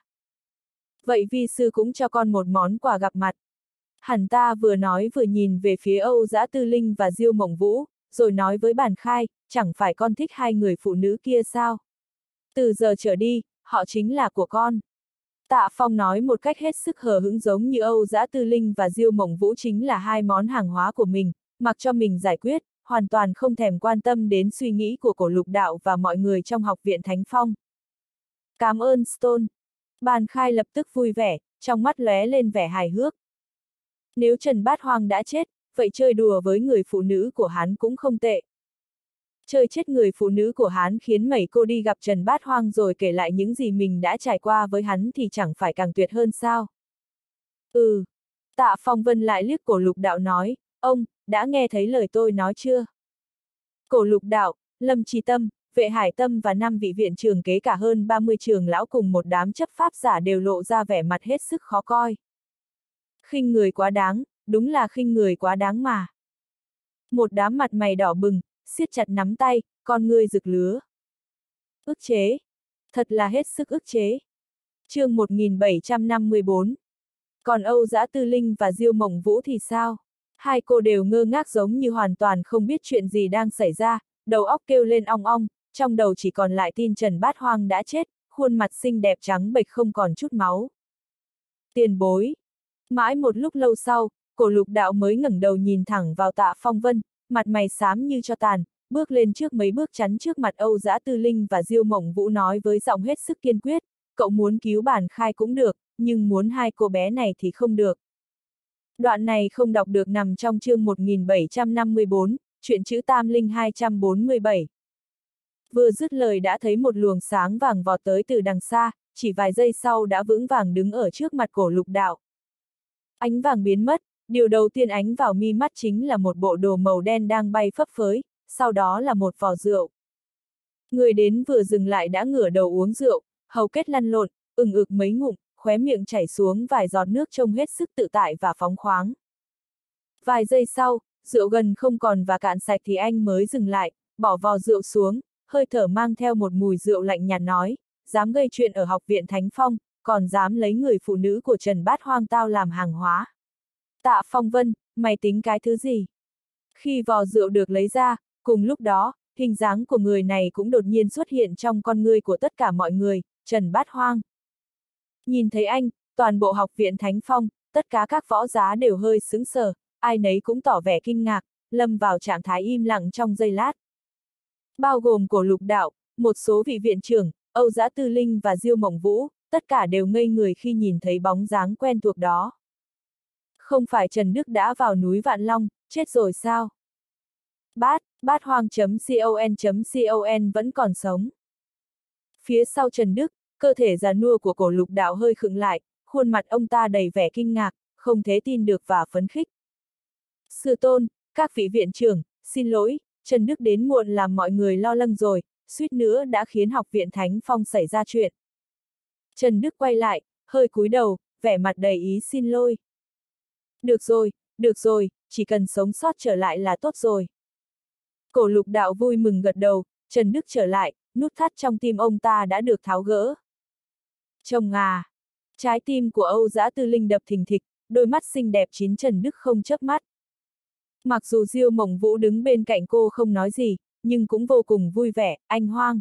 Vậy vi sư cũng cho con một món quà gặp mặt. Hẳn ta vừa nói vừa nhìn về phía Âu Dã Tư Linh và Diêu Mộng Vũ, rồi nói với Bản Khai, chẳng phải con thích hai người phụ nữ kia sao? Từ giờ trở đi, họ chính là của con. Tạ Phong nói một cách hết sức hờ hững giống như Âu Dã Tư Linh và Diêu Mộng Vũ chính là hai món hàng hóa của mình, mặc cho mình giải quyết, hoàn toàn không thèm quan tâm đến suy nghĩ của Cổ Lục Đạo và mọi người trong học viện Thánh Phong. Cảm ơn Stone. Bản Khai lập tức vui vẻ, trong mắt lóe lên vẻ hài hước. Nếu Trần Bát Hoang đã chết, vậy chơi đùa với người phụ nữ của hắn cũng không tệ. Chơi chết người phụ nữ của hắn khiến mấy cô đi gặp Trần Bát Hoang rồi kể lại những gì mình đã trải qua với hắn thì chẳng phải càng tuyệt hơn sao? Ừ. Tạ Phong Vân lại liếc Cổ Lục Đạo nói, ông, đã nghe thấy lời tôi nói chưa? Cổ Lục Đạo, Lâm Tri Tâm, Vệ Hải Tâm và năm vị viện trường kế cả hơn ba mươi trường lão cùng một đám chấp pháp giả đều lộ ra vẻ mặt hết sức khó coi. Khinh người quá đáng, đúng là khinh người quá đáng mà. Một đám mặt mày đỏ bừng, siết chặt nắm tay, con ngươi rực lứa. Ức chế. Thật là hết sức ức chế. Chương một nghìn bảy trăm năm mươi bốn. Còn Âu Dã Tư Linh và Diêu Mộng Vũ thì sao? Hai cô đều ngơ ngác giống như hoàn toàn không biết chuyện gì đang xảy ra, đầu óc kêu lên ong ong, trong đầu chỉ còn lại tin Trần Bát Hoang đã chết, khuôn mặt xinh đẹp trắng bệch không còn chút máu. Tiền bối. Mãi một lúc lâu sau, Cổ Lục Đạo mới ngẩng đầu nhìn thẳng vào Tạ Phong Vân, mặt mày xám như cho tàn, bước lên trước mấy bước chắn trước mặt Âu Dã Tư Linh và Diêu Mộng Vũ nói với giọng hết sức kiên quyết, cậu muốn cứu Bản Khai cũng được, nhưng muốn hai cô bé này thì không được. Đoạn này không đọc được nằm trong chương một nghìn bảy trăm năm mươi bốn, chuyện chữ Tam Linh hai trăm bốn mươi bảy. Vừa dứt lời đã thấy một luồng sáng vàng vọt tới từ đằng xa, chỉ vài giây sau đã vững vàng đứng ở trước mặt Cổ Lục Đạo. Ánh vàng biến mất, điều đầu tiên ánh vào mi mắt chính là một bộ đồ màu đen đang bay phấp phới, sau đó là một vò rượu. Người đến vừa dừng lại đã ngửa đầu uống rượu, hầu kết lăn lộn, ừng ực mấy ngụm, khóe miệng chảy xuống vài giọt nước trông hết sức tự tại và phóng khoáng. Vài giây sau, rượu gần không còn và cạn sạch thì anh mới dừng lại, bỏ vò rượu xuống, hơi thở mang theo một mùi rượu lạnh nhạt nói, dám gây chuyện ở học viện Thánh Phong, còn dám lấy người phụ nữ của Trần Bát Hoang tao làm hàng hóa. Tạ Phong Vân, mày tính cái thứ gì? Khi vò rượu được lấy ra, cùng lúc đó, hình dáng của người này cũng đột nhiên xuất hiện trong con ngươi của tất cả mọi người, Trần Bát Hoang. Nhìn thấy anh, toàn bộ học viện Thánh Phong, tất cả các võ giá đều hơi sững sờ, ai nấy cũng tỏ vẻ kinh ngạc, lâm vào trạng thái im lặng trong giây lát. Bao gồm Cổ Lục Đạo, một số vị viện trưởng, Âu Dã Tư Linh và Diêu Mộng Vũ, tất cả đều ngây người khi nhìn thấy bóng dáng quen thuộc đó. Không phải Trần Đức đã vào núi Vạn Long, chết rồi sao? Bát, bát hoang.con.con vẫn còn sống. Phía sau Trần Đức, cơ thể già nua của Cổ Lục Đạo hơi khựng lại, khuôn mặt ông ta đầy vẻ kinh ngạc, không thể tin được và phấn khích. Sư tôn, các vị viện trưởng, xin lỗi, Trần Đức đến muộn làm mọi người lo lắng rồi, suýt nữa đã khiến học viện Thánh Phong xảy ra chuyện. Trần Đức quay lại, hơi cúi đầu, vẻ mặt đầy ý xin lỗi. Được rồi, được rồi, chỉ cần sống sót trở lại là tốt rồi. Cổ Lục Đạo vui mừng gật đầu, Trần Đức trở lại, nút thắt trong tim ông ta đã được tháo gỡ. Chồng à! Trái tim của Âu Dã Tư Linh đập thình thịch, đôi mắt xinh đẹp chín Trần Đức không chớp mắt. Mặc dù Diêu Mộng Vũ đứng bên cạnh cô không nói gì, nhưng cũng vô cùng vui vẻ, anh Hoang.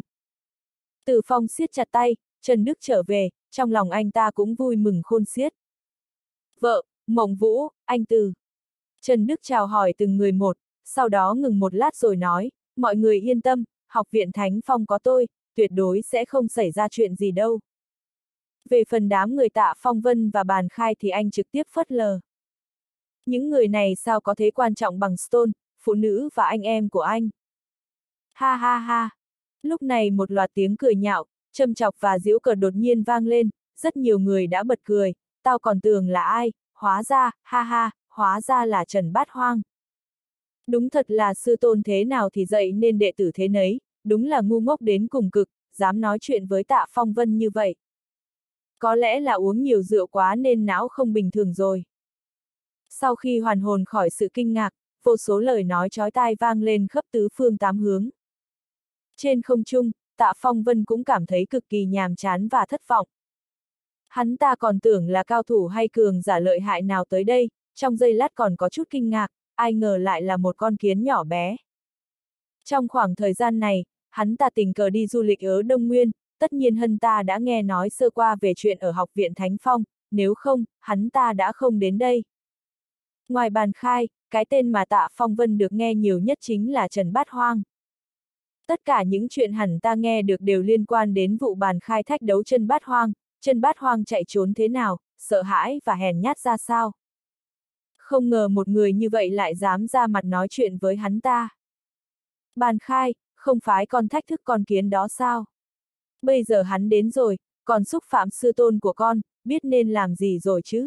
Từ Phong siết chặt tay, Trần Đức trở về, trong lòng anh ta cũng vui mừng khôn xiết. Vợ, Mộng Vũ, anh Từ. Trần Đức chào hỏi từng người một, sau đó ngừng một lát rồi nói, mọi người yên tâm, học viện Thánh Phong có tôi, tuyệt đối sẽ không xảy ra chuyện gì đâu. Về phần đám người Tạ Phong Vân và Bàn Khai thì anh trực tiếp phớt lờ. Những người này sao có thế quan trọng bằng Stone, phụ nữ và anh em của anh. Ha ha ha. Lúc này một loạt tiếng cười nhạo, châm chọc và giễu cợt đột nhiên vang lên, rất nhiều người đã bật cười, tao còn tưởng là ai, hóa ra, ha ha, hóa ra là Trần Bát Hoang. Đúng thật là sư tôn thế nào thì dạy nên đệ tử thế nấy, đúng là ngu ngốc đến cùng cực, dám nói chuyện với Tạ Phong Vân như vậy. Có lẽ là uống nhiều rượu quá nên não không bình thường rồi. Sau khi hoàn hồn khỏi sự kinh ngạc, vô số lời nói chói tai vang lên khắp tứ phương tám hướng. Trên không trung, Tạ Phong Vân cũng cảm thấy cực kỳ nhàm chán và thất vọng. Hắn ta còn tưởng là cao thủ hay cường giả lợi hại nào tới đây, trong giây lát còn có chút kinh ngạc, ai ngờ lại là một con kiến nhỏ bé. Trong khoảng thời gian này, hắn ta tình cờ đi du lịch ở Đông Nguyên, tất nhiên hắn ta đã nghe nói sơ qua về chuyện ở học viện Thánh Phong, nếu không, hắn ta đã không đến đây. Ngoài Bàn Khai, cái tên mà Tạ Phong Vân được nghe nhiều nhất chính là Trần Bát Hoang. Tất cả những chuyện hắn ta nghe được đều liên quan đến vụ Bàn Khai thách đấu Trần Bát Hoang, Trần Bát Hoang chạy trốn thế nào, sợ hãi và hèn nhát ra sao. Không ngờ một người như vậy lại dám ra mặt nói chuyện với hắn ta. Bàn Khai, không phải con thách thức con kiến đó sao? Bây giờ hắn đến rồi, còn xúc phạm sư tôn của con, biết nên làm gì rồi chứ?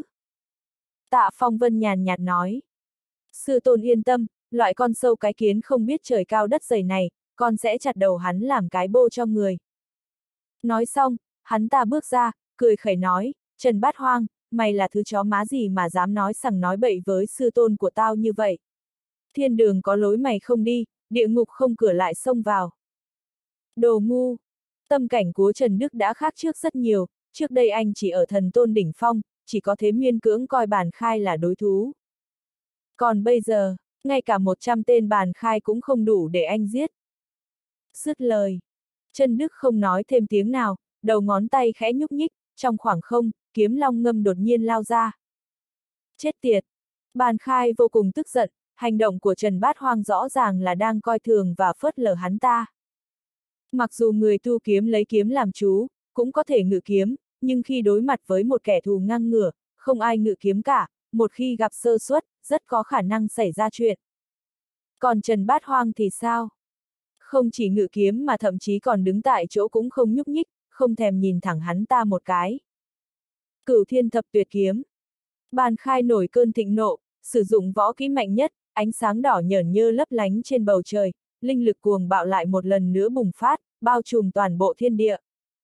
Tạ Phong Vân nhàn nhạt nói. Sư tôn yên tâm, loại con sâu cái kiến không biết trời cao đất dày này, con sẽ chặt đầu hắn làm cái bô cho người. Nói xong, hắn ta bước ra, cười khẩy nói, Trần Bát Hoang, mày là thứ chó má gì mà dám nói sằng nói bậy với sư tôn của tao như vậy? Thiên đường có lối mày không đi, địa ngục không cửa lại xông vào. Đồ ngu! Tâm cảnh của Trần Đức đã khác trước rất nhiều, trước đây anh chỉ ở thần tôn đỉnh phong, chỉ có thế miên cưỡng coi Bàn Khai là đối thú. Còn bây giờ, ngay cả một trăm tên Bàn Khai cũng không đủ để anh giết. Dứt lời. Trần Đức không nói thêm tiếng nào, đầu ngón tay khẽ nhúc nhích, trong khoảng không, kiếm long ngâm đột nhiên lao ra. Chết tiệt! Bàn Khai vô cùng tức giận, hành động của Trần Bát Hoang rõ ràng là đang coi thường và phớt lờ hắn ta. Mặc dù người tu kiếm lấy kiếm làm chú, cũng có thể ngự kiếm, nhưng khi đối mặt với một kẻ thù ngang ngửa, không ai ngự kiếm cả, một khi gặp sơ suất, rất có khả năng xảy ra chuyện. Còn Trần Bát Hoang thì sao? Không chỉ ngự kiếm mà thậm chí còn đứng tại chỗ cũng không nhúc nhích, không thèm nhìn thẳng hắn ta một cái. Cửu Thiên Thập Tuyệt Kiếm. Bàn Khai nổi cơn thịnh nộ, sử dụng võ kỹ mạnh nhất, ánh sáng đỏ nhởn nhơ lấp lánh trên bầu trời, linh lực cuồng bạo lại một lần nữa bùng phát, bao trùm toàn bộ thiên địa.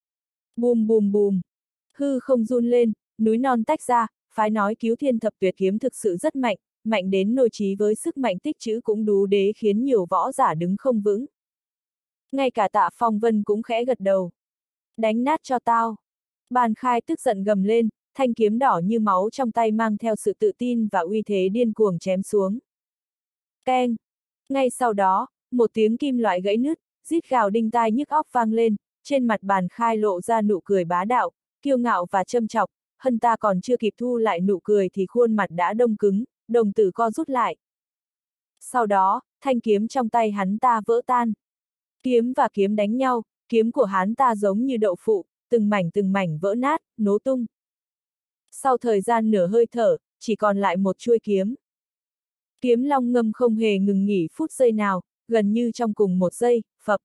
Bùm bùm bùm. Hư không run lên, núi non tách ra, phái nói Cứu Thiên Thập Tuyệt Kiếm thực sự rất mạnh, mạnh đến nổi trí với sức mạnh tích trữ cũng đủ để khiến nhiều võ giả đứng không vững. Ngay cả Tạ Phong Vân cũng khẽ gật đầu. Đánh nát cho tao. Bàn Khai tức giận gầm lên, thanh kiếm đỏ như máu trong tay mang theo sự tự tin và uy thế điên cuồng chém xuống. Keng! Ngay sau đó, một tiếng kim loại gãy nứt, rít gào đinh tai nhức óc vang lên, trên mặt Bàn Khai lộ ra nụ cười bá đạo, kiêu ngạo và châm chọc, hân ta còn chưa kịp thu lại nụ cười thì khuôn mặt đã đông cứng, đồng tử co rút lại. Sau đó, thanh kiếm trong tay hắn ta vỡ tan. Kiếm và kiếm đánh nhau, kiếm của hắn ta giống như đậu phụ, từng mảnh từng mảnh vỡ nát, nổ tung. Sau thời gian nửa hơi thở, chỉ còn lại một chuôi kiếm. Kiếm long ngâm không hề ngừng nghỉ phút giây nào, gần như trong cùng một giây, phập.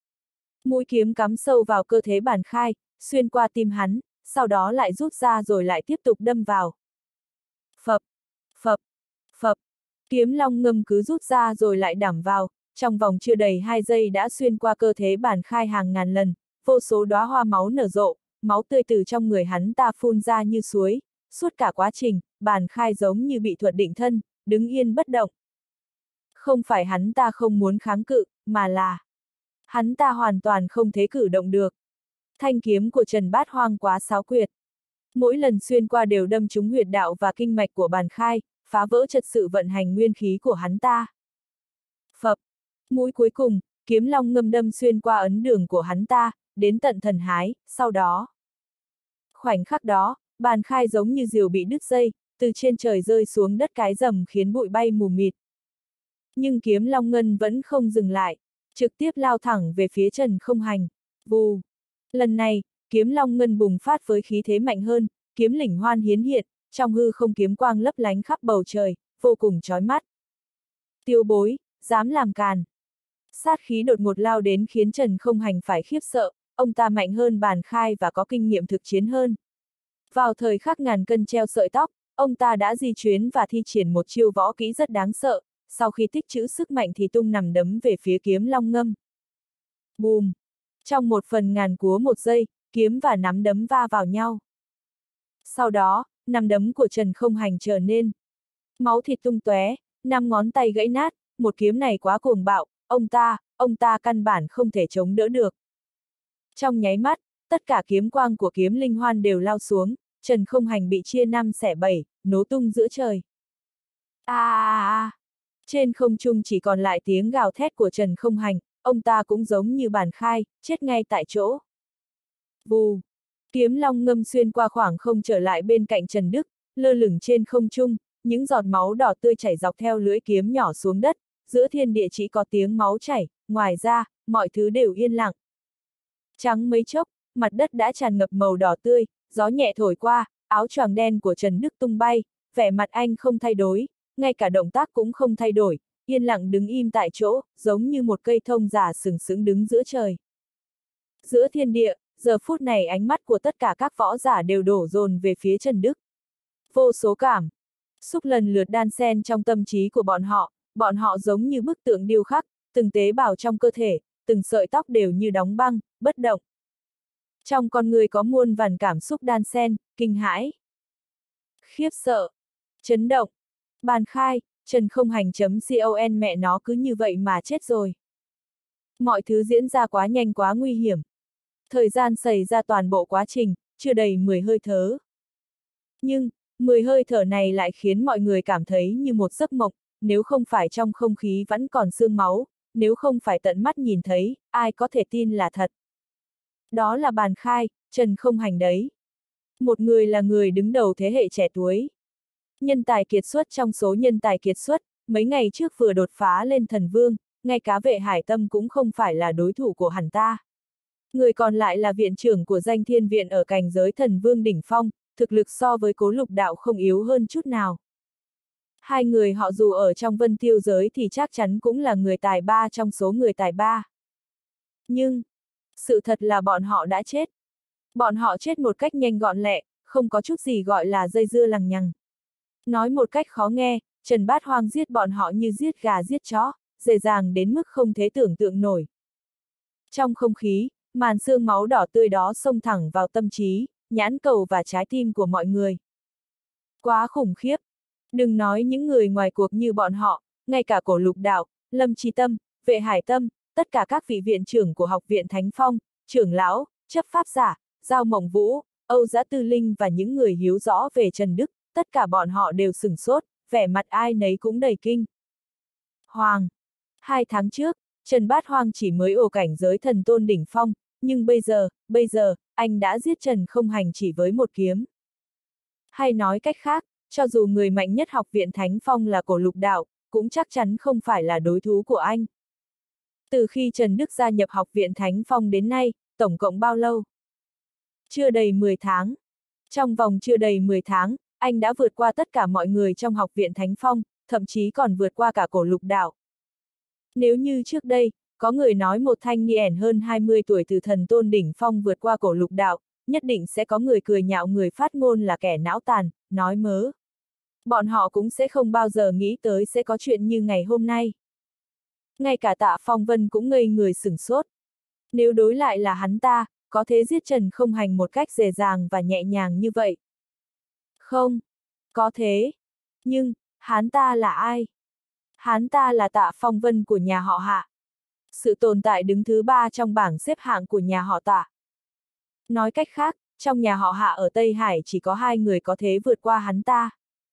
Mũi kiếm cắm sâu vào cơ thể Bàn Khai, xuyên qua tim hắn, sau đó lại rút ra rồi lại tiếp tục đâm vào. Phập, phập, phập. Kiếm long ngâm cứ rút ra rồi lại đảm vào, trong vòng chưa đầy hai giây đã xuyên qua cơ thể Bàn Khai hàng ngàn lần, vô số đóa hoa máu nở rộ, máu tươi từ trong người hắn ta phun ra như suối. Suốt cả quá trình, Bàn Khai giống như bị thuật định thân, đứng yên bất động. Không phải hắn ta không muốn kháng cự, mà là hắn ta hoàn toàn không thể cử động được. Thanh kiếm của Trần Bát Hoang quá xáo quyệt. Mỗi lần xuyên qua đều đâm trúng huyệt đạo và kinh mạch của Bàn Khai, phá vỡ trật sự vận hành nguyên khí của hắn ta. Phập. Mũi cuối cùng, kiếm long ngâm đâm xuyên qua ấn đường của hắn ta, đến tận thần hái, sau đó. Khoảnh khắc đó, Bàn Khai giống như diều bị đứt dây, từ trên trời rơi xuống đất cái rầm khiến bụi bay mù mịt. Nhưng kiếm long ngân vẫn không dừng lại, trực tiếp lao thẳng về phía Trần Không Hành. Vù. Lần này, kiếm long ngân bùng phát với khí thế mạnh hơn, kiếm lỉnh hoan hiến hiện, trong hư không kiếm quang lấp lánh khắp bầu trời, vô cùng chói mắt. Tiêu bối, dám làm càn. Sát khí đột ngột lao đến khiến Trần Không Hành phải khiếp sợ, ông ta mạnh hơn Bàn Khai và có kinh nghiệm thực chiến hơn. Vào thời khắc ngàn cân treo sợi tóc, ông ta đã di chuyển và thi triển một chiêu võ kỹ rất đáng sợ, sau khi tích trữ sức mạnh thì tung nằm đấm về phía kiếm long ngâm. Bùm! Trong một phần ngàn của một giây, kiếm và nắm đấm va vào nhau. Sau đó, nắm đấm của Trần Không Hành trở nên máu thịt tung tóe, năm ngón tay gãy nát, một kiếm này quá cuồng bạo, ông ta, ông ta căn bản không thể chống đỡ được. Trong nháy mắt, tất cả kiếm quang của kiếm linh hoan đều lao xuống, Trần Không Hành bị chia năm xẻ bảy, nổ tung giữa trời. A a a! Trên không trung chỉ còn lại tiếng gào thét của Trần Không Hành, ông ta cũng giống như Bàn Khai, chết ngay tại chỗ. Vù! Kiếm long ngâm xuyên qua khoảng không trở lại bên cạnh Trần Đức, lơ lửng trên không trung, những giọt máu đỏ tươi chảy dọc theo lưỡi kiếm nhỏ xuống đất, giữa thiên địa chỉ có tiếng máu chảy, ngoài ra, mọi thứ đều yên lặng. Trắng mấy chốc, mặt đất đã tràn ngập màu đỏ tươi, gió nhẹ thổi qua, áo choàng đen của Trần Đức tung bay, vẻ mặt anh không thay đổi, ngay cả động tác cũng không thay đổi, yên lặng đứng im tại chỗ, giống như một cây thông già sừng sững đứng giữa trời. Giữa thiên địa, giờ phút này ánh mắt của tất cả các võ giả đều đổ dồn về phía Trần Đức. Vô số cảm xúc lần lượt đan xen trong tâm trí của bọn họ, bọn họ giống như bức tượng điêu khắc, từng tế bào trong cơ thể, từng sợi tóc đều như đóng băng, bất động. Trong con người có muôn vàn cảm xúc đan xen, kinh hãi, khiếp sợ, chấn động. Bàn Khai, Trần Không Hành.com mẹ nó cứ như vậy mà chết rồi. Mọi thứ diễn ra quá nhanh quá nguy hiểm. Thời gian xảy ra toàn bộ quá trình, chưa đầy mười hơi thở. Nhưng, mười hơi thở này lại khiến mọi người cảm thấy như một giấc mộng, nếu không phải trong không khí vẫn còn sương máu, nếu không phải tận mắt nhìn thấy, ai có thể tin là thật. Đó là Bàn Khai, Trần Không Hành đấy. Một người là người đứng đầu thế hệ trẻ tuổi. Nhân tài kiệt xuất trong số nhân tài kiệt xuất, mấy ngày trước vừa đột phá lên thần vương, ngay cả Vệ Hải Tâm cũng không phải là đối thủ của hắn ta. Người còn lại là viện trưởng của danh thiên viện ở cảnh giới thần vương đỉnh phong, thực lực so với Cố Lục Đạo không yếu hơn chút nào. Hai người họ dù ở trong Vân Tiêu giới thì chắc chắn cũng là người tài ba trong số người tài ba. Nhưng, sự thật là bọn họ đã chết. Bọn họ chết một cách nhanh gọn lẹ, không có chút gì gọi là dây dưa lằng nhằng. Nói một cách khó nghe, Trần Bát Hoang giết bọn họ như giết gà giết chó, dễ dàng đến mức không thể tưởng tượng nổi. Trong không khí, màn sương máu đỏ tươi đó xông thẳng vào tâm trí, nhãn cầu và trái tim của mọi người. Quá khủng khiếp. Đừng nói những người ngoài cuộc như bọn họ, ngay cả Cổ Lục Đạo, Lâm Chi Tâm, Vệ Hải Tâm, tất cả các vị viện trưởng của Học viện Thánh Phong, trưởng lão, chấp pháp giả, Giao Mộng Vũ, Âu Dã Tư Linh và những người hiếu rõ về Trần Đức, tất cả bọn họ đều sửng sốt, vẻ mặt ai nấy cũng đầy kinh. Hoàng! Hai tháng trước, Trần Bát Hoang chỉ mới ổ cảnh giới thần tôn đỉnh phong, Nhưng bây giờ, bây giờ, anh đã giết Trần Không Hành chỉ với một kiếm. Hay nói cách khác, cho dù người mạnh nhất học viện Thánh Phong là Cổ Lục Đạo, cũng chắc chắn không phải là đối thủ của anh. Từ khi Trần Đức gia nhập học viện Thánh Phong đến nay, tổng cộng bao lâu? Chưa đầy mười tháng. Trong vòng chưa đầy mười tháng, anh đã vượt qua tất cả mọi người trong học viện Thánh Phong, thậm chí còn vượt qua cả Cổ Lục Đạo. Nếu như trước đây, có người nói một thanh niên hơn hai mươi tuổi từ Thần Tôn Đỉnh Phong vượt qua Cổ Lục Đạo, nhất định sẽ có người cười nhạo người phát ngôn là kẻ não tàn, nói mớ. Bọn họ cũng sẽ không bao giờ nghĩ tới sẽ có chuyện như ngày hôm nay. Ngay cả Tạ Phong Vân cũng ngây người sửng sốt. Nếu đối lại là hắn ta, có thể giết Trần Không Hành một cách dễ dàng và nhẹ nhàng như vậy? Không, có thế. Nhưng, hắn ta là ai? Hắn ta là Tạ Phong Vân của nhà họ Hạ. Sự tồn tại đứng thứ ba trong bảng xếp hạng của nhà họ Tạ. Nói cách khác, trong nhà họ Hạ ở Tây Hải chỉ có hai người có thể vượt qua hắn ta.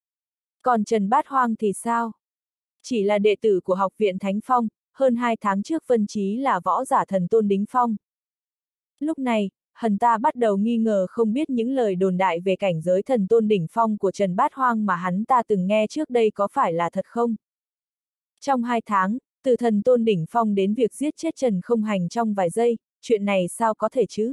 Còn Trần Bát Hoang thì sao? Chỉ là đệ tử của học viện Thánh Phong, hơn hai tháng trước Vân Chí là võ giả thần tôn đính phong. Lúc này, hắn ta bắt đầu nghi ngờ không biết những lời đồn đại về cảnh giới thần tôn đỉnh phong của Trần Bát Hoang mà hắn ta từng nghe trước đây có phải là thật không? Trong hai tháng, từ thần tôn đỉnh phong đến việc giết chết Trần Không Hành trong vài giây, chuyện này sao có thể chứ?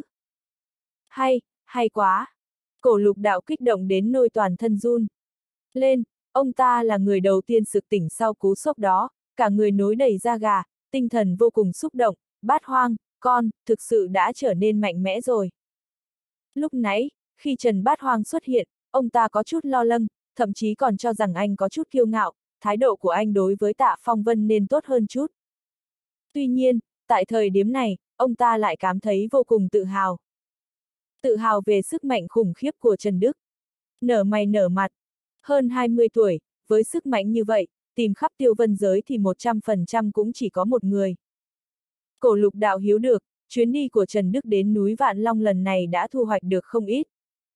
Hay, hay quá! Cổ Lục Đạo kích động đến nôi toàn thân run lên, ông ta là người đầu tiên sực tỉnh sau cú sốc đó, cả người nối đầy da gà, tinh thần vô cùng xúc động. Bát Hoang, con, thực sự đã trở nên mạnh mẽ rồi. Lúc nãy, khi Trần Bát Hoang xuất hiện, ông ta có chút lo lắng, thậm chí còn cho rằng anh có chút kiêu ngạo, thái độ của anh đối với Tạ Phong Vân nên tốt hơn chút. Tuy nhiên, tại thời điểm này, ông ta lại cảm thấy vô cùng tự hào. Tự hào về sức mạnh khủng khiếp của Trần Đức. Nở mày nở mặt. Hơn hai mươi tuổi, với sức mạnh như vậy, tìm khắp tiêu vân giới thì một trăm phần trăm cũng chỉ có một người. Cổ Lục Đạo hiếu được, chuyến đi của Trần Đức đến núi Vạn Long lần này đã thu hoạch được không ít.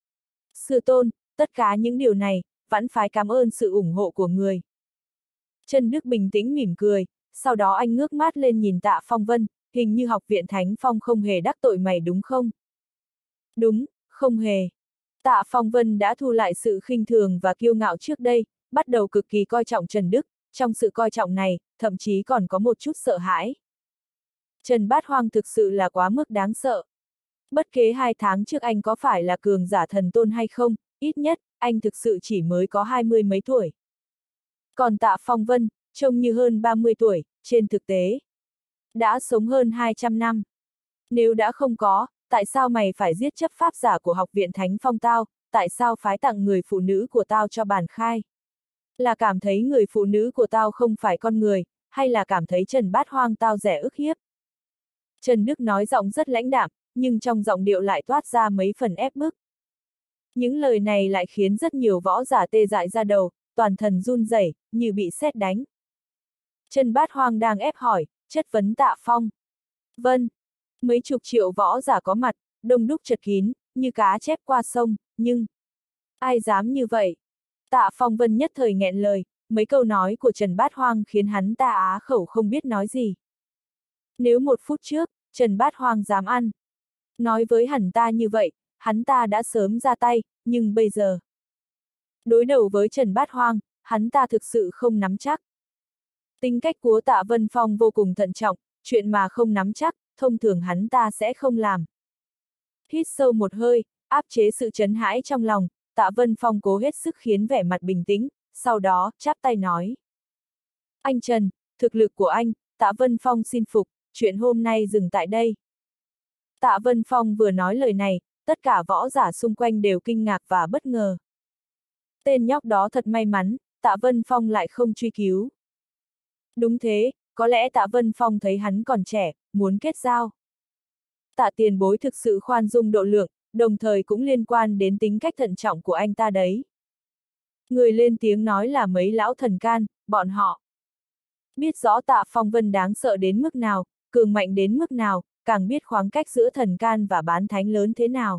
Sư tôn, tất cả những điều này, vẫn phải cảm ơn sự ủng hộ của người. Trần Đức bình tĩnh mỉm cười, sau đó anh ngước mắt lên nhìn Tạ Phong Vân, hình như học viện Thánh Phong không hề đắc tội mày đúng không? Đúng, không hề. Tạ Phong Vân đã thu lại sự khinh thường và kiêu ngạo trước đây, bắt đầu cực kỳ coi trọng Trần Đức, trong sự coi trọng này, thậm chí còn có một chút sợ hãi. Trần Bát Hoang thực sự là quá mức đáng sợ. Bất kể hai tháng trước anh có phải là cường giả thần tôn hay không, ít nhất, anh thực sự chỉ mới có hai mươi mấy tuổi. Còn Tạ Phong Vân, trông như hơn ba mươi tuổi, trên thực tế, đã sống hơn hai trăm năm. Nếu đã không có, tại sao mày phải giết chấp pháp giả của học viện Thánh Phong tao, tại sao phái tặng người phụ nữ của tao cho bản khai? Là cảm thấy người phụ nữ của tao không phải con người, hay là cảm thấy Trần Bát Hoang tao rẻ ức hiếp? Trần Đức nói giọng rất lãnh đạm, nhưng trong giọng điệu lại toát ra mấy phần ép bức. Những lời này lại khiến rất nhiều võ giả tê dại ra đầu, toàn thân run rẩy, như bị sét đánh. Trần Bát Hoang đang ép hỏi, chất vấn Tạ Phong Vân. Mấy chục triệu võ giả có mặt, đông đúc chật kín, như cá chép qua sông, nhưng ai dám như vậy? Tạ Phong Vân nhất thời nghẹn lời, mấy câu nói của Trần Bát Hoang khiến hắn ta á khẩu không biết nói gì. Nếu một phút trước, Trần Bát Hoang dám ăn nói với hắn ta như vậy, hắn ta đã sớm ra tay, nhưng bây giờ đối đầu với Trần Bát Hoang, hắn ta thực sự không nắm chắc. Tính cách của Tạ Vân Phong vô cùng thận trọng, chuyện mà không nắm chắc, thông thường hắn ta sẽ không làm. Hít sâu một hơi, áp chế sự chấn hãi trong lòng, Tạ Vân Phong cố hết sức khiến vẻ mặt bình tĩnh, sau đó, chắp tay nói. Anh Trần, thực lực của anh, Tạ Vân Phong xin phục, chuyện hôm nay dừng tại đây. Tạ Vân Phong vừa nói lời này, tất cả võ giả xung quanh đều kinh ngạc và bất ngờ. Tên nhóc đó thật may mắn, Tạ Vân Phong lại không truy cứu. Đúng thế, có lẽ Tạ Vân Phong thấy hắn còn trẻ, muốn kết giao. Tạ tiền bối thực sự khoan dung độ lượng, đồng thời cũng liên quan đến tính cách thận trọng của anh ta đấy. Người lên tiếng nói là mấy lão thần can, bọn họ biết rõ Tạ Phong Vân đáng sợ đến mức nào, cường mạnh đến mức nào, càng biết khoảng cách giữa thần can và bán thánh lớn thế nào.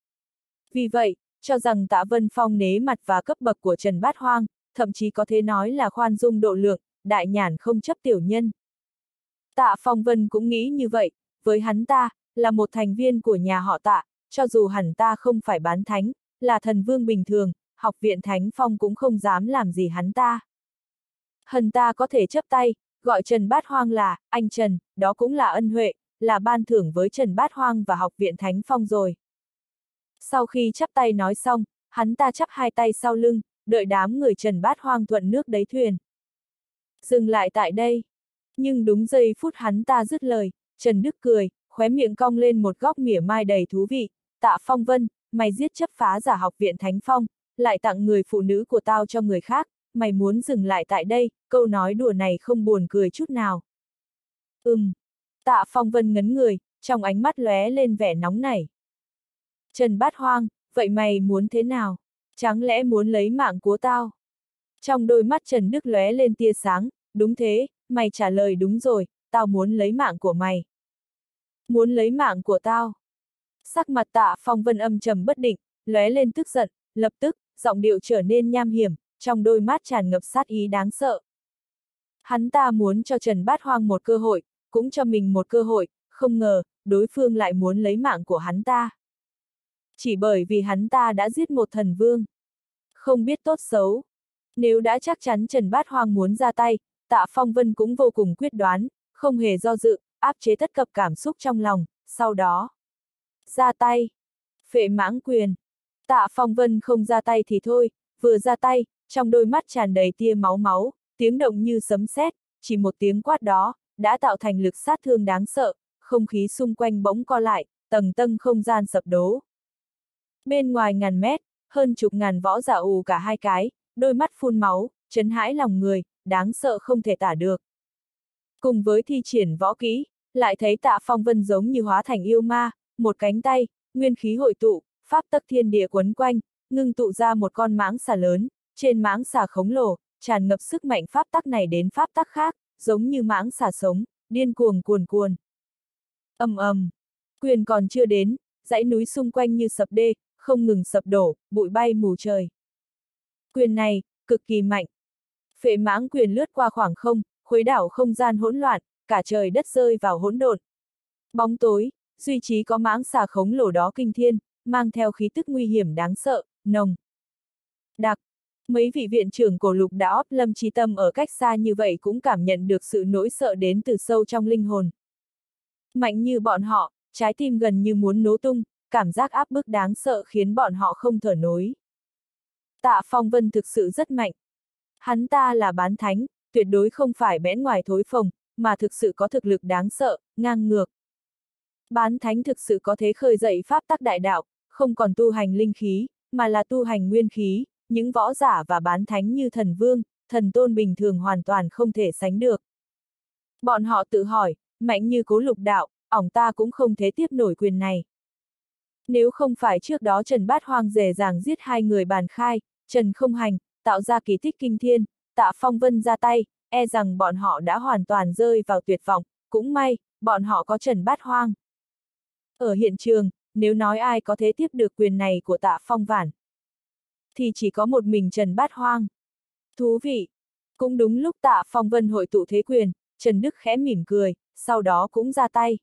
Vì vậy, cho rằng Tạ Vân Phong nể mặt và cấp bậc của Trần Bát Hoang, thậm chí có thể nói là khoan dung độ lượng, đại nhàn không chấp tiểu nhân. Tạ Phong Vân cũng nghĩ như vậy, với hắn ta, là một thành viên của nhà họ Tạ, cho dù hẳn ta không phải bán thánh, là thần vương bình thường, học viện Thánh Phong cũng không dám làm gì hắn ta. Hần ta có thể chấp tay, gọi Trần Bát Hoang là, anh Trần, đó cũng là ân huệ, là ban thưởng với Trần Bát Hoang và học viện Thánh Phong rồi. Sau khi chắp tay nói xong, hắn ta chắp hai tay sau lưng, đợi đám người Trần Bát Hoang thuận nước đáy thuyền. Dừng lại tại đây. Nhưng đúng giây phút hắn ta dứt lời, Trần Đức cười, khóe miệng cong lên một góc mỉa mai đầy thú vị. Tạ Phong Vân, mày giết chấp phá giả học viện Thánh Phong, lại tặng người phụ nữ của tao cho người khác, mày muốn dừng lại tại đây, câu nói đùa này không buồn cười chút nào. Ừm. Tạ Phong Vân ngấn người, trong ánh mắt lóe lên vẻ nóng nảy. Trần Bát Hoang, vậy mày muốn thế nào? Chẳng lẽ muốn lấy mạng của tao? Trong đôi mắt Trần Đức lóe lên tia sáng, đúng thế, mày trả lời đúng rồi, tao muốn lấy mạng của mày. Muốn lấy mạng của tao? Sắc mặt Tạ Phong Vân âm trầm bất định, lóe lên tức giận, lập tức, giọng điệu trở nên nham hiểm, trong đôi mắt tràn ngập sát ý đáng sợ. Hắn ta muốn cho Trần Bát Hoang một cơ hội, cũng cho mình một cơ hội, không ngờ, đối phương lại muốn lấy mạng của hắn ta. Chỉ bởi vì hắn ta đã giết một thần vương. Không biết tốt xấu. Nếu đã chắc chắn Trần Bát Hoang muốn ra tay, Tạ Phong Vân cũng vô cùng quyết đoán, không hề do dự, áp chế tất cập cảm xúc trong lòng, sau đó ra tay. Phệ mãng quyền. Tạ Phong Vân không ra tay thì thôi, vừa ra tay, trong đôi mắt tràn đầy tia máu máu, tiếng động như sấm sét, chỉ một tiếng quát đó, đã tạo thành lực sát thương đáng sợ, không khí xung quanh bỗng co lại, tầng tầng không gian sập đổ. Bên ngoài ngàn mét, hơn chục ngàn võ giả ù cả hai cái, đôi mắt phun máu, chấn hãi lòng người, đáng sợ không thể tả được. Cùng với thi triển võ kỹ, lại thấy Tạ Phong Vân giống như hóa thành yêu ma, một cánh tay, nguyên khí hội tụ, pháp tắc thiên địa quấn quanh, ngưng tụ ra một con mãng xà lớn, trên mãng xà khổng lồ, tràn ngập sức mạnh pháp tắc này đến pháp tắc khác, giống như mãng xà sống, điên cuồng cuồn cuồn. Ầm ầm, quyền còn chưa đến, dãy núi xung quanh như sập đê, không ngừng sập đổ, bụi bay mù trời. Quyền này, cực kỳ mạnh. Phệ mãng quyền lướt qua khoảng không, khuấy đảo không gian hỗn loạn, cả trời đất rơi vào hỗn độn. Bóng tối, duy trí có mãng xà khổng lồ đó kinh thiên, mang theo khí tức nguy hiểm đáng sợ, nồng. Đặc, mấy vị viện trưởng cổ lục đã óp Lâm Chí Tâm ở cách xa như vậy cũng cảm nhận được sự nỗi sợ đến từ sâu trong linh hồn. Mạnh như bọn họ, trái tim gần như muốn nổ tung, cảm giác áp bức đáng sợ khiến bọn họ không thở nổi. Tạ Phong Vân thực sự rất mạnh. Hắn ta là bán thánh, tuyệt đối không phải bẽn ngoài thối phồng, mà thực sự có thực lực đáng sợ, ngang ngược. Bán thánh thực sự có thể khơi dậy pháp tắc đại đạo, không còn tu hành linh khí, mà là tu hành nguyên khí, những võ giả và bán thánh như thần vương, thần tôn bình thường hoàn toàn không thể sánh được. Bọn họ tự hỏi, mạnh như Cố Lục đạo, ỏng ta cũng không thể tiếp nổi quyền này. Nếu không phải trước đó Trần Bát Hoang dễ dàng giết hai người bàn khai, Trần Không Hành, tạo ra kỳ tích kinh thiên, Tạ Phong Vân ra tay, e rằng bọn họ đã hoàn toàn rơi vào tuyệt vọng, cũng may, bọn họ có Trần Bát Hoang. Ở hiện trường, nếu nói ai có thể tiếp được quyền này của Tạ Phong Vãn, thì chỉ có một mình Trần Bát Hoang. Thú vị! Cũng đúng lúc Tạ Phong Vân hội tụ thế quyền, Trần Đức khẽ mỉm cười, sau đó cũng ra tay.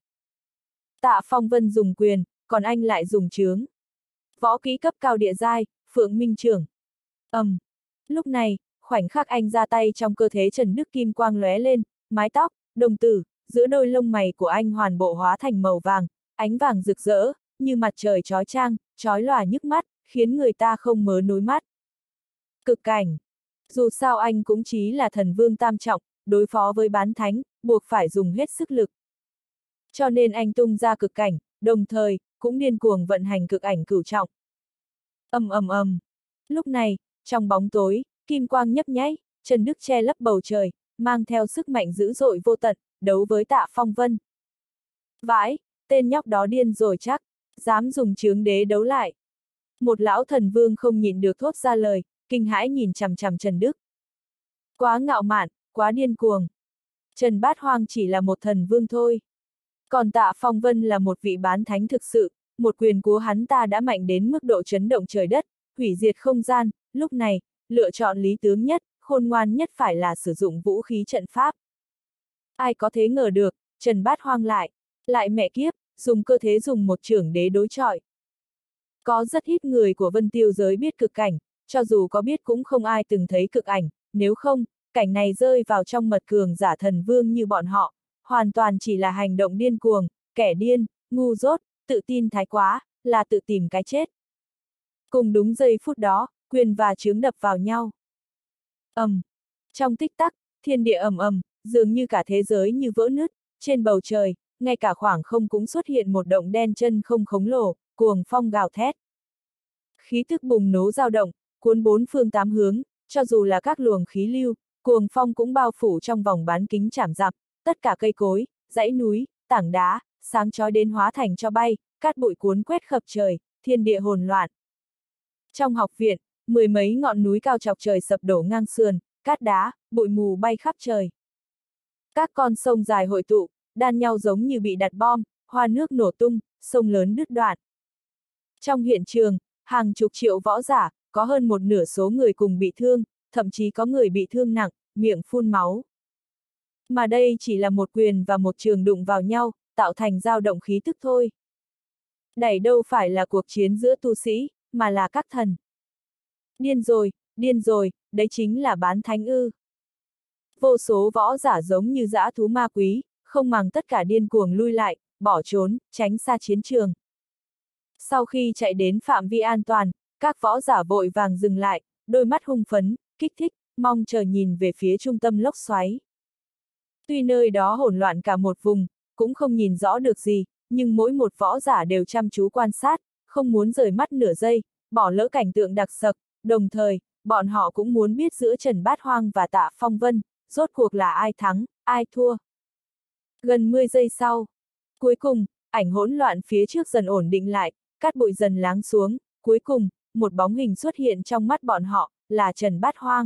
Tạ Phong Vân dùng quyền, còn anh lại dùng chướng. Võ kỹ cấp cao địa giai, Phượng Minh Trưởng. Ầm. Um. Lúc này, khoảnh khắc anh ra tay trong cơ thể Trần Đức kim quang lóe lên, mái tóc, đồng tử, giữa đôi lông mày của anh hoàn bộ hóa thành màu vàng, ánh vàng rực rỡ, như mặt trời chói chang, chói lòa nhức mắt, khiến người ta không mớ nối mắt. Cực cảnh. Dù sao anh cũng chí là thần vương tam trọng, đối phó với bán thánh, buộc phải dùng hết sức lực. Cho nên anh tung ra cực cảnh, đồng thời, cũng điên cuồng vận hành cực ảnh cửu trọng. Ầm ầm ầm. Lúc này, trong bóng tối, kim quang nhấp nháy, Trần Đức che lấp bầu trời, mang theo sức mạnh dữ dội vô tận, đấu với Tạ Phong Vân. Vãi, tên nhóc đó điên rồi chắc, dám dùng chướng đế đấu lại. Một lão thần vương không nhịn được thốt ra lời, kinh hãi nhìn chằm chằm Trần Đức. Quá ngạo mạn, quá điên cuồng. Trần Bát Hoang chỉ là một thần vương thôi. Còn Tạ Phong Vân là một vị bán thánh thực sự, một quyền của hắn ta đã mạnh đến mức độ chấn động trời đất, hủy diệt không gian, lúc này, lựa chọn lý tướng nhất, khôn ngoan nhất phải là sử dụng vũ khí trận pháp. Ai có thể ngờ được, Trần Bát Hoang lại, lại mẹ kiếp, dùng cơ thế dùng một chưởng đế đối chọi. Có rất ít người của Vân Tiêu giới biết cực cảnh, cho dù có biết cũng không ai từng thấy cực ảnh, nếu không, cảnh này rơi vào trong mật cường giả thần vương như bọn họ, hoàn toàn chỉ là hành động điên cuồng, kẻ điên, ngu dốt, tự tin thái quá, là tự tìm cái chết. Cùng đúng giây phút đó, quyền và chướng đập vào nhau. ầm, um, trong tích tắc, thiên địa ầm ầm, dường như cả thế giới như vỡ nứt, trên bầu trời, ngay cả khoảng không cũng xuất hiện một động đen chân không khổng lồ, cuồng phong gào thét. Khí tức bùng nổ dao động, cuốn bốn phương tám hướng, cho dù là các luồng khí lưu, cuồng phong cũng bao phủ trong vòng bán kính chảm dặm, tất cả cây cối, dãy núi, tảng đá, sáng chói đến hóa thành cho bay, cát bụi cuốn quét khắp trời, thiên địa hỗn loạn. Trong học viện, mười mấy ngọn núi cao chọc trời sập đổ ngang sườn, cát đá, bụi mù bay khắp trời. Các con sông dài hội tụ, đan nhau giống như bị đặt bom, hoa nước nổ tung, sông lớn đứt đoạn. Trong hiện trường, hàng chục triệu võ giả, có hơn một nửa số người cùng bị thương, thậm chí có người bị thương nặng, miệng phun máu. Mà đây chỉ là một quyền và một trường đụng vào nhau, tạo thành dao động khí tức thôi. Đẩy đâu phải là cuộc chiến giữa tu sĩ, mà là các thần. Điên rồi, điên rồi, đấy chính là bán thánh ư. Vô số võ giả giống như dã thú ma quý, không màng tất cả điên cuồng lui lại, bỏ trốn, tránh xa chiến trường. Sau khi chạy đến phạm vi an toàn, các võ giả vội vàng dừng lại, đôi mắt hung phấn, kích thích, mong chờ nhìn về phía trung tâm lốc xoáy. Tuy nơi đó hỗn loạn cả một vùng, cũng không nhìn rõ được gì, nhưng mỗi một võ giả đều chăm chú quan sát, không muốn rời mắt nửa giây, bỏ lỡ cảnh tượng đặc sắc, đồng thời, bọn họ cũng muốn biết giữa Trần Bát Hoang và Tạ Phong Vân, rốt cuộc là ai thắng, ai thua. Gần mười giây sau, cuối cùng, ảnh hỗn loạn phía trước dần ổn định lại, cát bụi dần lắng xuống, cuối cùng, một bóng hình xuất hiện trong mắt bọn họ, là Trần Bát Hoang.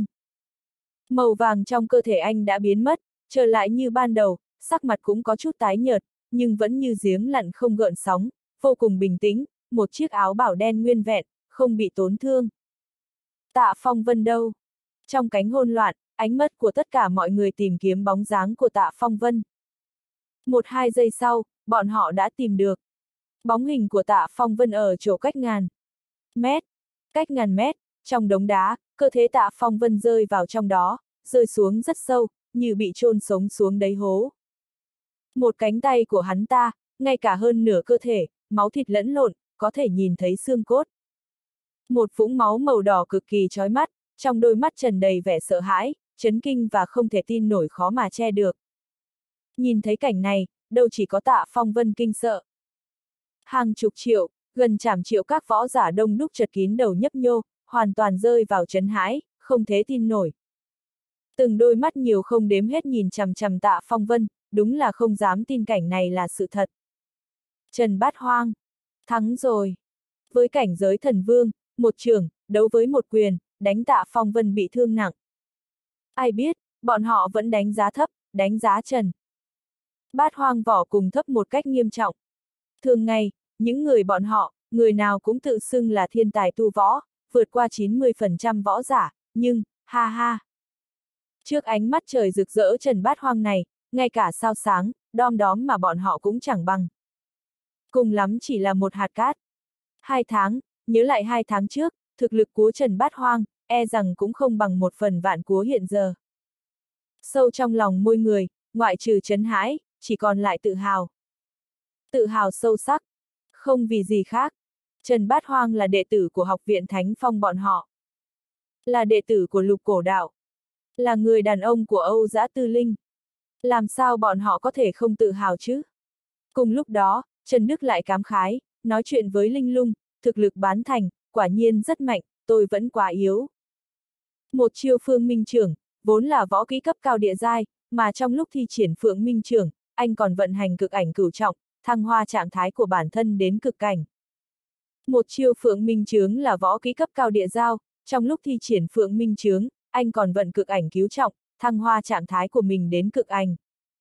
Màu vàng trong cơ thể anh đã biến mất, trở lại như ban đầu, sắc mặt cũng có chút tái nhợt, nhưng vẫn như giếng lặn không gợn sóng, vô cùng bình tĩnh, một chiếc áo bảo đen nguyên vẹn, không bị tổn thương. Tạ Phong Vân đâu? Trong cánh hỗn loạn, ánh mắt của tất cả mọi người tìm kiếm bóng dáng của Tạ Phong Vân. Một hai giây sau, bọn họ đã tìm được. Bóng hình của Tạ Phong Vân ở chỗ cách ngàn mét, cách ngàn mét, trong đống đá, cơ thể Tạ Phong Vân rơi vào trong đó, rơi xuống rất sâu, như bị chôn sống xuống đáy hố. Một cánh tay của hắn ta, ngay cả hơn nửa cơ thể, máu thịt lẫn lộn, có thể nhìn thấy xương cốt. Một vũng máu màu đỏ cực kỳ chói mắt, trong đôi mắt tràn đầy vẻ sợ hãi, chấn kinh và không thể tin nổi khó mà che được. Nhìn thấy cảnh này, đâu chỉ có Tạ Phong Vân kinh sợ. Hàng chục triệu, gần chảm triệu các võ giả đông đúc chật kín đầu nhấp nhô, hoàn toàn rơi vào chấn hãi, không thể tin nổi. Từng đôi mắt nhiều không đếm hết nhìn chằm chằm Tạ Phong Vân, đúng là không dám tin cảnh này là sự thật. Trần Bát Hoang, thắng rồi. Với cảnh giới thần vương, một trường, đấu với một quyền, đánh Tạ Phong Vân bị thương nặng. Ai biết, bọn họ vẫn đánh giá thấp, đánh giá Trần Bát Hoang võ cùng thấp một cách nghiêm trọng. Thường ngày, những người bọn họ, người nào cũng tự xưng là thiên tài tu võ, vượt qua chín mươi phần trăm võ giả, nhưng, ha ha. Trước ánh mắt trời rực rỡ Trần Bát Hoang này, ngay cả sao sáng, đom đóm mà bọn họ cũng chẳng bằng. Cùng lắm chỉ là một hạt cát. Hai tháng, nhớ lại hai tháng trước, thực lực của Trần Bát Hoang, e rằng cũng không bằng một phần vạn của hiện giờ. Sâu trong lòng mỗi người, ngoại trừ chấn hãi, chỉ còn lại tự hào. Tự hào sâu sắc, không vì gì khác. Trần Bát Hoang là đệ tử của học viện Thánh Phong bọn họ. Là đệ tử của Lục Cổ Đạo. Là người đàn ông của Âu Dã Tư Linh. Làm sao bọn họ có thể không tự hào chứ? Cùng lúc đó, Trần Đức lại cảm khái, nói chuyện với Linh Lung, thực lực bán thành, quả nhiên rất mạnh, tôi vẫn quá yếu. Một chiêu Phương Minh Trưởng, vốn là võ kỹ cấp cao địa giai, mà trong lúc thi triển Phượng Minh Trưởng, anh còn vận hành cực ảnh cửu trọng, thăng hoa trạng thái của bản thân đến cực cảnh. Một chiêu Phượng Minh Chướng là võ kỹ cấp cao địa giao, trong lúc thi triển Phượng Minh Chướng, anh còn vận cực ảnh cứu trọng, thăng hoa trạng thái của mình đến cực ảnh.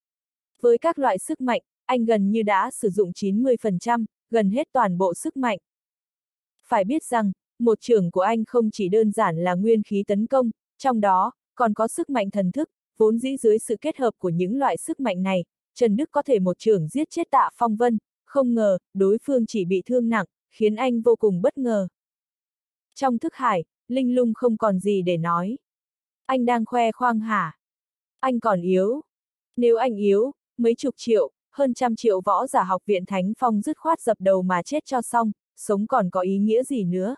Với các loại sức mạnh, anh gần như đã sử dụng chín mươi phần trăm, gần hết toàn bộ sức mạnh. Phải biết rằng, một chưởng của anh không chỉ đơn giản là nguyên khí tấn công, trong đó, còn có sức mạnh thần thức, vốn dĩ dưới sự kết hợp của những loại sức mạnh này, Trần Đức có thể một chưởng giết chết Tạ Phong Vân, không ngờ, đối phương chỉ bị thương nặng, khiến anh vô cùng bất ngờ. Trong thức hải, Linh Lung không còn gì để nói. Anh đang khoe khoang hả? Anh còn yếu. Nếu anh yếu, mấy chục triệu, hơn trăm triệu võ giả học viện Thánh Phong dứt khoát dập đầu mà chết cho xong, sống còn có ý nghĩa gì nữa.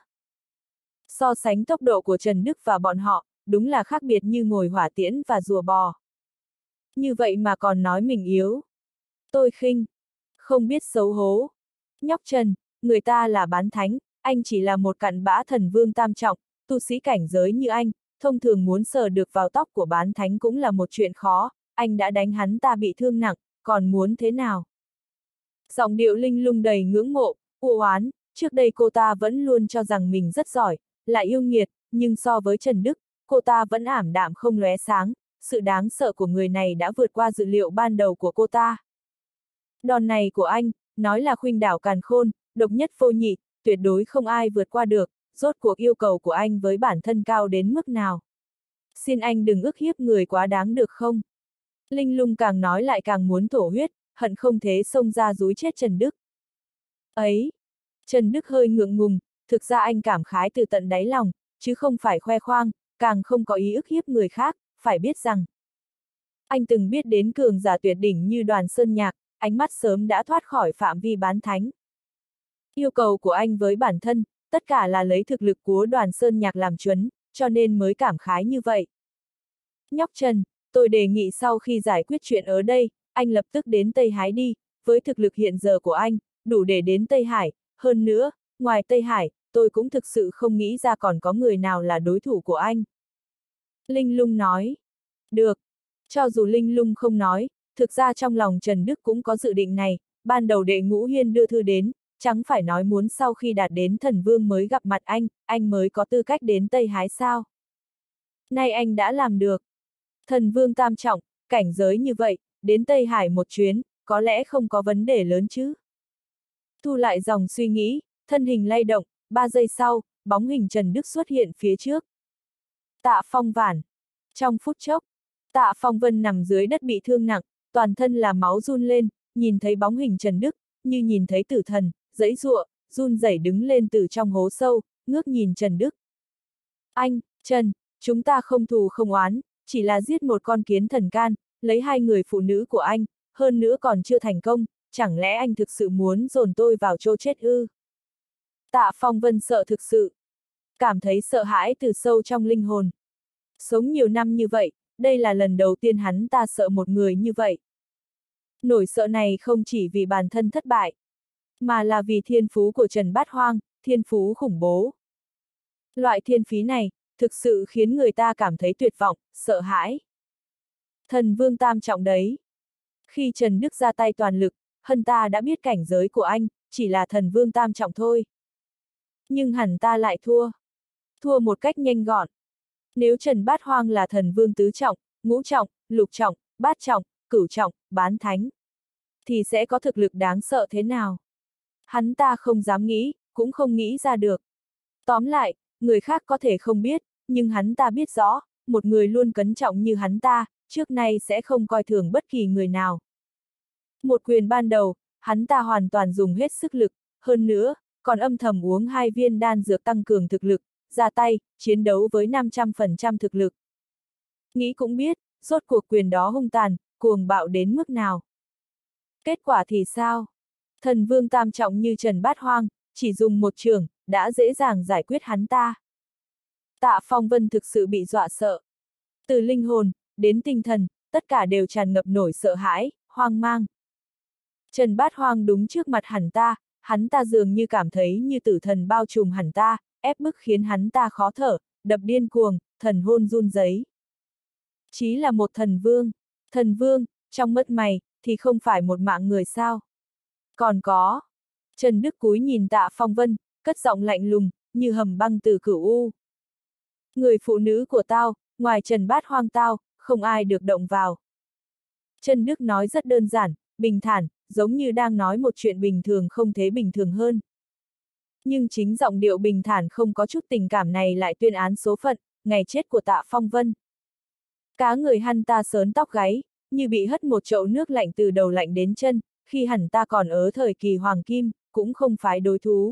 So sánh tốc độ của Trần Đức và bọn họ, đúng là khác biệt như ngồi hỏa tiễn và rùa bò. Như vậy mà còn nói mình yếu. Tôi khinh. Không biết xấu hố. Nhóc Trần, người ta là bán thánh, anh chỉ là một cặn bã thần vương tam trọng, tu sĩ cảnh giới như anh, thông thường muốn sờ được vào tóc của bán thánh cũng là một chuyện khó, anh đã đánh hắn ta bị thương nặng, còn muốn thế nào? Giọng điệu Linh Lung đầy ngưỡng mộ, u oán, trước đây cô ta vẫn luôn cho rằng mình rất giỏi, là yêu nghiệt, nhưng so với Trần Đức, cô ta vẫn ảm đạm không lóe sáng, sự đáng sợ của người này đã vượt qua dự liệu ban đầu của cô ta. Đòn này của anh, nói là khuynh đảo càn khôn, độc nhất vô nhị, tuyệt đối không ai vượt qua được, rốt cuộc yêu cầu của anh với bản thân cao đến mức nào. Xin anh đừng ức hiếp người quá đáng được không? Linh Lung càng nói lại càng muốn thổ huyết, hận không thế xông ra dúi chết Trần Đức. Ấy! Trần Đức hơi ngượng ngùng, thực ra anh cảm khái từ tận đáy lòng, chứ không phải khoe khoang, càng không có ý ức hiếp người khác, phải biết rằng. Anh từng biết đến cường giả tuyệt đỉnh như Đoàn Sơn Nhạc, ánh mắt sớm đã thoát khỏi phạm vi bán thánh. Yêu cầu của anh với bản thân, tất cả là lấy thực lực của Đoàn Sơn Nhạc làm chuẩn, cho nên mới cảm khái như vậy. Nhóc Trần, tôi đề nghị sau khi giải quyết chuyện ở đây, anh lập tức đến Tây Hải đi, với thực lực hiện giờ của anh, đủ để đến Tây Hải, hơn nữa, ngoài Tây Hải, tôi cũng thực sự không nghĩ ra còn có người nào là đối thủ của anh. Linh Lung nói. Được. Cho dù Linh Lung không nói, thực ra trong lòng Trần Đức cũng có dự định này, ban đầu Đệ Ngũ Hiên đưa thư đến, chẳng phải nói muốn sau khi đạt đến thần vương mới gặp mặt anh, anh mới có tư cách đến Tây Hải sao. Nay anh đã làm được. Thần vương tam trọng, cảnh giới như vậy, đến Tây Hải một chuyến, có lẽ không có vấn đề lớn chứ. Thu lại dòng suy nghĩ, thân hình lay động, ba giây sau, bóng hình Trần Đức xuất hiện phía trước. Tạ Phong Vản. Trong phút chốc, Tạ Phong Vân nằm dưới đất bị thương nặng, toàn thân là máu run lên, nhìn thấy bóng hình Trần Đức, như nhìn thấy tử thần, giãy giụa, run rẩy đứng lên từ trong hố sâu, ngước nhìn Trần Đức. Anh, Trần, chúng ta không thù không oán, chỉ là giết một con kiến thần can, lấy hai người phụ nữ của anh, hơn nữa còn chưa thành công, chẳng lẽ anh thực sự muốn dồn tôi vào chỗ chết ư? Tạ Phong Vân sợ thực sự. Cảm thấy sợ hãi từ sâu trong linh hồn. Sống nhiều năm như vậy, đây là lần đầu tiên hắn ta sợ một người như vậy. Nỗi sợ này không chỉ vì bản thân thất bại, mà là vì thiên phú của Trần Bát Hoang, thiên phú khủng bố. Loại thiên phí này, thực sự khiến người ta cảm thấy tuyệt vọng, sợ hãi. Thần vương tam trọng đấy. Khi Trần Đức ra tay toàn lực, hân ta đã biết cảnh giới của anh, chỉ là thần vương tam trọng thôi. Nhưng hẳn ta lại thua. Thua một cách nhanh gọn. Nếu Trần Bát Hoang là thần vương tứ trọng, ngũ trọng, lục trọng, bát trọng, cửu trọng, bán thánh, thì sẽ có thực lực đáng sợ thế nào? Hắn ta không dám nghĩ, cũng không nghĩ ra được. Tóm lại, người khác có thể không biết, nhưng hắn ta biết rõ, một người luôn cẩn trọng như hắn ta, trước nay sẽ không coi thường bất kỳ người nào. Một quyền ban đầu, hắn ta hoàn toàn dùng hết sức lực, hơn nữa, còn âm thầm uống hai viên đan dược tăng cường thực lực, ra tay, chiến đấu với năm trăm phần trăm thực lực. Nghĩ cũng biết, rốt cuộc quyền đó hung tàn, cuồng bạo đến mức nào. Kết quả thì sao? Thần vương tam trọng như Trần Bát Hoang, chỉ dùng một trường, đã dễ dàng giải quyết hắn ta. Tạ Phong Vân thực sự bị dọa sợ. Từ linh hồn, đến tinh thần, tất cả đều tràn ngập nổi sợ hãi, hoang mang. Trần Bát Hoang đúng trước mặt hắn ta, hắn ta dường như cảm thấy như tử thần bao trùm hắn ta, ép bức khiến hắn ta khó thở, đập điên cuồng, thần hồn run rẩy. Chí là một thần vương, thần vương, trong mắt mày, thì không phải một mạng người sao. Còn có, Trần Đức cúi nhìn Tạ Phong Vân, cất giọng lạnh lùng, như hầm băng từ cửu u. Người phụ nữ của tao, ngoài Trần Bát Hoang tao, không ai được động vào. Trần Đức nói rất đơn giản, bình thản, giống như đang nói một chuyện bình thường không thể bình thường hơn. Nhưng chính giọng điệu bình thản không có chút tình cảm này lại tuyên án số phận, ngày chết của Tạ Phong Vân. Cá người hắn ta sớn tóc gáy, như bị hất một chậu nước lạnh từ đầu lạnh đến chân, khi hẳn ta còn ở thời kỳ hoàng kim, cũng không phải đối thú.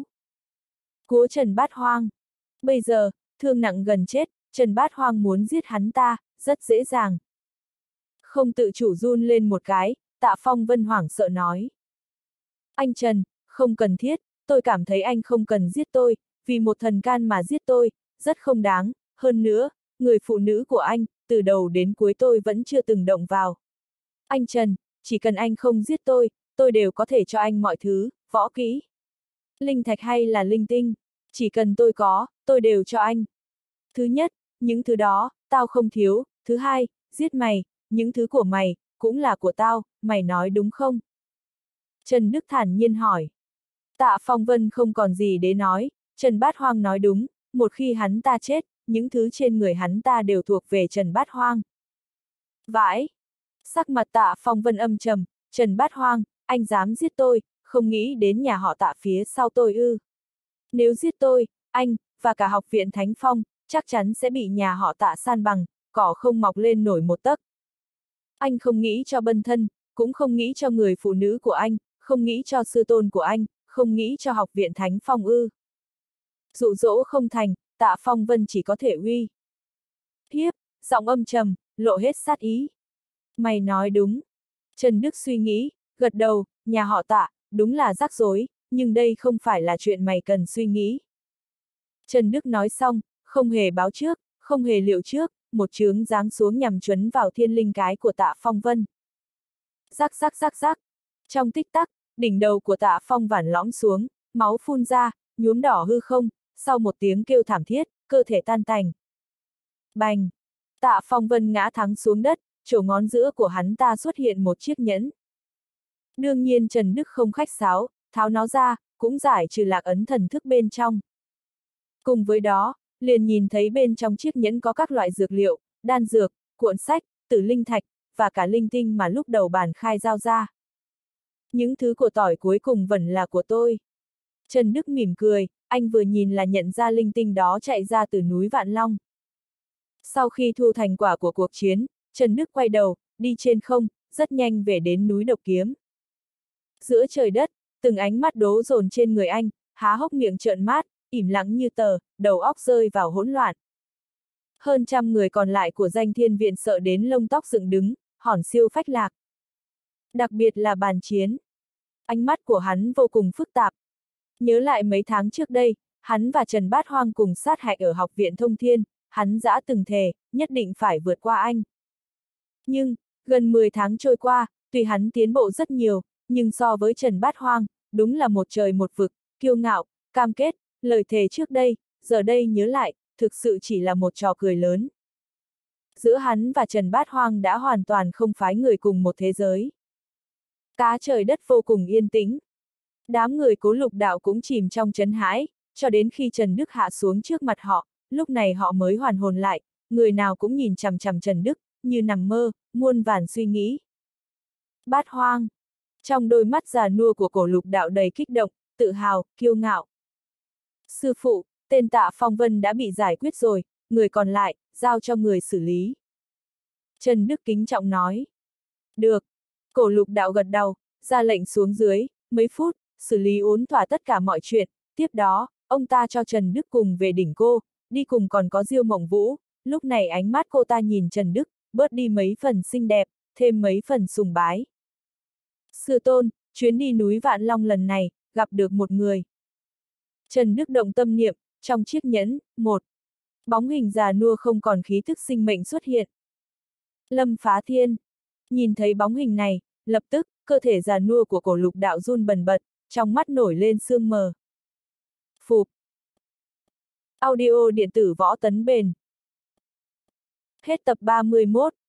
Của Trần Bát Hoang. Bây giờ, thương nặng gần chết, Trần Bát Hoang muốn giết hắn ta, rất dễ dàng. Không tự chủ run lên một cái, Tạ Phong Vân hoảng sợ nói. Anh Trần, không cần thiết, tôi cảm thấy anh không cần giết tôi, vì một thần can mà giết tôi, rất không đáng, hơn nữa, người phụ nữ của anh, từ đầu đến cuối tôi vẫn chưa từng động vào. Anh Trần, chỉ cần anh không giết tôi, tôi đều có thể cho anh mọi thứ, võ kỹ. Linh thạch hay là linh tinh, chỉ cần tôi có, tôi đều cho anh. Thứ nhất, những thứ đó, tao không thiếu, thứ hai, giết mày, những thứ của mày, cũng là của tao, mày nói đúng không? Trần Đức thản nhiên hỏi. Tạ Phong Vân không còn gì để nói, Trần Bát Hoang nói đúng, một khi hắn ta chết, những thứ trên người hắn ta đều thuộc về Trần Bát Hoang. Vãi! Sắc mặt Tạ Phong Vân âm trầm, Trần Bát Hoang, anh dám giết tôi, không nghĩ đến nhà họ Tạ phía sau tôi ư. Nếu giết tôi, anh, và cả học viện Thánh Phong, chắc chắn sẽ bị nhà họ Tạ san bằng, cỏ không mọc lên nổi một tấc. Anh không nghĩ cho Bân thân, cũng không nghĩ cho người phụ nữ của anh, không nghĩ cho sư tôn của anh, không nghĩ cho học viện Thánh Phong ư. Dụ dỗ không thành, Tạ Phong Vân chỉ có thể uy hiếp, giọng âm trầm, lộ hết sát ý. Mày nói đúng. Trần Đức suy nghĩ, gật đầu, nhà họ Tạ, đúng là rắc rối, nhưng đây không phải là chuyện mày cần suy nghĩ. Trần Đức nói xong, không hề báo trước, không hề liệu trước, một chướng giáng xuống nhằm chuẩn vào thiên linh cái của Tạ Phong Vân. Rắc rắc rắc rắc. Trong tích tắc, đỉnh đầu của Tạ Phong vản lõm xuống, máu phun ra, nhuốm đỏ hư không, sau một tiếng kêu thảm thiết, cơ thể tan tành. Bành! Tạ Phong Vân ngã thắng xuống đất, chỗ ngón giữa của hắn ta xuất hiện một chiếc nhẫn. Đương nhiên Trần Đức không khách sáo, tháo nó ra, cũng giải trừ lạc ấn thần thức bên trong. Cùng với đó, liền nhìn thấy bên trong chiếc nhẫn có các loại dược liệu, đan dược, cuộn sách, tử linh thạch, và cả linh tinh mà lúc đầu bản khai giao ra. Những thứ của tỏi cuối cùng vẫn là của tôi. Trần Đức mỉm cười, anh vừa nhìn là nhận ra linh tinh đó chạy ra từ núi Vạn Long. Sau khi thu thành quả của cuộc chiến, Trần Đức quay đầu, đi trên không, rất nhanh về đến núi Độc Kiếm. Giữa trời đất, từng ánh mắt đố dồn trên người anh, há hốc miệng trợn mắt, ỉm lặng như tờ, đầu óc rơi vào hỗn loạn. Hơn trăm người còn lại của danh thiên viện sợ đến lông tóc dựng đứng, hỏn siêu phách lạc. Đặc biệt là bàn chiến. Ánh mắt của hắn vô cùng phức tạp. Nhớ lại mấy tháng trước đây, hắn và Trần Bát Hoang cùng sát hại ở học viện Thông Thiên, hắn đã từng thề, nhất định phải vượt qua anh. Nhưng, gần mười tháng trôi qua, tuy hắn tiến bộ rất nhiều, nhưng so với Trần Bát Hoang, đúng là một trời một vực, kiêu ngạo, cam kết, lời thề trước đây, giờ đây nhớ lại, thực sự chỉ là một trò cười lớn. Giữa hắn và Trần Bát Hoang đã hoàn toàn không phái người cùng một thế giới. Cá trời đất vô cùng yên tĩnh. Đám người Cố Lục Đạo cũng chìm trong chấn hãi, cho đến khi Trần Đức hạ xuống trước mặt họ, lúc này họ mới hoàn hồn lại, người nào cũng nhìn chằm chằm Trần Đức, như nằm mơ, muôn vàn suy nghĩ. Bát Hoang. Trong đôi mắt già nua của Cổ Lục Đạo đầy kích động, tự hào, kiêu ngạo. Sư phụ, tên Tạ Phong Vân đã bị giải quyết rồi, người còn lại, giao cho người xử lý. Trần Đức kính trọng nói. Được. Cổ Lục Đạo gật đầu, ra lệnh xuống dưới, mấy phút, xử lý ổn thỏa tất cả mọi chuyện, tiếp đó, ông ta cho Trần Đức cùng về đỉnh cô, đi cùng còn có Diêu Mộng Vũ, lúc này ánh mắt cô ta nhìn Trần Đức, bớt đi mấy phần xinh đẹp, thêm mấy phần sùng bái. Sư tôn, chuyến đi núi Vạn Long lần này, gặp được một người. Trần Đức động tâm niệm, trong chiếc nhẫn, một bóng hình già nua không còn khí thức sinh mệnh xuất hiện. Lâm Phá Thiên. Nhìn thấy bóng hình này, lập tức, cơ thể già nua của Cổ Lục Đạo run bần bật, trong mắt nổi lên sương mờ. Phụp. Audio điện tử Võ Tấn Bền. Hết tập ba mươi mốt.